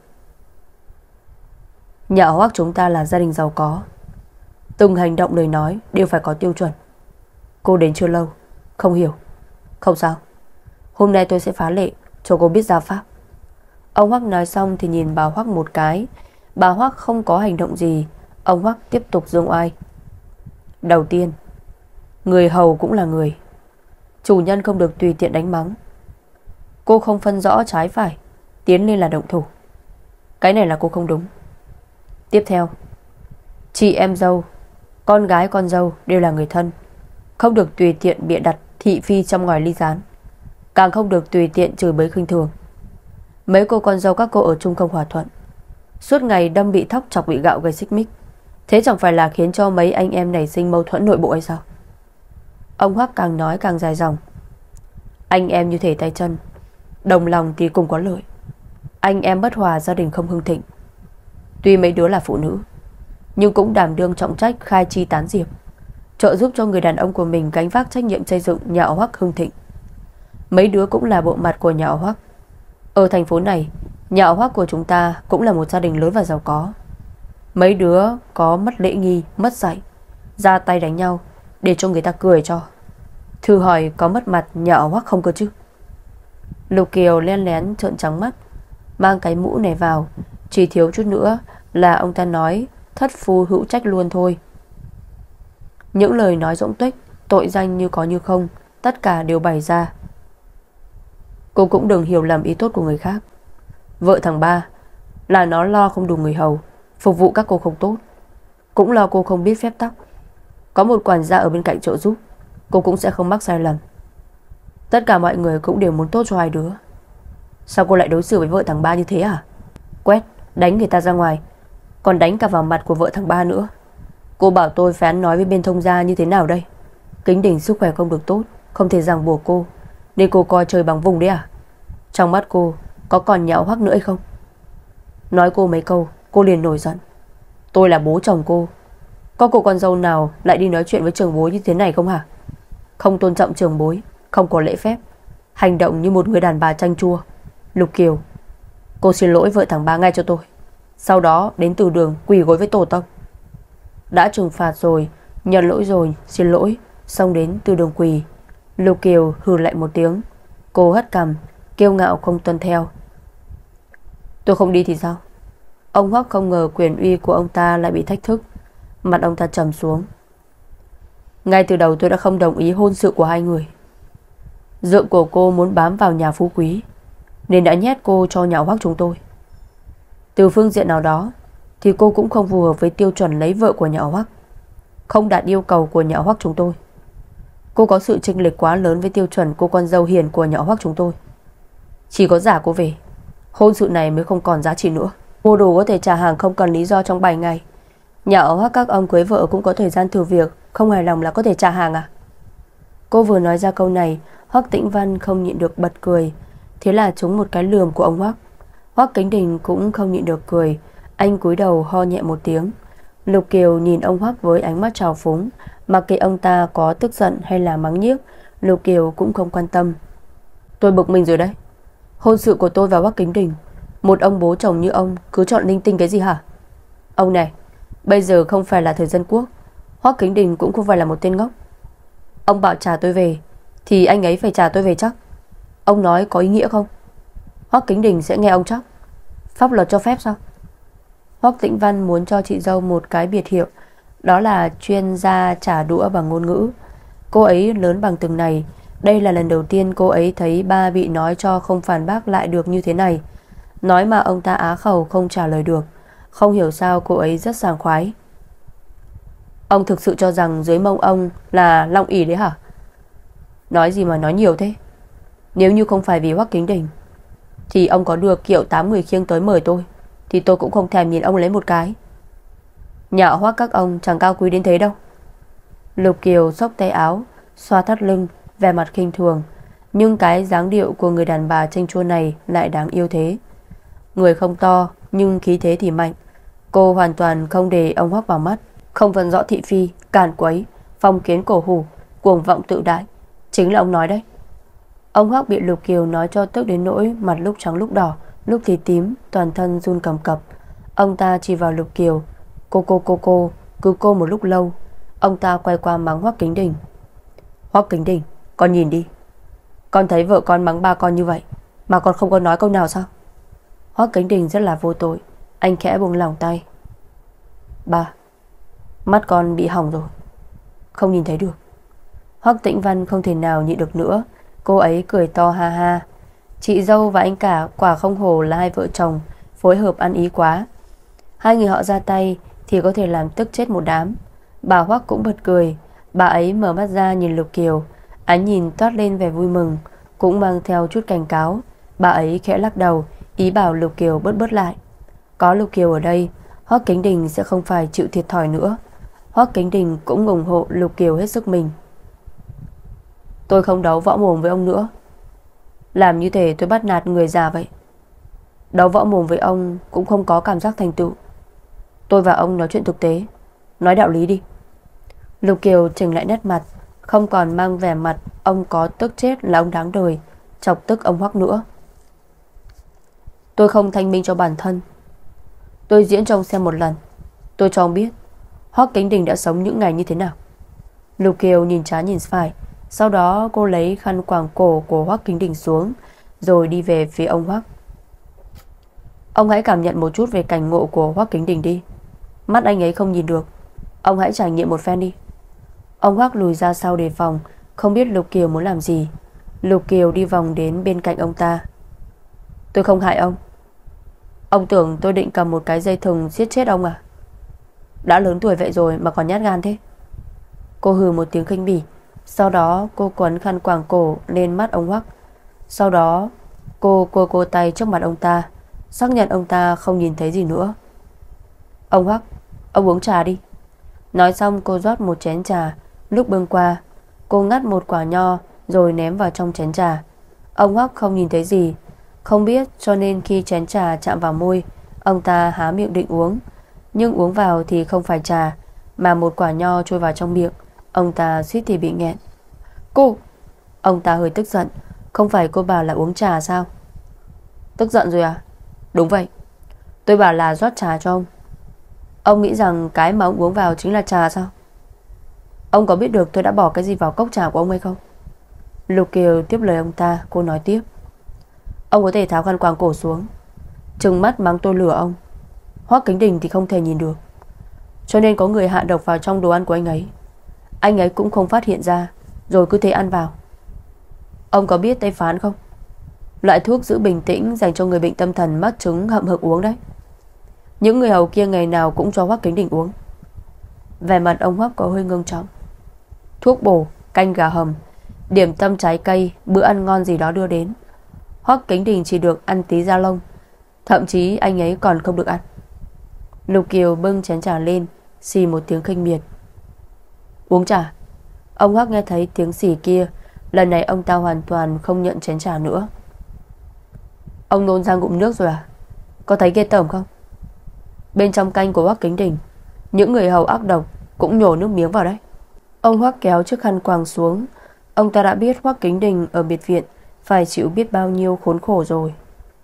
Nhà Hoắc chúng ta là gia đình giàu có, từng hành động lời nói đều phải có tiêu chuẩn. Cô đến chưa lâu, không hiểu. Không sao, hôm nay tôi sẽ phá lệ cho cô biết gia pháp. Ông Hoắc nói xong thì nhìn bà Hoắc một cái. Bà Hoắc không có hành động gì. Ông Hoắc tiếp tục giương oai. Đầu tiên, người hầu cũng là người, chủ nhân không được tùy tiện đánh mắng. Cô không phân rõ trái phải, tiến lên là động thủ. Cái này là cô không đúng. Tiếp theo, chị em dâu, con gái con dâu đều là người thân, không được tùy tiện bịa đặt thị phi trong ngòi ly gián, càng không được tùy tiện chửi bới khinh thường. Mấy cô con dâu các cô ở chung không hòa thuận, suốt ngày đâm bị thóc chọc bị gạo gây xích mích. Thế chẳng phải là khiến cho mấy anh em nảy sinh mâu thuẫn nội bộ hay sao? Ông Hoắc càng nói càng dài dòng. Anh em như thể tay chân, đồng lòng thì cùng có lợi. Anh em bất hòa, gia đình không hưng thịnh. Tuy mấy đứa là phụ nữ, nhưng cũng đảm đương trọng trách khai chi tán diệp, trợ giúp cho người đàn ông của mình gánh vác trách nhiệm xây dựng nhà họ Hoắc hưng thịnh. Mấy đứa cũng là bộ mặt của nhà họ Hoắc. Ở thành phố này, nhà họ Hoắc của chúng ta cũng là một gia đình lớn và giàu có. Mấy đứa có mất lễ nghi, mất dạy, ra tay đánh nhau để cho người ta cười cho. Thử hỏi có mất mặt nhà họ Hoắc không cơ chứ? Lục Kiều len lén trợn trắng mắt, mang cái mũ này vào, chỉ thiếu chút nữa là ông ta nói thất phu hữu trách luôn thôi. Những lời nói rỗng tuếch, tội danh như có như không, tất cả đều bày ra. Cô cũng đừng hiểu lầm ý tốt của người khác. Vợ thằng ba là nó lo không đủ người hầu, phục vụ các cô không tốt, cũng lo cô không biết phép tắc. Có một quản gia ở bên cạnh trợ giúp, cô cũng sẽ không mắc sai lầm. Tất cả mọi người cũng đều muốn tốt cho hai đứa. Sao cô lại đối xử với vợ thằng ba như thế à? Quét, đánh người ta ra ngoài, còn đánh cả vào mặt của vợ thằng ba nữa. Cô bảo tôi phải ăn nói với bên thông gia như thế nào đây? Kính Đình sức khỏe không được tốt, không thể ràng buộc cô, nên cô coi trời bằng vùng đấy à? Trong mắt cô có còn nhạo Hoắc nữa hay không? Nói cô mấy câu, cô liền nổi giận. Tôi là bố chồng cô, có cô con dâu nào lại đi nói chuyện với trưởng bối như thế này không hả? Không tôn trọng trưởng bối, không có lễ phép, hành động như một người đàn bà chanh chua. Lục Kiều, cô xin lỗi vợ thằng ba ngay cho tôi, sau đó đến từ đường quỳ gối với tổ tông. Đã trừng phạt rồi, nhận lỗi rồi, xin lỗi, xong đến từ đường quỳ. Lục Kiều hừ lạnh một tiếng. Cô hất cằm, kiêu ngạo không tuân theo. Tôi không đi thì sao? Ông Hoắc không ngờ quyền uy của ông ta lại bị thách thức. Mặt ông ta trầm xuống. Ngay từ đầu tôi đã không đồng ý hôn sự của hai người. Dượng của cô muốn bám vào nhà phú quý, nên đã nhét cô cho nhà Hoắc chúng tôi. Từ phương diện nào đó thì cô cũng không phù hợp với tiêu chuẩn lấy vợ của nhà Hoắc, không đạt yêu cầu của nhà Hoắc chúng tôi. Cô có sự chênh lệch quá lớn với tiêu chuẩn cô con dâu hiền của nhà Hoắc chúng tôi. Chỉ có giả cô về, hôn sự này mới không còn giá trị nữa. Mua đồ có thể trả hàng không cần lý do trong bảy ngày. Nhà ở Hoắc các ông cưới vợ cũng có thời gian thử việc, không hài lòng là có thể trả hàng à? Cô vừa nói ra câu này, Hoắc Tĩnh Văn không nhịn được bật cười. Thế là trúng một cái lườm của ông Hoắc. Hoắc Kính Đình cũng không nhịn được cười. Anh cúi đầu ho nhẹ một tiếng. Lục Kiều nhìn ông Hoắc với ánh mắt trào phúng. Mặc kệ ông ta có tức giận hay là mắng nhiếc, Lục Kiều cũng không quan tâm. Tôi bực mình rồi đấy. Hôn sự của tôi và Hoắc Kính Đình, một ông bố chồng như ông cứ chọn linh tinh cái gì hả? Ông này, bây giờ không phải là thời dân quốc, Hoắc Kính Đình cũng không phải là một tên ngốc. Ông bảo trả tôi về thì anh ấy phải trả tôi về chắc. Ông nói có ý nghĩa không? Hoắc Kính Đình sẽ nghe ông chắc. Pháp luật cho phép sao? Hoắc Tĩnh Văn muốn cho chị dâu một cái biệt hiệu, đó là chuyên gia trả đũa bằng ngôn ngữ. Cô ấy lớn bằng từng này. Đây là lần đầu tiên cô ấy thấy ba bị nói cho không phản bác lại được như thế này. Nói mà ông ta á khẩu không trả lời được. Không hiểu sao cô ấy rất sảng khoái. Ông thực sự cho rằng dưới mông ông là Long ỷ đấy hả? Nói gì mà nói nhiều thế? Nếu như không phải vì Hoắc Kính Đình thì ông có được kiệu tám người khiêng tới mời tôi thì tôi cũng không thèm nhìn ông lấy một cái. Nhà Hoắc các ông chẳng cao quý đến thế đâu. Lục Kiều xốc tay áo, xoa thắt lưng, vẻ mặt khinh thường. Nhưng cái dáng điệu của người đàn bà chênh chua này lại đáng yêu thế. Người không to nhưng khí thế thì mạnh. Cô hoàn toàn không để ông Hoắc vào mắt, không phân rõ thị phi, càn quấy, phong kiến cổ hủ, cuồng vọng tự đại. Chính là ông nói đấy. Ông Hoắc bị Lục Kiều nói cho tức đến nỗi mặt lúc trắng lúc đỏ, lúc thì tím, toàn thân run cầm cập. Ông ta chỉ vào Lục Kiều. Cô cô cô cô, cứ cô một lúc lâu. Ông ta quay qua mắng Hoắc Kính Đình. Hoắc Kính Đình, con nhìn đi. Con thấy vợ con mắng ba con như vậy mà con không có nói câu nào sao? Hoắc Kính Đình rất là vô tội. Anh khẽ buông lỏng tay. Ba, mắt con bị hỏng rồi, không nhìn thấy được. Hoắc Tĩnh Văn không thể nào nhịn được nữa. Cô ấy cười to ha ha. Chị dâu và anh cả quả không hổ là hai vợ chồng phối hợp ăn ý quá. Hai người họ ra tay thì có thể làm tức chết một đám. Bà Hoắc cũng bật cười. Bà ấy mở mắt ra nhìn Lục Kiều, ánh nhìn toát lên vẻ vui mừng, cũng mang theo chút cảnh cáo. Bà ấy khẽ lắc đầu, ý bảo Lục Kiều bớt bớt lại. Có Lục Kiều ở đây, Hoắc Kính Đình sẽ không phải chịu thiệt thòi nữa. Hoắc Kính Đình cũng ủng hộ Lục Kiều hết sức mình. Tôi không đấu võ mồm với ông nữa. Làm như thế tôi bắt nạt người già vậy. Đấu võ mồm với ông cũng không có cảm giác thành tựu. Tôi và ông nói chuyện thực tế, nói đạo lý đi. Lục Kiều chỉnh lại nét mặt, không còn mang vẻ mặt ông có tức chết là ông đáng đời, chọc tức ông Hoắc nữa. Tôi không thanh minh cho bản thân. Tôi diễn cho ông xem một lần. Tôi cho ông biết Hoắc Kính Đình đã sống những ngày như thế nào. Lục Kiều nhìn trái nhìn phải. Sau đó cô lấy khăn quàng cổ của Hoắc Kính Đình xuống, rồi đi về phía ông Hoắc. Ông hãy cảm nhận một chút về cảnh ngộ của Hoắc Kính Đình đi. Mắt anh ấy không nhìn được, ông hãy trải nghiệm một phen đi. Ông Hoắc lùi ra sau đề phòng, không biết Lục Kiều muốn làm gì. Lục Kiều đi vòng đến bên cạnh ông ta. Tôi không hại ông. Ông tưởng tôi định cầm một cái dây thừng giết chết ông à? Đã lớn tuổi vậy rồi mà còn nhát gan thế. Cô hừ một tiếng khinh bỉ. Sau đó cô quấn khăn quàng cổ lên mắt ông Hoắc. Sau đó cô cô cô tay trước mặt ông ta, xác nhận ông ta không nhìn thấy gì nữa. Ông Hoắc, ông uống trà đi. Nói xong cô rót một chén trà. Lúc bưng qua, cô ngắt một quả nho rồi ném vào trong chén trà. Ông Hoắc không nhìn thấy gì, không biết, cho nên khi chén trà chạm vào môi, ông ta há miệng định uống. Nhưng uống vào thì không phải trà, mà một quả nho trôi vào trong miệng. Ông ta suýt thì bị nghẹn. Cô! Ông ta hơi tức giận. Không phải cô bảo là uống trà sao? Tức giận rồi à? Đúng vậy. Tôi bảo là rót trà cho ông. Ông nghĩ rằng cái mà ông uống vào chính là trà sao? Ông có biết được tôi đã bỏ cái gì vào cốc trà của ông hay không? Lục Kiều tiếp lời ông ta. Cô nói tiếp: Ông có thể tháo khăn quàng cổ xuống, trừng mắt mắng tôi lừa ông. Hoắc Kính Đình thì không thể nhìn được, cho nên có người hạ độc vào trong đồ ăn của anh ấy. Anh ấy cũng không phát hiện ra, rồi cứ thế ăn vào. Ông có biết Tây Phán không? Loại thuốc giữ bình tĩnh dành cho người bệnh tâm thần mắc chứng hậm hực uống đấy. Những người hầu kia ngày nào cũng cho Hoắc Kính Đình uống. Vẻ mặt ông Hoắc có hơi ngưng trọng. Thuốc bổ, canh gà hầm, điểm tâm trái cây, bữa ăn ngon gì đó đưa đến, Hoắc Kính Đình chỉ được ăn tí da lông, thậm chí anh ấy còn không được ăn. Lục Kiều bưng chén trà lên, xì một tiếng khinh miệt. Uống trà. Ông Hoắc nghe thấy tiếng xì kia, lần này ông ta hoàn toàn không nhận chén trà nữa. Ông nôn ra ngụm nước rồi à? Có thấy ghê tởm không? Bên trong canh của Hoắc Kính Đình, những người hầu ác độc cũng nhổ nước miếng vào đấy. Ông Hoắc kéo chiếc khăn quàng xuống. Ông ta đã biết Hoắc Kính Đình ở biệt viện phải chịu biết bao nhiêu khốn khổ rồi.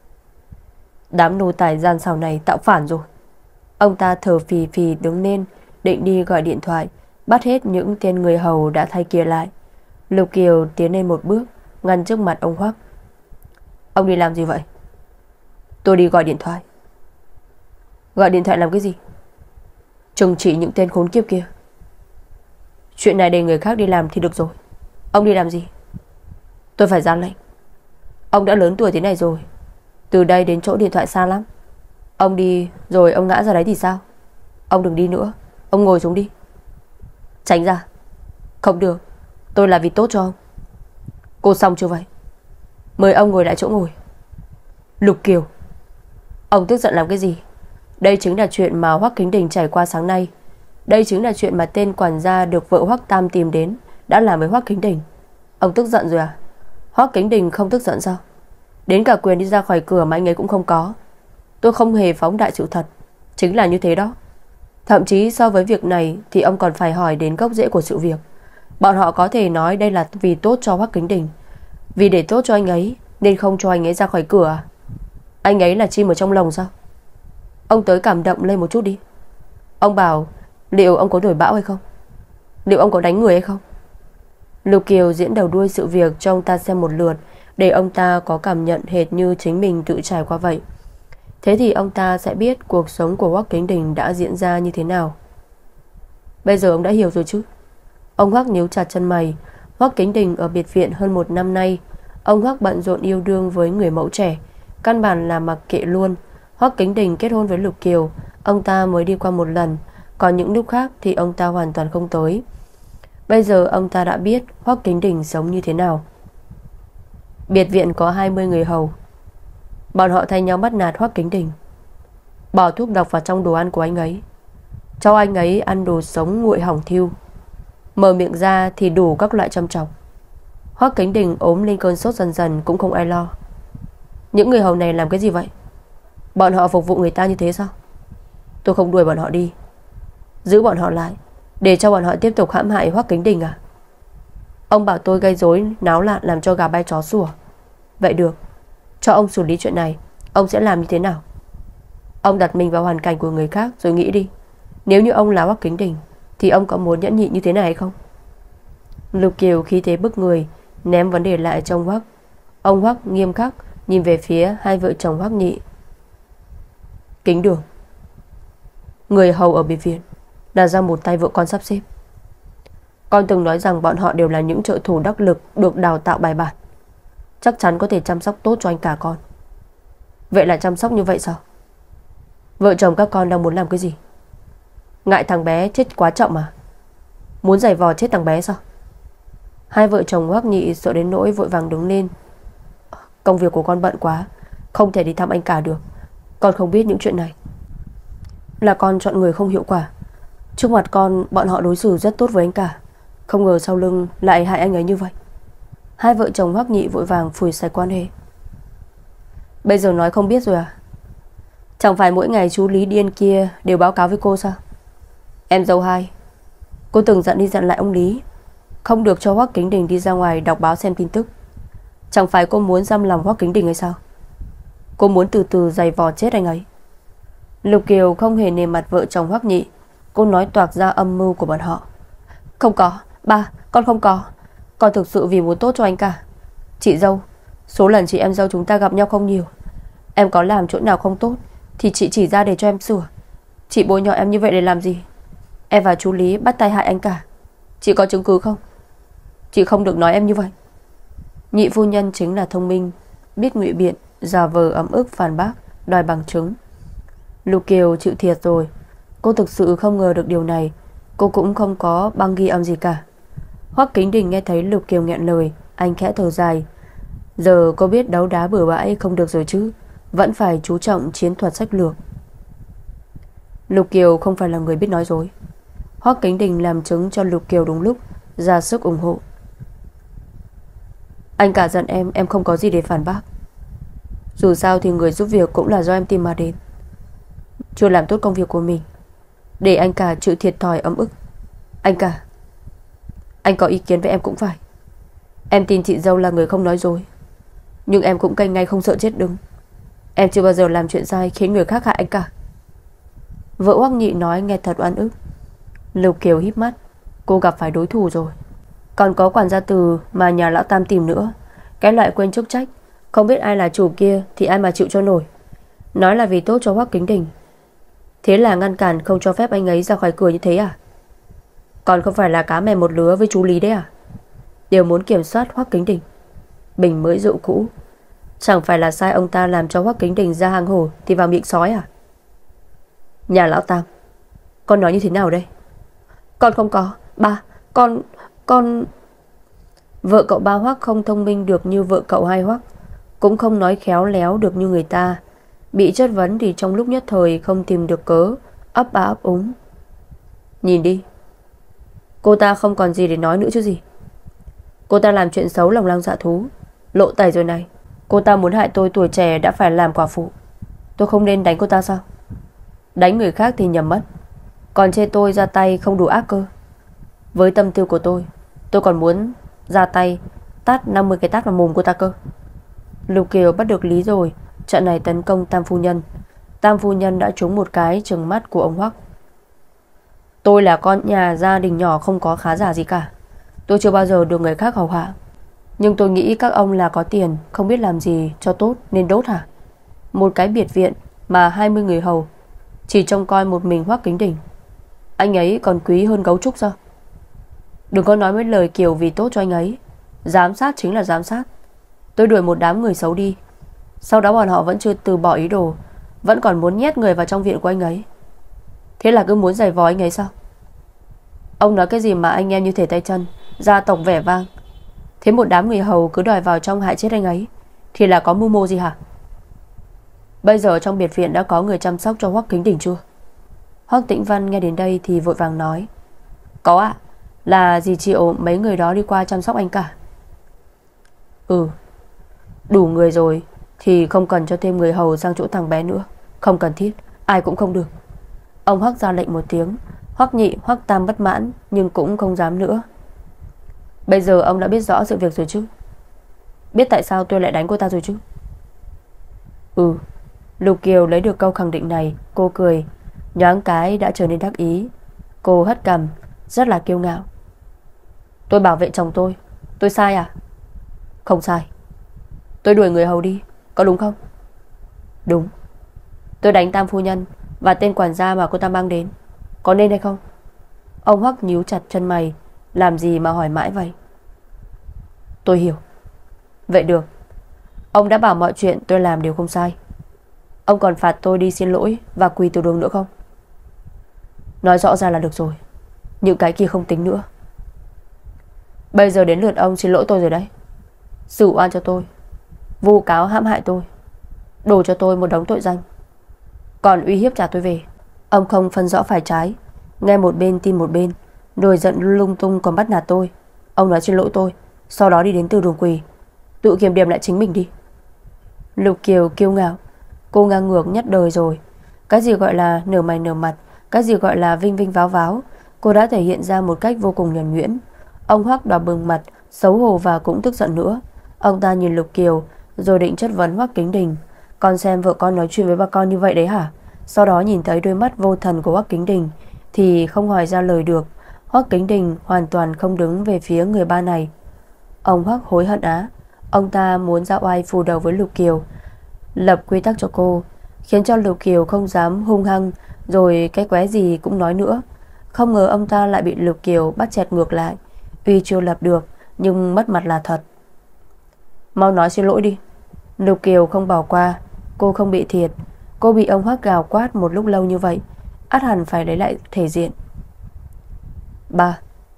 Đám nô tài gian xảo này tạo phản rồi. Ông ta thở phì phì đứng lên, định đi gọi điện thoại, bắt hết những tên người hầu đã thay kia lại. Lục Kiều tiến lên một bước, ngăn trước mặt ông Hoắc. Ông đi làm gì vậy? Tôi đi gọi điện thoại. Gọi điện thoại làm cái gì? Trừng trị những tên khốn kiếp kia. Chuyện này để người khác đi làm thì được rồi. Ông đi làm gì? Tôi phải ra lệnh. Ông đã lớn tuổi thế này rồi, từ đây đến chỗ điện thoại xa lắm. Ông đi rồi ông ngã ra đấy thì sao? Ông đừng đi nữa. Ông ngồi xuống đi. Tránh ra. Không được. Tôi là vì tốt cho ông. Cô xong chưa vậy? Mời ông ngồi lại chỗ ngồi. Lục Kiều, ông tức giận làm cái gì? Đây chính là chuyện mà Hoắc Kính Đình trải qua sáng nay. Đây chính là chuyện mà tên quản gia được vợ Hoắc Tam tìm đến đã làm với Hoắc Kính Đình. Ông tức giận rồi à? Hoắc Kính Đình không tức giận sao? Đến cả quyền đi ra khỏi cửa mà anh ấy cũng không có. Tôi không hề phóng đại sự thật. Chính là như thế đó. Thậm chí so với việc này thì ông còn phải hỏi đến gốc rễ của sự việc. Bọn họ có thể nói đây là vì tốt cho Hoắc Kính Đình, vì để tốt cho anh ấy nên không cho anh ấy ra khỏi cửa à? Anh ấy là chim ở trong lồng sao? Ông tới cảm động lên một chút đi. Ông bảo liệu ông có đổi bão hay không? Liệu ông có đánh người hay không? Lục Kiều diễn đầu đuôi sự việc cho ông ta xem một lượt, để ông ta có cảm nhận hệt như chính mình tự trải qua vậy. Thế thì ông ta sẽ biết cuộc sống của Hoắc Kính Đình đã diễn ra như thế nào. Bây giờ ông đã hiểu rồi chứ? Ông Hoắc nhíu chặt chân mày. Hoắc Kính Đình ở biệt viện hơn một năm nay, ông Hoắc bận rộn yêu đương với người mẫu trẻ, căn bản là mặc kệ luôn. Hoắc Kính Đình kết hôn với Lục Kiều, ông ta mới đi qua một lần, còn những lúc khác thì ông ta hoàn toàn không tới. Bây giờ ông ta đã biết Hoắc Kính Đình sống như thế nào. Biệt viện có hai mươi người hầu. Bọn họ thay nhau bắt nạt Hoắc Kính Đình, bỏ thuốc độc vào trong đồ ăn của anh ấy, cho anh ấy ăn đồ sống nguội hỏng thiêu, mở miệng ra thì đủ các loại châm chọc. Hoắc Kính Đình ốm lên cơn sốt dần dần cũng không ai lo. Những người hầu này làm cái gì vậy? Bọn họ phục vụ người ta như thế sao? Tôi không đuổi bọn họ đi, giữ bọn họ lại để cho bọn họ tiếp tục hãm hại Hoắc Kính Đình à? Ông bảo tôi gây rối náo loạn làm cho gà bay chó sủa. Vậy được, cho ông xử lý chuyện này. Ông sẽ làm như thế nào? Ông đặt mình vào hoàn cảnh của người khác rồi nghĩ đi. Nếu như ông là Hoắc Kính Đình thì ông có muốn nhẫn nhịn như thế này hay không? Lục Kiều khí thế bức người, ném vấn đề lại cho ông Hoắc. Ông Hoắc nghiêm khắc nhìn về phía hai vợ chồng Hoắc Nhị. Kính Đường, người hầu ở biệt viện là do một tay vợ con sắp xếp. Con từng nói rằng bọn họ đều là những trợ thủ đắc lực, được đào tạo bài bản, chắc chắn có thể chăm sóc tốt cho anh cả con. Vậy là chăm sóc như vậy sao? Vợ chồng các con đang muốn làm cái gì? Ngại thằng bé chết quá chậm à? Muốn giày vò chết thằng bé sao? Hai vợ chồng Hoắc Nhị sợ đến nỗi vội vàng đứng lên. Công việc của con bận quá, không thể đi thăm anh cả được. Con không biết những chuyện này. Là con chọn người không hiệu quả. Trước mặt con, bọn họ đối xử rất tốt với anh cả, không ngờ sau lưng lại hại anh ấy như vậy. Hai vợ chồng Hoắc Nhị vội vàng phủi sạch quan hệ. Bây giờ nói không biết rồi à? Chẳng phải mỗi ngày chú Lý điên kia đều báo cáo với cô sao? Em dâu hai, cô từng dặn đi dặn lại ông Lý không được cho Hoắc Kính Đình đi ra ngoài đọc báo xem tin tức. Chẳng phải cô muốn giam lòng Hoắc Kính Đình hay sao? Cô muốn từ từ giày vò chết anh ấy. Lục Kiều không hề nề mặt vợ chồng Hoắc Nhị. Cô nói toạc ra âm mưu của bọn họ. Không có, ba, con không có. Con thực sự vì muốn tốt cho anh cả. Chị dâu, số lần chị em dâu chúng ta gặp nhau không nhiều. Em có làm chỗ nào không tốt thì chị chỉ ra để cho em sửa. Chị bôi nhọ em như vậy để làm gì? Em và chú Lý bắt tay hại anh cả. Chị có chứng cứ không? Chị không được nói em như vậy. Nhị phu nhân chính là thông minh, biết ngụy biện, giả vờ ấm ức phản bác, đòi bằng chứng. Lục Kiều chịu thiệt rồi. Cô thực sự không ngờ được điều này. Cô cũng không có băng ghi âm gì cả. Hoắc Kính Đình nghe thấy Lục Kiều nghẹn lời, anh khẽ thở dài. Giờ cô biết đấu đá bừa bãi không được rồi chứ, vẫn phải chú trọng chiến thuật sách lược. Lục Kiều không phải là người biết nói dối. Hoắc Kính Đình làm chứng cho Lục Kiều đúng lúc, ra sức ủng hộ. Anh cả giận em, em không có gì để phản bác. Dù sao thì người giúp việc cũng là do em tìm mà đến. Chưa làm tốt công việc của mình, để anh cả chịu thiệt thòi ấm ức. Anh cả, anh có ý kiến với em cũng phải. Em tin chị dâu là người không nói dối, nhưng em cũng canh ngay không sợ chết đứng. Em chưa bao giờ làm chuyện sai khiến người khác hại anh cả. Vợ Hoắc Nhị nói nghe thật oan ức. Lục Kiều híp mắt. Cô gặp phải đối thủ rồi. Còn có quản gia Từ mà nhà lão Tam tìm nữa. Cái loại quên chức trách, không biết ai là chủ kia thì ai mà chịu cho nổi. Nói là vì tốt cho Hoắc Kính Đình, thế là ngăn cản không cho phép anh ấy ra khỏi cửa như thế à? Còn không phải là cá mè một lứa với chú Lý đấy à? Đều muốn kiểm soát Hoắc Kính Đình. Bình mới rượu cũ. Chẳng phải là sai ông ta làm cho Hoắc Kính Đình ra hang hổ thì vào miệng sói à? Nhà lão Tam, con nói như thế nào đây? Con không có. Ba, con... con... Vợ cậu ba Hoắc không thông minh được như vợ cậu hai Hoắc, cũng không nói khéo léo được như người ta. Bị chất vấn thì trong lúc nhất thời không tìm được cớ, ấp a ấp úng. Nhìn đi, cô ta không còn gì để nói nữa chứ gì. Cô ta làm chuyện xấu lòng lang dạ thú, lộ tẩy rồi này. Cô ta muốn hại tôi tuổi trẻ đã phải làm quả phụ. Tôi không nên đánh cô ta sao? Đánh người khác thì nhầm mất, còn chê tôi ra tay không đủ ác cơ. Với tâm tư của tôi, tôi còn muốn ra tay tát năm mươi cái tát vào mồm cô ta cơ. Lục Kiều bắt được lý rồi. Trận này tấn công Tam phu nhân. Tam phu nhân đã trúng một cái trừng mắt của ông Hoắc. Tôi là con nhà gia đình nhỏ không có khá giả gì cả. Tôi chưa bao giờ được người khác hầu hạ. Nhưng tôi nghĩ các ông là có tiền, không biết làm gì cho tốt nên đốt hả? Một cái biệt viện mà hai mươi người hầu, chỉ trông coi một mình Hoắc Kính Đình. Anh ấy còn quý hơn gấu trúc sao? Đừng có nói mấy lời kiểu vì tốt cho anh ấy. Giám sát chính là giám sát. Tôi đuổi một đám người xấu đi, sau đó bọn họ vẫn chưa từ bỏ ý đồ, vẫn còn muốn nhét người vào trong viện của anh ấy. Thế là cứ muốn giày vò anh ấy sao? Ông nói cái gì mà anh em như thể tay chân, gia tộc vẻ vang. Thế một đám người hầu cứ đòi vào trong hại chết anh ấy thì là có mưu mô gì hả? Bây giờ trong biệt viện đã có người chăm sóc cho Hoắc Kính Đình chưa? Hoắc Tĩnh Văn nghe đến đây thì vội vàng nói. Có ạ, là dì Triệu mấy người đó đi qua chăm sóc anh cả. Ừ, đủ người rồi thì không cần cho thêm người hầu sang chỗ thằng bé nữa. Không cần thiết, ai cũng không được. Ông Hoắc ra lệnh một tiếng. Hoắc Nhị, Hoắc Tam bất mãn nhưng cũng không dám nữa. Bây giờ ông đã biết rõ sự việc rồi chứ? Biết tại sao tôi lại đánh cô ta rồi chứ? Ừ. Lục Kiều lấy được câu khẳng định này, cô cười, nhoáng cái đã trở nên đắc ý. Cô hất cằm, rất là kiêu ngạo. Tôi bảo vệ chồng tôi, tôi sai à? Không sai. Tôi đuổi người hầu đi, có đúng không? Đúng. Tôi đánh Tam phu nhân và tên quản gia mà cô ta mang đến, có nên hay không? Ông Hoắc nhíu chặt chân mày, làm gì mà hỏi mãi vậy? Tôi hiểu. Vậy được. Ông đã bảo mọi chuyện tôi làm đều không sai. Ông còn phạt tôi đi xin lỗi và quỳ từ đường nữa không? Nói rõ ra là được rồi. Những cái kia không tính nữa. Bây giờ đến lượt ông xin lỗi tôi rồi đấy. Xử oan cho tôi, vu cáo hãm hại tôi, đổ cho tôi một đống tội danh, còn uy hiếp trả tôi về. Ông không phân rõ phải trái, nghe một bên tin một bên, nổi giận lung tung còn bắt nạt tôi. Ông nói xin lỗi tôi, sau đó đi đến từ đường quỳ, tự kiểm điểm lại chính mình đi. Lục Kiều kiêu ngạo. Cô ngang ngược nhất đời rồi. Cái gì gọi là nửa mày nửa mặt, cái gì gọi là vinh vinh váo váo, cô đã thể hiện ra một cách vô cùng nhuần nhuyễn. Ông Hoắc đỏ bừng mặt, xấu hổ và cũng tức giận nữa. Ông ta nhìn Lục Kiều rồi định chất vấn Hoắc Kính Đình. Con xem vợ con nói chuyện với bà con như vậy đấy hả? Sau đó nhìn thấy đôi mắt vô thần của Hoắc Kính Đình thì không hỏi ra lời được. Hoắc Kính Đình hoàn toàn không đứng về phía người ba này. Ông Hoắc hối hận á. Ông ta muốn ra oai phù đầu với Lục Kiều, lập quy tắc cho cô, khiến cho Lục Kiều không dám hung hăng, rồi cái quái gì cũng nói nữa. Không ngờ ông ta lại bị Lục Kiều bắt chẹt ngược lại. Tuy chưa lập được, nhưng mất mặt là thật. Mau nói xin lỗi đi. Lục Kiều không bỏ qua. Cô không bị thiệt. Cô bị ông Hoắc gào quát một lúc lâu như vậy, ắt hẳn phải lấy lại thể diện. Ba,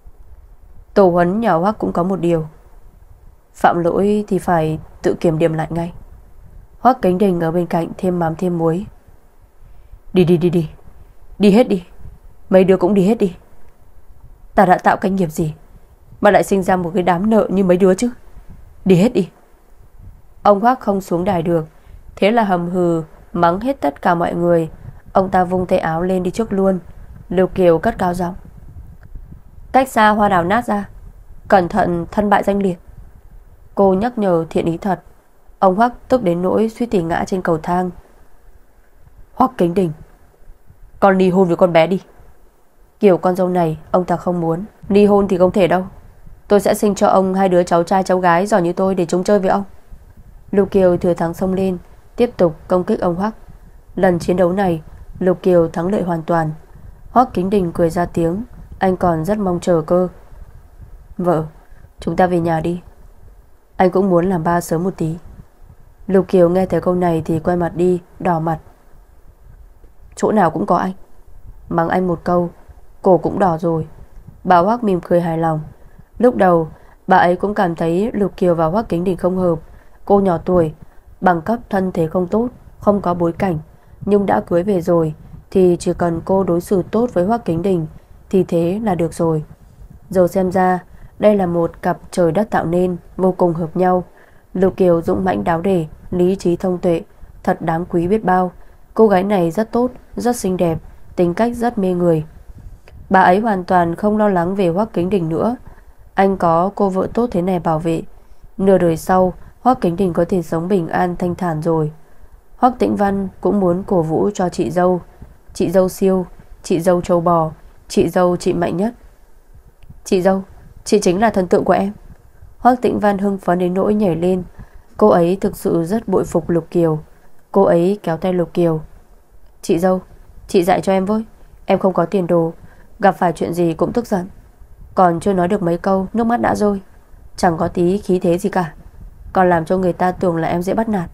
tổ huấn nhà Hoắc cũng có một điều: phạm lỗi thì phải tự kiểm điểm lại ngay. Hoắc Kính Đình ở bên cạnh thêm mắm thêm muối. Đi đi đi đi. Đi hết đi. Mấy đứa cũng đi hết đi. Ta đã tạo cái nghiệp gì mà lại sinh ra một cái đám nợ như mấy đứa chứ. Đi hết đi. Ông Hoắc không xuống đài được, thế là hầm hừ mắng hết tất cả mọi người. Ông ta vung tay áo lên đi trước luôn. Lục Kiều cất cao giọng: Cách xa hoa đào nát ra, cẩn thận thân bại danh liệt. Cô nhắc nhở thiện ý thật. Ông Hoắc tức đến nỗi suýt tỉ ngã trên cầu thang. Hoắc Kính Đình, con ly hôn với con bé đi. Kiểu con dâu này ông ta không muốn. Ly hôn thì không thể đâu. Tôi sẽ sinh cho ông hai đứa cháu trai cháu gái giỏi như tôi để chúng chơi với ông. Lục Kiều thừa thắng xông lên, tiếp tục công kích ông Hoắc. Lần chiến đấu này Lục Kiều thắng lợi hoàn toàn. Hoắc Kính Đình cười ra tiếng. Anh còn rất mong chờ cơ. Vợ, chúng ta về nhà đi. Anh cũng muốn làm ba sớm một tí. Lục Kiều nghe thấy câu này thì quay mặt đi, đỏ mặt. Chỗ nào cũng có anh. Mắng anh một câu, cổ cũng đỏ rồi. Bà Hoắc mỉm cười hài lòng. Lúc đầu bà ấy cũng cảm thấy Lục Kiều và Hoắc Kính Đình không hợp. Cô nhỏ tuổi, bằng cấp thân thế không tốt, không có bối cảnh, nhưng đã cưới về rồi thì chỉ cần cô đối xử tốt với Hoắc Kính Đình thì thế là được rồi. Giờ xem ra đây là một cặp trời đất tạo nên, vô cùng hợp nhau. Lục Kiều dũng mãnh đáo để, lý trí thông tuệ, thật đáng quý biết bao. Cô gái này rất tốt, rất xinh đẹp, tính cách rất mê người. Bà ấy hoàn toàn không lo lắng về Hoắc Kính Đình nữa. Anh có cô vợ tốt thế này bảo vệ, nửa đời sau Hoắc Kính Đình có thể sống bình an thanh thản rồi. Hoắc Tĩnh Văn cũng muốn cổ vũ cho chị dâu. Chị dâu siêu, chị dâu trâu bò, chị dâu chị mạnh nhất. Chị dâu, chị chính là thần tượng của em. Hoắc Tĩnh Văn hưng phấn đến nỗi nhảy lên. Cô ấy thực sự rất bội phục Lục Kiều. Cô ấy kéo tay Lục Kiều. Chị dâu, chị dạy cho em với. Em không có tiền đồ, gặp phải chuyện gì cũng tức giận. Còn chưa nói được mấy câu nước mắt đã rơi, chẳng có tí khí thế gì cả, còn làm cho người ta tưởng là em dễ bắt nạt.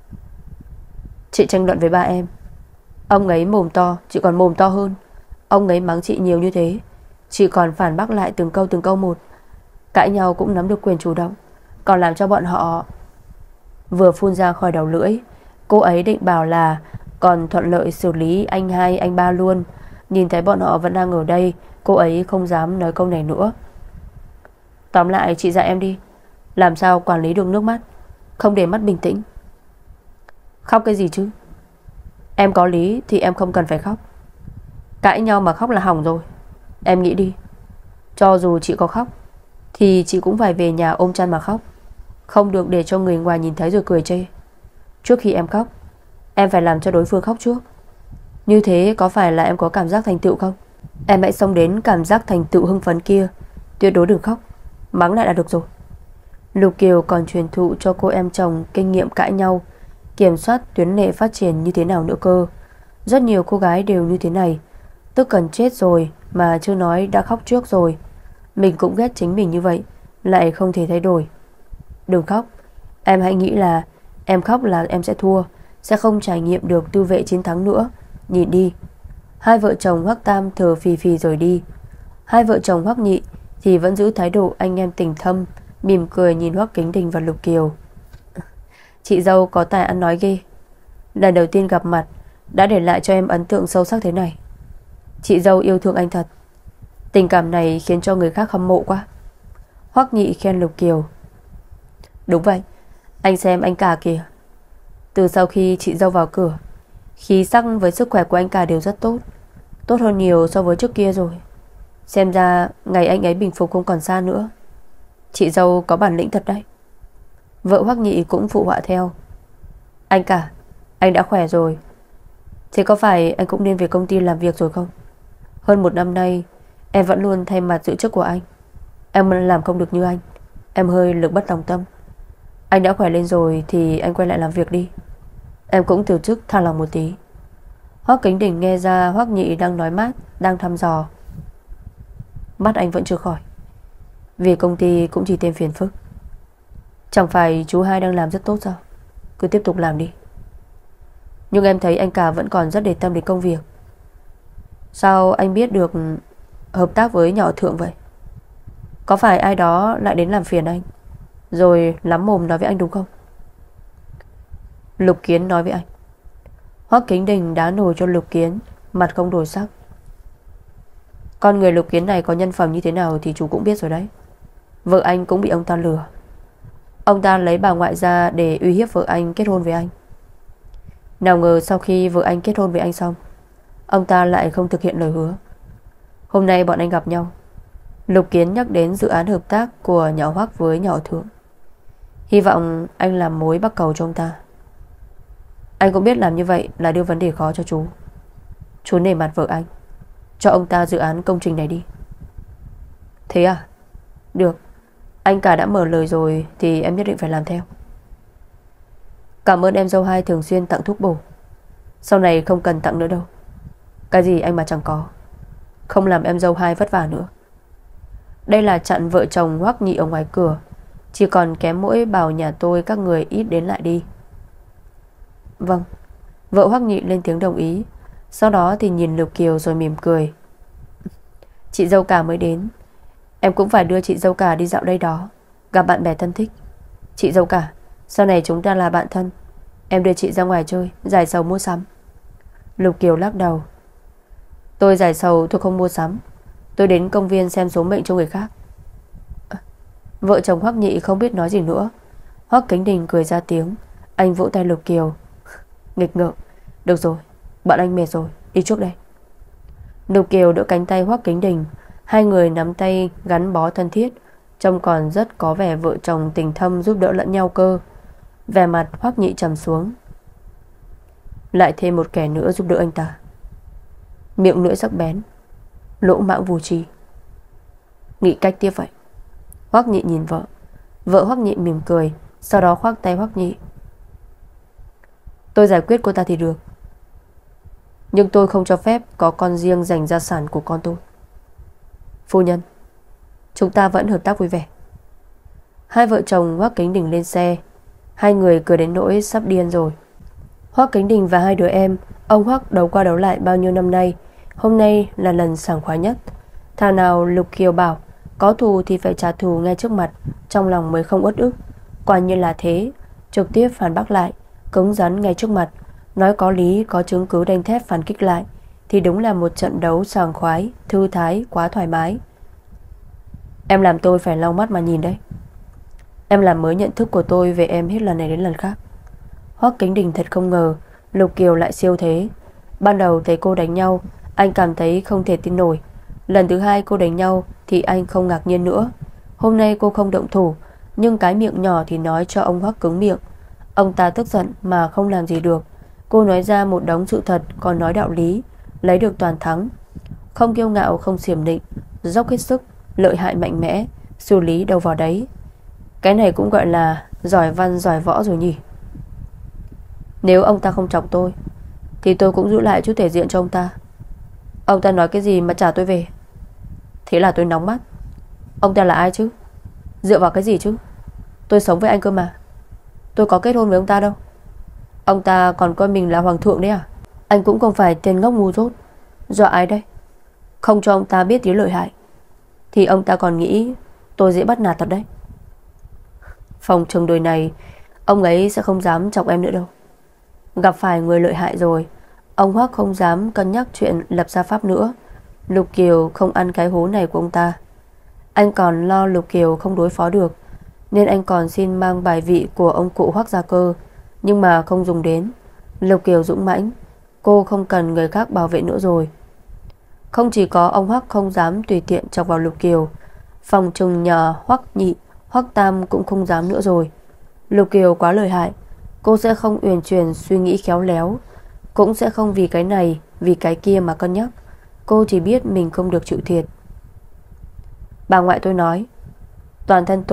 Chị tranh luận với ba em. Ông ấy mồm to, chị còn mồm to hơn. Ông ấy mắng chị nhiều như thế, chị còn phản bác lại từng câu từng câu một. Cãi nhau cũng nắm được quyền chủ động, còn làm cho bọn họ. Vừa phun ra khỏi đầu lưỡi, cô ấy định bảo là còn thuận lợi xử lý anh hai anh ba luôn. Nhìn thấy bọn họ vẫn đang ở đây, cô ấy không dám nói câu này nữa. Tóm lại chị dạy em đi, làm sao quản lý được nước mắt, không để mắt bình tĩnh. Khóc cái gì chứ? Em có lý thì em không cần phải khóc. Cãi nhau mà khóc là hỏng rồi. Em nghĩ đi, cho dù chị có khóc thì chị cũng phải về nhà ôm chăn mà khóc, không được để cho người ngoài nhìn thấy rồi cười chê. Trước khi em khóc, em phải làm cho đối phương khóc trước. Như thế có phải là em có cảm giác thành tựu không? Em hãy xông đến cảm giác thành tựu hưng phấn kia. Tuyệt đối đừng khóc, mắng lại là được rồi. Lục Kiều còn truyền thụ cho cô em chồng kinh nghiệm cãi nhau, kiểm soát tuyến lệ phát triển như thế nào nữa cơ. Rất nhiều cô gái đều như thế này, tức cần chết rồi mà chưa nói đã khóc trước rồi. Mình cũng ghét chính mình như vậy, lại không thể thay đổi. Đừng khóc. Em hãy nghĩ là em khóc là em sẽ thua, sẽ không trải nghiệm được tư vệ chiến thắng nữa. Nhìn đi. Hai vợ chồng Hoắc Tam thở phì phì rồi đi. Hai vợ chồng Hoắc Nhị thì vẫn giữ thái độ anh em tình thâm, mỉm cười nhìn Hoắc Kính Đình và Lục Kiều. Chị dâu có tài ăn nói ghê. Lần đầu tiên gặp mặt đã để lại cho em ấn tượng sâu sắc thế này. Chị dâu yêu thương anh thật. Tình cảm này khiến cho người khác hâm mộ quá. Hoắc Nhị khen Lục Kiều. Đúng vậy, anh xem anh cả kìa. Từ sau khi chị dâu vào cửa, khí sắc với sức khỏe của anh cả đều rất tốt, tốt hơn nhiều so với trước kia rồi. Xem ra ngày anh ấy bình phục không còn xa nữa. Chị dâu có bản lĩnh thật đấy. Vợ Hoắc Nhị cũng phụ họa theo. Anh cả, anh đã khỏe rồi. Thế có phải anh cũng nên về công ty làm việc rồi không? Hơn một năm nay em vẫn luôn thay mặt giữ chức của anh. Em làm không được như anh. Em hơi lực bất tòng tâm. Anh đã khỏe lên rồi thì anh quay lại làm việc đi. Em cũng từ chức thả lòng một tí. Hoắc Kính Đình nghe ra Hoắc Nhị đang nói mát, đang thăm dò. Mắt anh vẫn chưa khỏi. Vì công ty cũng chỉ thêm phiền phức. Chẳng phải chú hai đang làm rất tốt sao? Cứ tiếp tục làm đi. Nhưng em thấy anh cả vẫn còn rất để tâm đến công việc. Sao anh biết được hợp tác với nhỏ thượng vậy? Có phải ai đó lại đến làm phiền anh rồi lắm mồm nói với anh đúng không? Lục Kiến nói với anh. Hoắc Kính Đình đá nồi cho Lục Kiến, mặt không đổi sắc. Con người Lục Kiến này có nhân phẩm như thế nào thì chú cũng biết rồi đấy. Vợ anh cũng bị ông ta lừa. Ông ta lấy bà ngoại ra để uy hiếp vợ anh kết hôn với anh. Nào ngờ sau khi vợ anh kết hôn với anh xong, ông ta lại không thực hiện lời hứa. Hôm nay bọn anh gặp nhau, Lục Kiến nhắc đến dự án hợp tác của nhỏ Hoắc với nhỏ Thượng. Hy vọng anh làm mối bắc cầu cho ông ta. Anh cũng biết làm như vậy là đưa vấn đề khó cho chú. Chú nể mặt vợ anh, cho ông ta dự án công trình này đi. Thế à? Được. Anh cả đã mở lời rồi thì em nhất định phải làm theo. Cảm ơn em dâu hai thường xuyên tặng thuốc bổ. Sau này không cần tặng nữa đâu. Cái gì anh mà chẳng có. Không làm em dâu hai vất vả nữa. Đây là chặn vợ chồng Hoắc Nhị ở ngoài cửa. Chỉ còn kém mỗi bảo nhà tôi các người ít đến lại đi. Vâng. Vợ Hoắc Nhị lên tiếng đồng ý. Sau đó thì nhìn Lục Kiều rồi mỉm cười. Chị dâu cả mới đến. Em cũng phải đưa chị dâu cả đi dạo đây đó, gặp bạn bè thân thích. Chị dâu cả, sau này chúng ta là bạn thân. Em đưa chị ra ngoài chơi, giải sầu mua sắm. Lục Kiều lắc đầu. Tôi giải sầu tôi không mua sắm. Tôi đến công viên xem số mệnh cho người khác. à, Vợ chồng Hoắc Nhị không biết nói gì nữa. Hoắc Kính Đình cười ra tiếng. Anh vỗ tay Lục Kiều. Nghịch ngợm. Được rồi, bọn anh mệt rồi, đi trước đây. Lục Kiều đỡ cánh tay Hoắc Kính Đình. Hai người nắm tay gắn bó thân thiết, trông còn rất có vẻ vợ chồng tình thâm giúp đỡ lẫn nhau cơ. Vẻ mặt Hoắc Nhị trầm xuống. Lại thêm một kẻ nữa giúp đỡ anh ta. Miệng lưỡi sắc bén, lỗ mãng vô tri. Nghĩ cách tiếp vậy. Hoắc Nhị nhìn vợ. Vợ Hoắc Nhị mỉm cười, sau đó khoác tay Hoắc Nhị. Tôi giải quyết cô ta thì được, nhưng tôi không cho phép có con riêng giành gia sản của con tôi. Phu nhân, chúng ta vẫn hợp tác vui vẻ. Hai vợ chồng Hoắc Kính Đình lên xe. Hai người cười đến nỗi sắp điên rồi. Hoắc Kính Đình và hai đứa em, ông Hoắc đấu qua đấu lại bao nhiêu năm nay, hôm nay là lần sảng khoái nhất. Thảo nào Lục Kiều bảo có thù thì phải trả thù ngay trước mặt, trong lòng mới không uất ức. Quả nhiên là thế. Trực tiếp phản bác lại, cứng rắn ngay trước mặt, nói có lý có chứng cứ đanh thép phản kích lại, thì đúng là một trận đấu sảng khoái, thư thái, quá thoải mái. Em làm tôi phải lau mắt mà nhìn đấy. Em làm mới nhận thức của tôi về em hết lần này đến lần khác. Hoắc Kính Đình thật không ngờ Lục Kiều lại siêu thế. Ban đầu thấy cô đánh nhau, anh cảm thấy không thể tin nổi. Lần thứ hai cô đánh nhau thì anh không ngạc nhiên nữa. Hôm nay cô không động thủ, nhưng cái miệng nhỏ thì nói cho ông Hoắc cứng miệng. Ông ta tức giận mà không làm gì được. Cô nói ra một đống sự thật, còn nói đạo lý, lấy được toàn thắng. Không kiêu ngạo, không xiểm nịnh, dốc hết sức, lợi hại mạnh mẽ, xử lý đâu vào đấy. Cái này cũng gọi là giỏi văn giỏi võ rồi nhỉ. Nếu ông ta không chọc tôi thì tôi cũng giữ lại chút thể diện cho ông ta. Ông ta nói cái gì mà trả tôi về. Thế là tôi nóng mắt. Ông ta là ai chứ? Dựa vào cái gì chứ? Tôi sống với anh cơ mà. Tôi có kết hôn với ông ta đâu. Ông ta còn coi mình là hoàng thượng đấy à? Anh cũng không phải tên ngốc ngu dốt. Do ai đây? Không cho ông ta biết tiếng lợi hại thì ông ta còn nghĩ tôi dễ bắt nạt thật đấy. Phòng trường đời này ông ấy sẽ không dám chọc em nữa đâu. Gặp phải người lợi hại rồi, ông Hoắc không dám cân nhắc chuyện lập gia pháp nữa. Lục Kiều không ăn cái hố này của ông ta. Anh còn lo Lục Kiều không đối phó được, nên anh còn xin mang bài vị của ông cụ Hoắc ra cơ. Nhưng mà không dùng đến. Lục Kiều dũng mãnh, cô không cần người khác bảo vệ nữa rồi. Không chỉ có ông Hoắc không dám tùy tiện chọc vào Lục Kiều, phòng trừng nhà Hoắc Nhị, Hoắc Tam cũng không dám nữa rồi. Lục Kiều quá lợi hại. Cô sẽ không uyển chuyển suy nghĩ khéo léo, cũng sẽ không vì cái này vì cái kia mà cân nhắc. Cô chỉ biết mình không được chịu thiệt. Bà ngoại tôi nói toàn thân tôi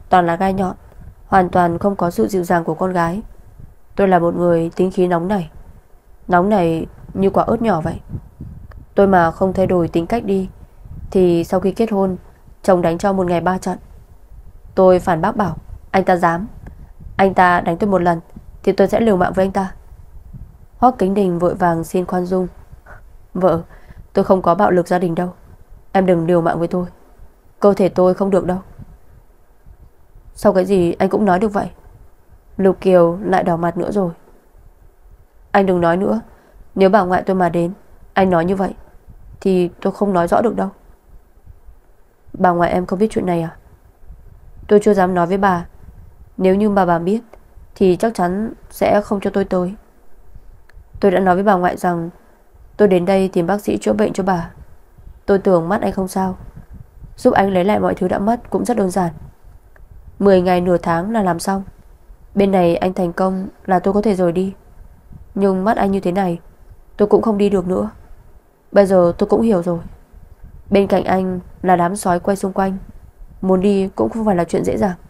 toàn là gai nhọn, hoàn toàn không có sự dịu dàng của con gái. Tôi là một người tính khí nóng nảy, nóng nảy như quả ớt nhỏ vậy. Tôi mà không thay đổi tính cách đi thì sau khi kết hôn, chồng đánh cho một ngày ba trận. Tôi phản bác bảo anh ta dám, anh ta đánh tôi một lần thì tôi sẽ liều mạng với anh ta. Hoắc Kính Đình vội vàng xin khoan dung. Vợ, tôi không có bạo lực gia đình đâu, em đừng liều mạng với tôi. Cơ thể tôi không được đâu. Sao cái gì anh cũng nói được vậy? Lục Kiều lại đỏ mặt nữa rồi. Anh đừng nói nữa. Nếu bà ngoại tôi mà đến, anh nói như vậy thì tôi không nói rõ được đâu. Bà ngoại em không biết chuyện này à? Tôi chưa dám nói với bà. Nếu như mà bà biết thì chắc chắn sẽ không cho tôi tới. Tôi đã nói với bà ngoại rằng tôi đến đây tìm bác sĩ chữa bệnh cho bà. Tôi tưởng mắt anh không sao, giúp anh lấy lại mọi thứ đã mất cũng rất đơn giản. Mười ngày nửa tháng là làm xong. Bên này anh thành công là tôi có thể rời đi. Nhưng mắt anh như thế này, tôi cũng không đi được nữa. Bây giờ tôi cũng hiểu rồi. Bên cạnh anh là đám sói quay xung quanh, muốn đi cũng không phải là chuyện dễ dàng.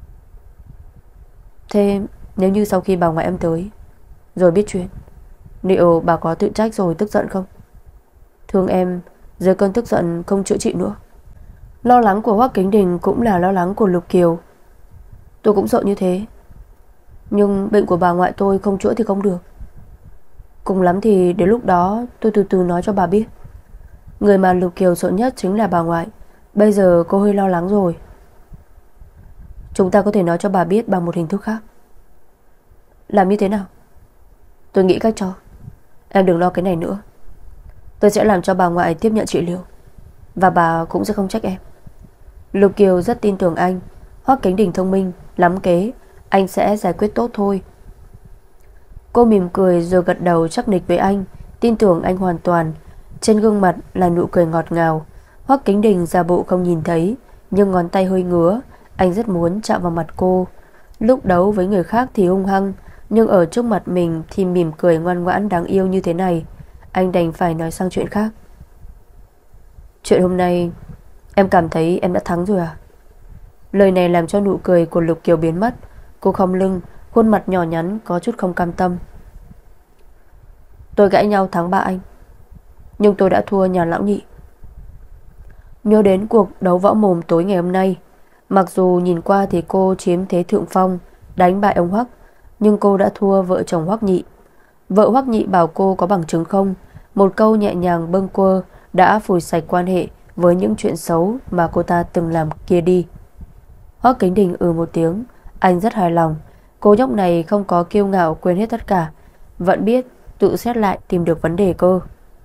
Thế nếu như sau khi bà ngoại em tới rồi biết chuyện, liệu bà có tự trách rồi tức giận không? Thương em dưới cơn tức giận không chữa trị nữa. Lo lắng của Hoắc Kính Đình cũng là lo lắng của Lục Kiều. Tôi cũng sợ như thế. Nhưng bệnh của bà ngoại tôi không chữa thì không được. Cùng lắm thì đến lúc đó tôi từ từ nói cho bà biết. Người mà Lục Kiều sợ nhất chính là bà ngoại. Bây giờ cô hơi lo lắng rồi. Chúng ta có thể nói cho bà biết bằng một hình thức khác. Làm như thế nào? Tôi nghĩ cách cho. Em đừng lo cái này nữa. Tôi sẽ làm cho bà ngoại tiếp nhận trị liệu, và bà cũng sẽ không trách em. Lục Kiều rất tin tưởng anh. Hoắc Kính Đình thông minh, lắm kế, anh sẽ giải quyết tốt thôi. Cô mỉm cười rồi gật đầu chắc nịch với anh, tin tưởng anh hoàn toàn. Trên gương mặt là nụ cười ngọt ngào. Hoắc Kính Đình giả bộ không nhìn thấy, nhưng ngón tay hơi ngứa. Anh rất muốn chạm vào mặt cô. Lúc đấu với người khác thì hung hăng, nhưng ở trước mặt mình thì mỉm cười ngoan ngoãn đáng yêu như thế này. Anh đành phải nói sang chuyện khác. Chuyện hôm nay em cảm thấy em đã thắng rồi à? Lời này làm cho nụ cười của Lục Kiều biến mất. Cô khom lưng, khuôn mặt nhỏ nhắn có chút không cam tâm. Tôi cãi nhau thắng ba anh, nhưng tôi đã thua nhà lão nhị. Nhớ đến cuộc đấu võ mồm tối ngày hôm nay, mặc dù nhìn qua thì cô chiếm thế thượng phong, đánh bại ông Hoắc, nhưng cô đã thua vợ chồng Hoắc nhị. Vợ Hoắc nhị bảo cô có bằng chứng không? Một câu nhẹ nhàng bâng quơ đã phủi sạch quan hệ với những chuyện xấu mà cô ta từng làm kia đi. Hoắc Kính Đình ừ một tiếng. Anh rất hài lòng. Cô nhóc này không có kiêu ngạo quên hết tất cả, vẫn biết tự xét lại tìm được vấn đề cơ.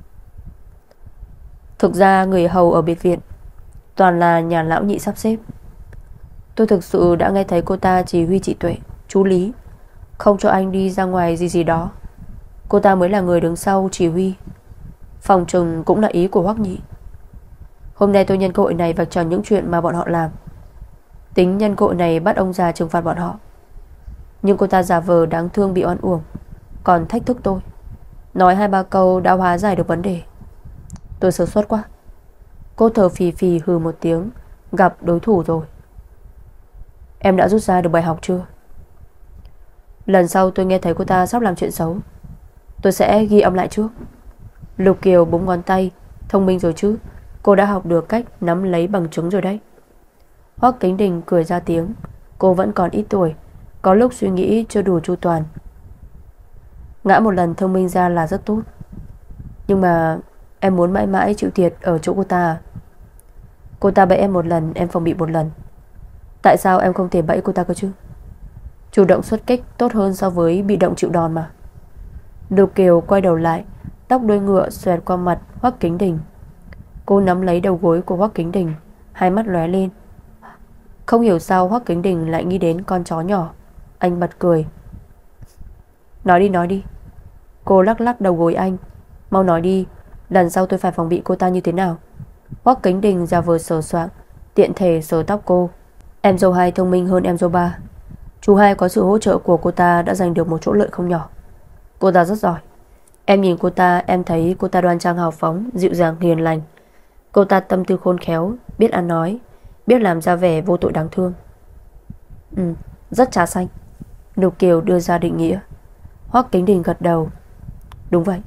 Thực ra người hầu ở biệt viện toàn là nhà lão nhị sắp xếp. Tôi thực sự đã nghe thấy cô ta chỉ huy chị Tuệ, chú Lý, không cho anh đi ra ngoài gì gì đó. Cô ta mới là người đứng sau chỉ huy. Phòng trừng cũng là ý của Hoắc nhị. Hôm nay tôi nhân cơ hội này vạch trần những chuyện mà bọn họ làm, tính nhân cơ hội này bắt ông già trừng phạt bọn họ. Nhưng cô ta giả vờ đáng thương bị oan uổng, còn thách thức tôi, nói hai ba câu đã hóa giải được vấn đề. Tôi sơ suất quá. Cô thở phì phì hừ một tiếng. Gặp đối thủ rồi. Em đã rút ra được bài học chưa? Lần sau tôi nghe thấy cô ta sắp làm chuyện xấu, tôi sẽ ghi âm lại trước. Lục Kiều búng ngón tay. Thông minh rồi chứ, cô đã học được cách nắm lấy bằng chứng rồi đấy. Hoắc Kính Đình cười ra tiếng. Cô vẫn còn ít tuổi, có lúc suy nghĩ chưa đủ chu toàn. Ngã một lần thông minh ra là rất tốt. Nhưng mà em muốn mãi mãi chịu thiệt ở chỗ cô ta. Cô ta bẫy em một lần, em phòng bị một lần. Tại sao em không thể bẫy cô ta cơ chứ? Chủ động xuất kích tốt hơn so với bị động chịu đòn mà. Lục Kiều quay đầu lại, tóc đuôi ngựa xoẹt qua mặt Hoắc Kính Đình. Cô nắm lấy đầu gối của Hoắc Kính Đình, hai mắt lóe lên. Không hiểu sao Hoắc Kính Đình lại nghĩ đến con chó nhỏ. Anh bật cười. Nói đi nói đi. Cô lắc lắc đầu gối anh. Mau nói đi, lần sau tôi phải phòng bị cô ta như thế nào? Hoắc Kính Đình giả vờ sờ soạng, tiện thể sờ tóc cô. Em dâu hai thông minh hơn em dâu ba. Chú hai có sự hỗ trợ của cô ta đã giành được một chỗ lợi không nhỏ. Cô ta rất giỏi. Em nhìn cô ta, em thấy cô ta đoan trang hào phóng, dịu dàng hiền lành. Cô ta tâm tư khôn khéo, biết ăn nói, biết làm ra vẻ vô tội đáng thương. Ừ, rất trà xanh. Lục Kiều đưa ra định nghĩa. Hoắc Kính Đình gật đầu. Đúng vậy.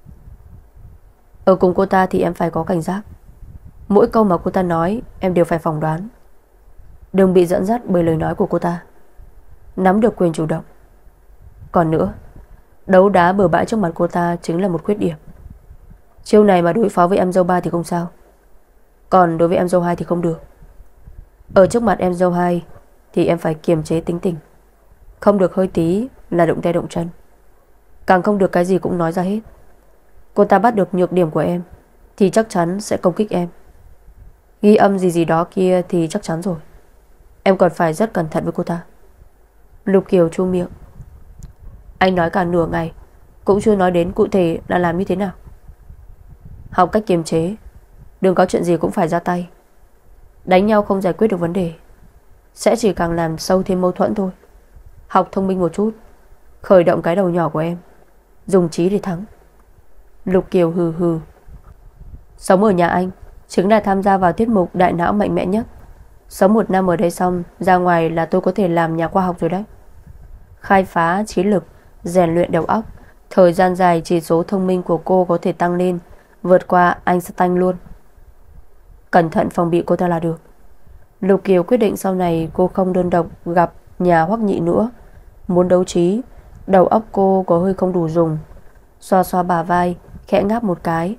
Ở cùng cô ta thì em phải có cảnh giác. Mỗi câu mà cô ta nói em đều phải phỏng đoán. Đừng bị dẫn dắt bởi lời nói của cô ta. Nắm được quyền chủ động. Còn nữa, đấu đá bừa bãi trước mặt cô ta chính là một khuyết điểm. Chiêu này mà đối phó với em dâu ba thì không sao, còn đối với em dâu hai thì không được. Ở trước mặt em dâu hai thì em phải kiềm chế tính tình. Không được hơi tí là động tay động chân. Càng không được cái gì cũng nói ra hết. Cô ta bắt được nhược điểm của em thì chắc chắn sẽ công kích em. Ghi âm gì gì đó kia thì chắc chắn rồi. Em còn phải rất cẩn thận với cô ta. Lục Kiều chu miệng. Anh nói cả nửa ngày cũng chưa nói đến cụ thể là làm như thế nào. Học cách kiềm chế. Đừng có chuyện gì cũng phải ra tay. Đánh nhau không giải quyết được vấn đề, sẽ chỉ càng làm sâu thêm mâu thuẫn thôi. Học thông minh một chút. Khởi động cái đầu nhỏ của em. Dùng trí để thắng. Lục Kiều hừ hừ. Sống ở nhà anh chính là tham gia vào tiết mục đại não mạnh mẽ nhất. Sống một năm ở đây xong, ra ngoài là tôi có thể làm nhà khoa học rồi đấy. Khai phá trí lực, rèn luyện đầu óc. Thời gian dài chỉ số thông minh của cô có thể tăng lên, vượt qua Einstein luôn. Cẩn thận phòng bị cô ta là được. Lục Kiều quyết định sau này cô không đơn độc gặp nhà Hoắc Nhị nữa. Muốn đấu trí, đầu óc cô có hơi không đủ dùng. Xoa xoa bả vai, khẽ ngáp một cái.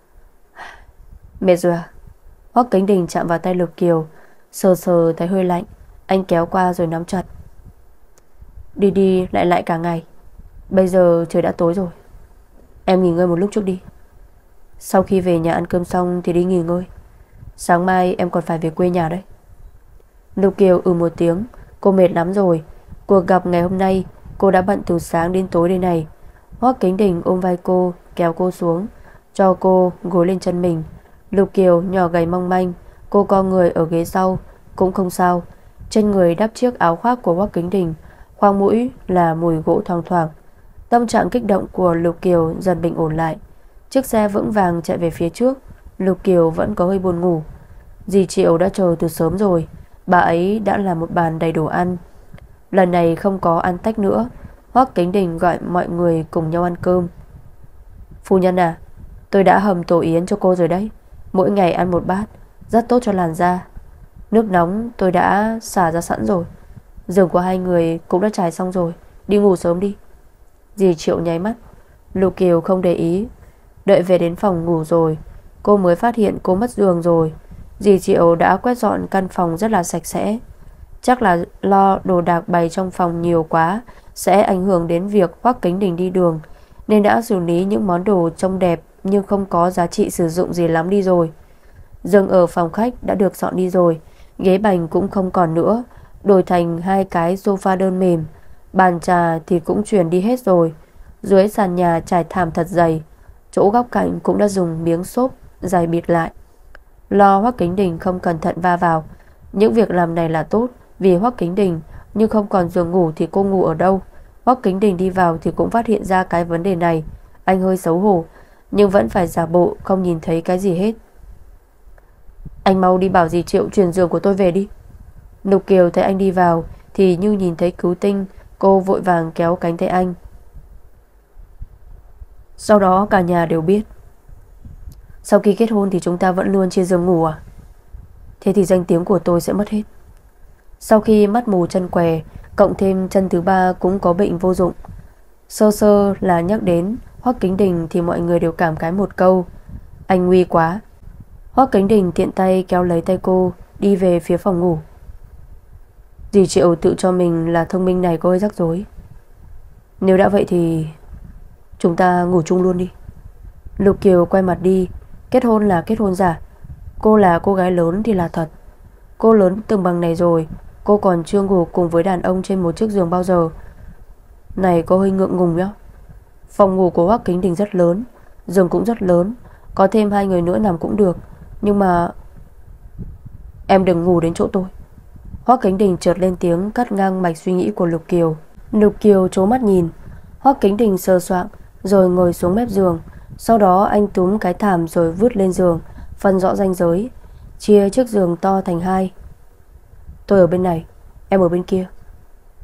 Mệt rồi à? Hoắc Kính Đình chạm vào tay Lục Kiều, sờ sờ thấy hơi lạnh. Anh kéo qua rồi nắm chặt. Đi đi lại lại cả ngày. Bây giờ trời đã tối rồi, em nghỉ ngơi một lúc trước đi. Sau khi về nhà ăn cơm xong thì đi nghỉ ngơi. Sáng mai em còn phải về quê nhà đấy. Lục Kiều ừ một tiếng. Cô mệt lắm rồi. Cuộc gặp ngày hôm nay cô đã bận từ sáng đến tối đây này. Hoắc Kính Đình ôm vai cô, kéo cô xuống, cho cô gối lên chân mình. Lục Kiều nhỏ gầy mong manh, cô co người ở ghế sau. Cũng không sao. Trên người đắp chiếc áo khoác của Hoắc Kính Đình, khoang mũi là mùi gỗ thoang thoảng. Tâm trạng kích động của Lục Kiều dần bình ổn lại. Chiếc xe vững vàng chạy về phía trước. Lục Kiều vẫn có hơi buồn ngủ. Dì Triệu đã chờ từ sớm rồi. Bà ấy đã làm một bàn đầy đồ ăn. Lần này không có ăn tách nữa. Hoắc Kính Đình gọi mọi người cùng nhau ăn cơm. Phu nhân à, tôi đã hầm tổ yến cho cô rồi đấy. Mỗi ngày ăn một bát, rất tốt cho làn da. Nước nóng tôi đã xả ra sẵn rồi. Giường của hai người cũng đã trải xong rồi. Đi ngủ sớm đi. Dì Triệu nháy mắt. Lục Kiều không để ý. Đợi về đến phòng ngủ rồi, cô mới phát hiện cô mất giường rồi. Dì Triệu đã quét dọn căn phòng rất là sạch sẽ. Chắc là lo đồ đạc bày trong phòng nhiều quá sẽ ảnh hưởng đến việc Hoắc Kính Đình đi đường, nên đã xử lý những món đồ trông đẹp nhưng không có giá trị sử dụng gì lắm đi rồi. Giường ở phòng khách đã được dọn đi rồi. Ghế bành cũng không còn nữa, đổi thành hai cái sofa đơn mềm. Bàn trà thì cũng chuyển đi hết rồi. Dưới sàn nhà trải thảm thật dày. Chỗ góc cạnh cũng đã dùng miếng xốp dày bịt lại. Lo Hoắc Kính Đình không cẩn thận va vào. Những việc làm này là tốt vì Hoắc Kính Đình, nhưng không còn giường ngủ thì cô ngủ ở đâu? Hoắc Kính Đình đi vào thì cũng phát hiện ra cái vấn đề này. Anh hơi xấu hổ, nhưng vẫn phải giả bộ không nhìn thấy cái gì hết. Anh mau đi bảo dì Triệu chuyển giường của tôi về đi. Lục Kiều thấy anh đi vào thì như nhìn thấy cứu tinh. Cô vội vàng kéo cánh tay anh. Sau đó cả nhà đều biết. Sau khi kết hôn thì chúng ta vẫn luôn chia giường ngủ à? Thế thì danh tiếng của tôi sẽ mất hết. Sau khi mắt mù chân què, cộng thêm chân thứ ba cũng có bệnh vô dụng. Sơ sơ là nhắc đến Hoắc Kính Đình thì mọi người đều cảm khái một câu: anh nguy quá. Hoắc Kính Đình tiện tay kéo lấy tay cô, đi về phía phòng ngủ. Dì Triệu tự cho mình là thông minh này có hơi rắc rối. Nếu đã vậy thì chúng ta ngủ chung luôn đi. Lục Kiều quay mặt đi. Kết hôn là kết hôn giả. Cô là cô gái lớn thì là thật. Cô lớn từng bằng này rồi, cô còn chưa ngủ cùng với đàn ông trên một chiếc giường bao giờ. Này có hơi ngượng ngùng nhá. Phòng ngủ của Hoắc Kính Đình rất lớn, giường cũng rất lớn, có thêm hai người nữa nằm cũng được. Nhưng mà em đừng ngủ đến chỗ tôi. Hoắc Kính Đình chợt lên tiếng cắt ngang mạch suy nghĩ của Lục Kiều. Lục Kiều trố mắt nhìn. Hoắc Kính Đình sờ soạng rồi ngồi xuống mép giường. Sau đó anh túm cái thảm rồi vứt lên giường, phân rõ ranh giới, chia chiếc giường to thành hai. Tôi ở bên này, em ở bên kia.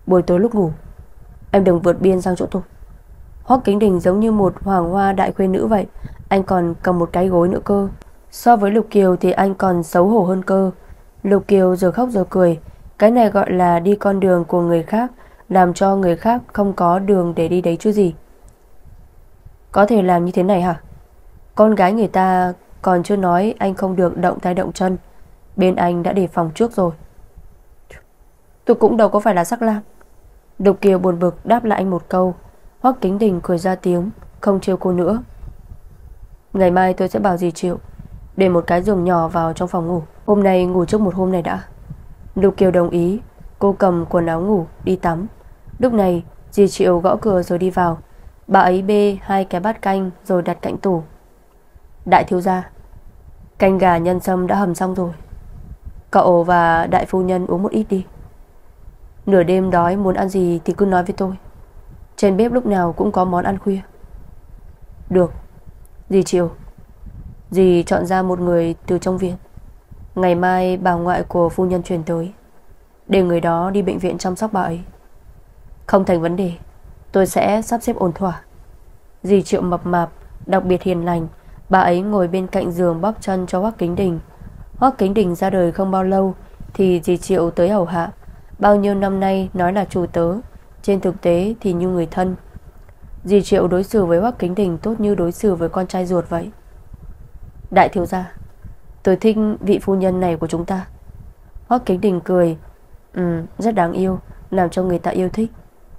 Buổi tối lúc ngủ, em đừng vượt biên sang chỗ tôi. Hoắc Kính Đình giống như một hoàng hoa đại khuê nữ vậy. Anh còn cầm một cái gối nữa cơ. So với Lục Kiều thì anh còn xấu hổ hơn cơ. Lục Kiều giờ khóc giờ cười. Cái này gọi là đi con đường của người khác, làm cho người khác không có đường để đi đấy chứ gì. Có thể làm như thế này hả? Con gái người ta còn chưa nói anh không được động tay động chân, bên anh đã đề phòng trước rồi. Tôi cũng đâu có phải là sắc lang. Lục Kiều buồn bực đáp lại anh một câu. Hoắc Kính Đình cười ra tiếng, không trêu cô nữa. Ngày mai tôi sẽ bảo dì Triệu để một cái giường nhỏ vào trong phòng ngủ. Hôm nay ngủ trước một hôm này đã. Lục Kiều đồng ý. Cô cầm quần áo ngủ đi tắm. Lúc này dì Triệu gõ cửa rồi đi vào. Bà ấy bê hai cái bát canh rồi đặt cạnh tủ. Đại thiếu gia, canh gà nhân sâm đã hầm xong rồi. Cậu và đại phu nhân uống một ít đi. Nửa đêm đói muốn ăn gì thì cứ nói với tôi. Trên bếp lúc nào cũng có món ăn khuya. Được. Dì Triệu, dì chọn ra một người từ trong viện. Ngày mai bà ngoại của phu nhân chuyển tới, để người đó đi bệnh viện chăm sóc bà ấy. Không thành vấn đề, tôi sẽ sắp xếp ổn thỏa. Dì Triệu mập mạp, đặc biệt hiền lành. Bà ấy ngồi bên cạnh giường bóp chân cho Hoắc Kính Đình. Hoắc Kính Đình ra đời không bao lâu thì dì Triệu tới hầu hạ. Bao nhiêu năm nay nói là chủ tớ, trên thực tế thì như người thân. Dì Triệu đối xử với Hoắc Kính Đình tốt như đối xử với con trai ruột vậy. Đại thiếu gia, tôi thích vị phu nhân này của chúng ta. Hoắc Kính Đình cười. Ừ, rất đáng yêu, làm cho người ta yêu thích.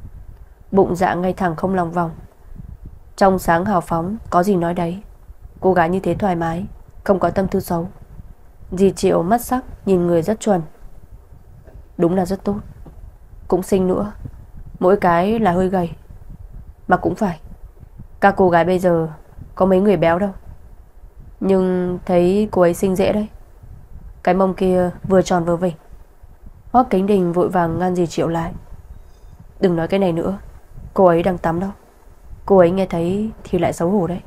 Bụng dạ ngay thẳng không lòng vòng, trong sáng hào phóng, có gì nói đấy. Cô gái như thế thoải mái, không có tâm tư xấu. Dì Triệu mắt sắc, nhìn người rất chuẩn. Đúng là rất tốt. Cũng xinh nữa, mỗi cái là hơi gầy. Mà cũng phải, các cô gái bây giờ có mấy người béo đâu. Nhưng thấy cô ấy xinh dễ đấy. Cái mông kia vừa tròn vừa vỉnh. Hoắc Kính Đình vội vàng ngăn dì Triệu lại. Đừng nói cái này nữa, cô ấy đang tắm đâu. Cô ấy nghe thấy thì lại xấu hổ đấy.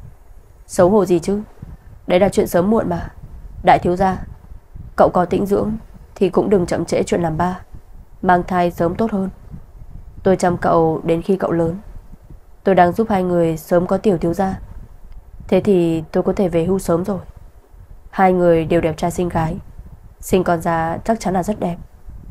Xấu hổ gì chứ, đấy là chuyện sớm muộn mà. Đại thiếu gia, cậu có tĩnh dưỡng thì cũng đừng chậm trễ chuyện làm ba. Mang thai sớm tốt hơn. Tôi chăm cậu đến khi cậu lớn. Tôi đang giúp hai người sớm có tiểu thiếu gia. Thế thì tôi có thể về hưu sớm rồi. Hai người đều đẹp trai xinh gái, sinh con ra chắc chắn là rất đẹp.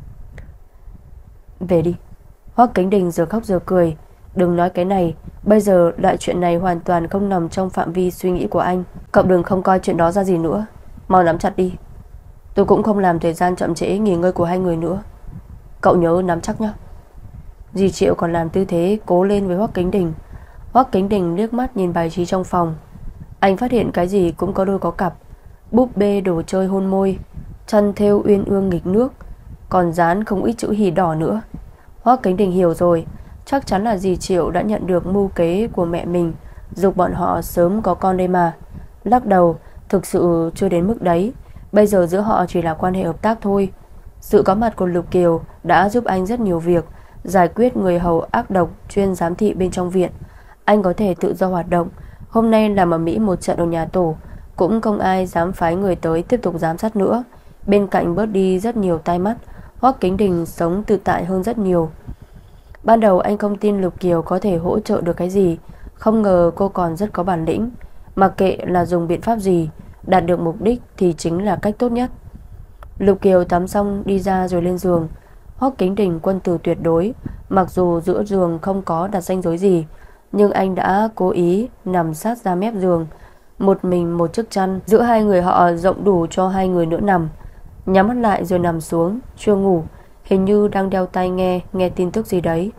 Về đi. Hoắc Kính Đình giờ khóc giờ cười. Đừng nói cái này, bây giờ loại chuyện này hoàn toàn không nằm trong phạm vi suy nghĩ của anh. Cậu đừng không coi chuyện đó ra gì nữa. Mau nắm chặt đi. Tôi cũng không làm thời gian chậm trễ nghỉ ngơi của hai người nữa. Cậu nhớ nắm chắc nhé. Dì Triệu còn làm tư thế cố lên với Hoắc Kính Đình. Hoắc Kính Đình liếc mắt nhìn bài trí trong phòng. Anh phát hiện cái gì cũng có đôi có cặp. Búp bê đồ chơi hôn môi, chăn thêu uyên ương nghịch nước, còn dán không ít chữ hỉ đỏ nữa. Hoắc Kính Đình hiểu rồi. Chắc chắn là dì Triệu đã nhận được mưu kế của mẹ mình, giục bọn họ sớm có con đây mà. Lắc đầu, thực sự chưa đến mức đấy. Bây giờ giữa họ chỉ là quan hệ hợp tác thôi. Sự có mặt của Lục Kiều đã giúp anh rất nhiều việc, giải quyết người hầu ác độc chuyên giám thị bên trong viện. Anh có thể tự do hoạt động. Hôm nay làm ở Mỹ một trận ở nhà tổ, cũng không ai dám phái người tới tiếp tục giám sát nữa. Bên cạnh bớt đi rất nhiều tai mắt. Hoắc Kính Đình sống tự tại hơn rất nhiều. Ban đầu anh không tin Lục Kiều có thể hỗ trợ được cái gì. Không ngờ cô còn rất có bản lĩnh. Mặc kệ là dùng biện pháp gì, đạt được mục đích thì chính là cách tốt nhất. Lục Kiều tắm xong đi ra rồi lên giường. Hoắc Kính Đình quân tử tuyệt đối. Mặc dù giữa giường không có đặt ranh giới gì, nhưng anh đã cố ý nằm sát ra mép giường, một mình một chiếc chăn giữa hai người họ rộng đủ cho hai người nữa nằm. Nhắm mắt lại rồi nằm xuống, chưa ngủ, hình như đang đeo tai nghe, nghe tin tức gì đấy.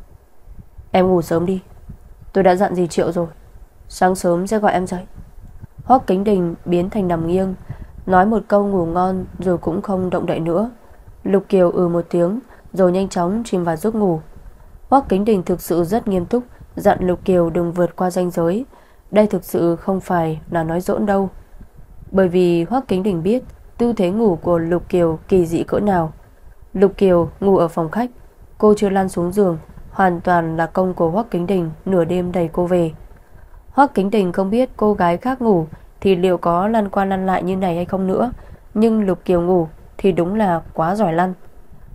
Em ngủ sớm đi, tôi đã dặn dì Triệu rồi, sáng sớm sẽ gọi em dậy. Hoắc Kính Đình biến thành nằm nghiêng, nói một câu ngủ ngon rồi cũng không động đậy nữa. Lục Kiều ừ một tiếng rồi nhanh chóng chìm vào giấc ngủ. Hoắc Kính Đình thực sự rất nghiêm túc, dặn Lục Kiều đừng vượt qua ranh giới. Đây thực sự không phải là nói giỡn đâu. Bởi vì Hoắc Kính Đình biết tư thế ngủ của Lục Kiều kỳ dị cỡ nào. Lục Kiều ngủ ở phòng khách, cô chưa lăn xuống giường, hoàn toàn là công của Hoắc Kính Đình nửa đêm đẩy cô về. Hoắc Kính Đình không biết cô gái khác ngủ thì liệu có lăn qua lăn lại như này hay không nữa, nhưng Lục Kiều ngủ thì đúng là quá giỏi lăn.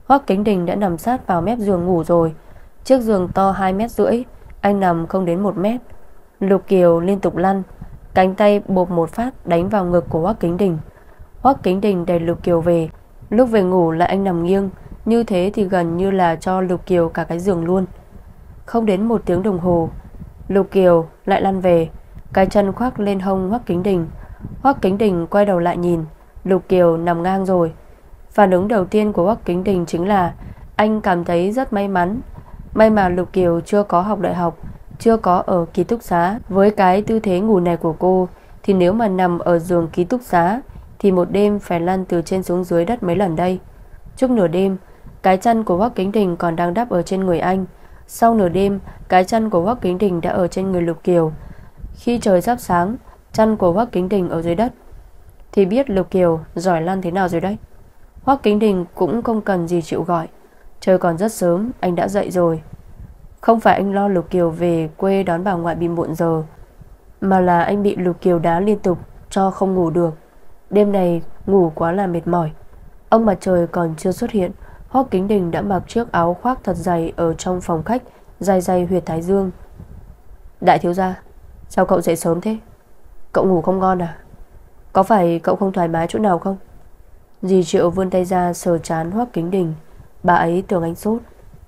Hoắc Kính Đình đã nằm sát vào mép giường ngủ rồi. Chiếc giường to hai mét rưỡi, anh nằm không đến một mét. Lục Kiều liên tục lăn, cánh tay bộp một phát đánh vào ngực của Hoắc Kính Đình. Hoắc Kính Đình đẩy Lục Kiều về. Lúc về ngủ lại anh nằm nghiêng, như thế thì gần như là cho Lục Kiều cả cái giường luôn. Không đến một tiếng đồng hồ, Lục Kiều lại lăn về, cái chân khoác lên hông Hoắc Kính Đình. Hoắc Kính Đình quay đầu lại nhìn, Lục Kiều nằm ngang rồi. Phản ứng đầu tiên của Hoắc Kính Đình chính là anh cảm thấy rất may mắn. May mà Lục Kiều chưa có học đại học, chưa có ở ký túc xá. Với cái tư thế ngủ này của cô thì nếu mà nằm ở giường ký túc xá thì một đêm phải lăn từ trên xuống dưới đất mấy lần đây. Trước nửa đêm, cái chân của Hoắc Kính Đình còn đang đắp ở trên người anh. Sau nửa đêm, cái chân của Hoắc Kính Đình đã ở trên người Lục Kiều. Khi trời sắp sáng, chân của Hoắc Kính Đình ở dưới đất thì biết Lục Kiều giỏi lăn thế nào rồi đấy. Hoắc Kính Đình cũng không cần gì chịu gọi. Trời còn rất sớm, anh đã dậy rồi. Không phải anh lo Lục Kiều về quê đón bà ngoại bị muộn giờ, mà là anh bị Lục Kiều đá liên tục cho không ngủ được. Đêm này ngủ quá là mệt mỏi. Ông mặt trời còn chưa xuất hiện, Hoắc Kính Đình đã mặc chiếc áo khoác thật dày ở trong phòng khách, dày dày huyệt thái dương. Đại thiếu gia, sao cậu dậy sớm thế? Cậu ngủ không ngon à? Có phải cậu không thoải mái chỗ nào không? Dì Triệu vươn tay ra sờ trán Hoắc Kính Đình. Bà ấy tưởng anh sốt.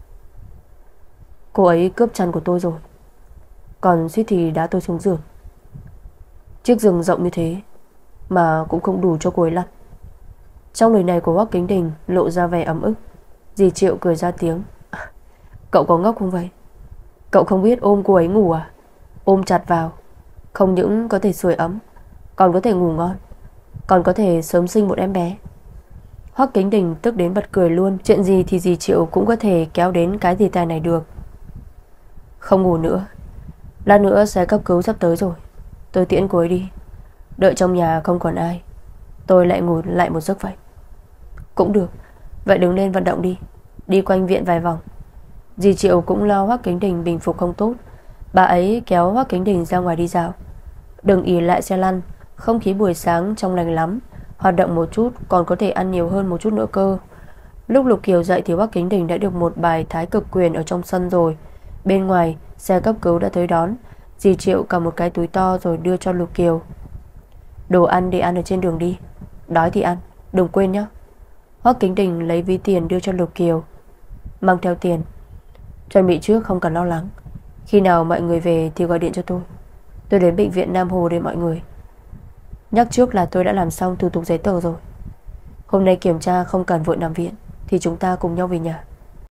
Cô ấy cướp chăn của tôi rồi, còn suýt thì đá tôi xuống giường. Chiếc giường rộng như thế mà cũng không đủ cho cô ấy lăn. Trong lời này của Hoắc Kính Đình lộ ra vẻ ấm ức. Dì Triệu cười ra tiếng. Cậu có ngốc không vậy? Cậu không biết ôm cô ấy ngủ à? Ôm chặt vào, không những có thể sưởi ấm, còn có thể ngủ ngon, còn có thể sớm sinh một em bé. Hoắc Kính Đình tức đến bật cười luôn. Chuyện gì thì dì Triệu cũng có thể kéo đến cái đề tài này được. Không ngủ nữa, lát nữa xe cấp cứu sắp tới rồi, tôi tiễn cô ấy đi. Đợi trong nhà không còn ai, tôi lại ngủ lại một giấc vậy. Cũng được, vậy đứng lên vận động đi, đi quanh viện vài vòng. Dì Triệu cũng lo Hoắc Kính Đình bình phục không tốt. Bà ấy kéo Hoắc Kính Đình ra ngoài đi dạo. Đừng ỉ lại xe lăn, không khí buổi sáng trong lành lắm, hoạt động một chút còn có thể ăn nhiều hơn một chút nữa cơ. Lúc Lục Kiều dậy thì Hoắc Kính Đình đã được một bài thái cực quyền ở trong sân rồi. Bên ngoài, xe cấp cứu đã tới đón. Dì Triệu cầm một cái túi to rồi đưa cho Lục Kiều. Đồ ăn để ăn ở trên đường đi, đói thì ăn, đừng quên nhé. Hoắc Kính Đình lấy ví tiền đưa cho Lục Kiều. Mang theo tiền, chuẩn bị trước không cần lo lắng. Khi nào mọi người về thì gọi điện cho tôi. Tôi đến bệnh viện Nam Hồ để mọi người. Nhắc trước là tôi đã làm xong thủ tục giấy tờ rồi. Hôm nay kiểm tra không cần vội nằm viện, thì chúng ta cùng nhau về nhà.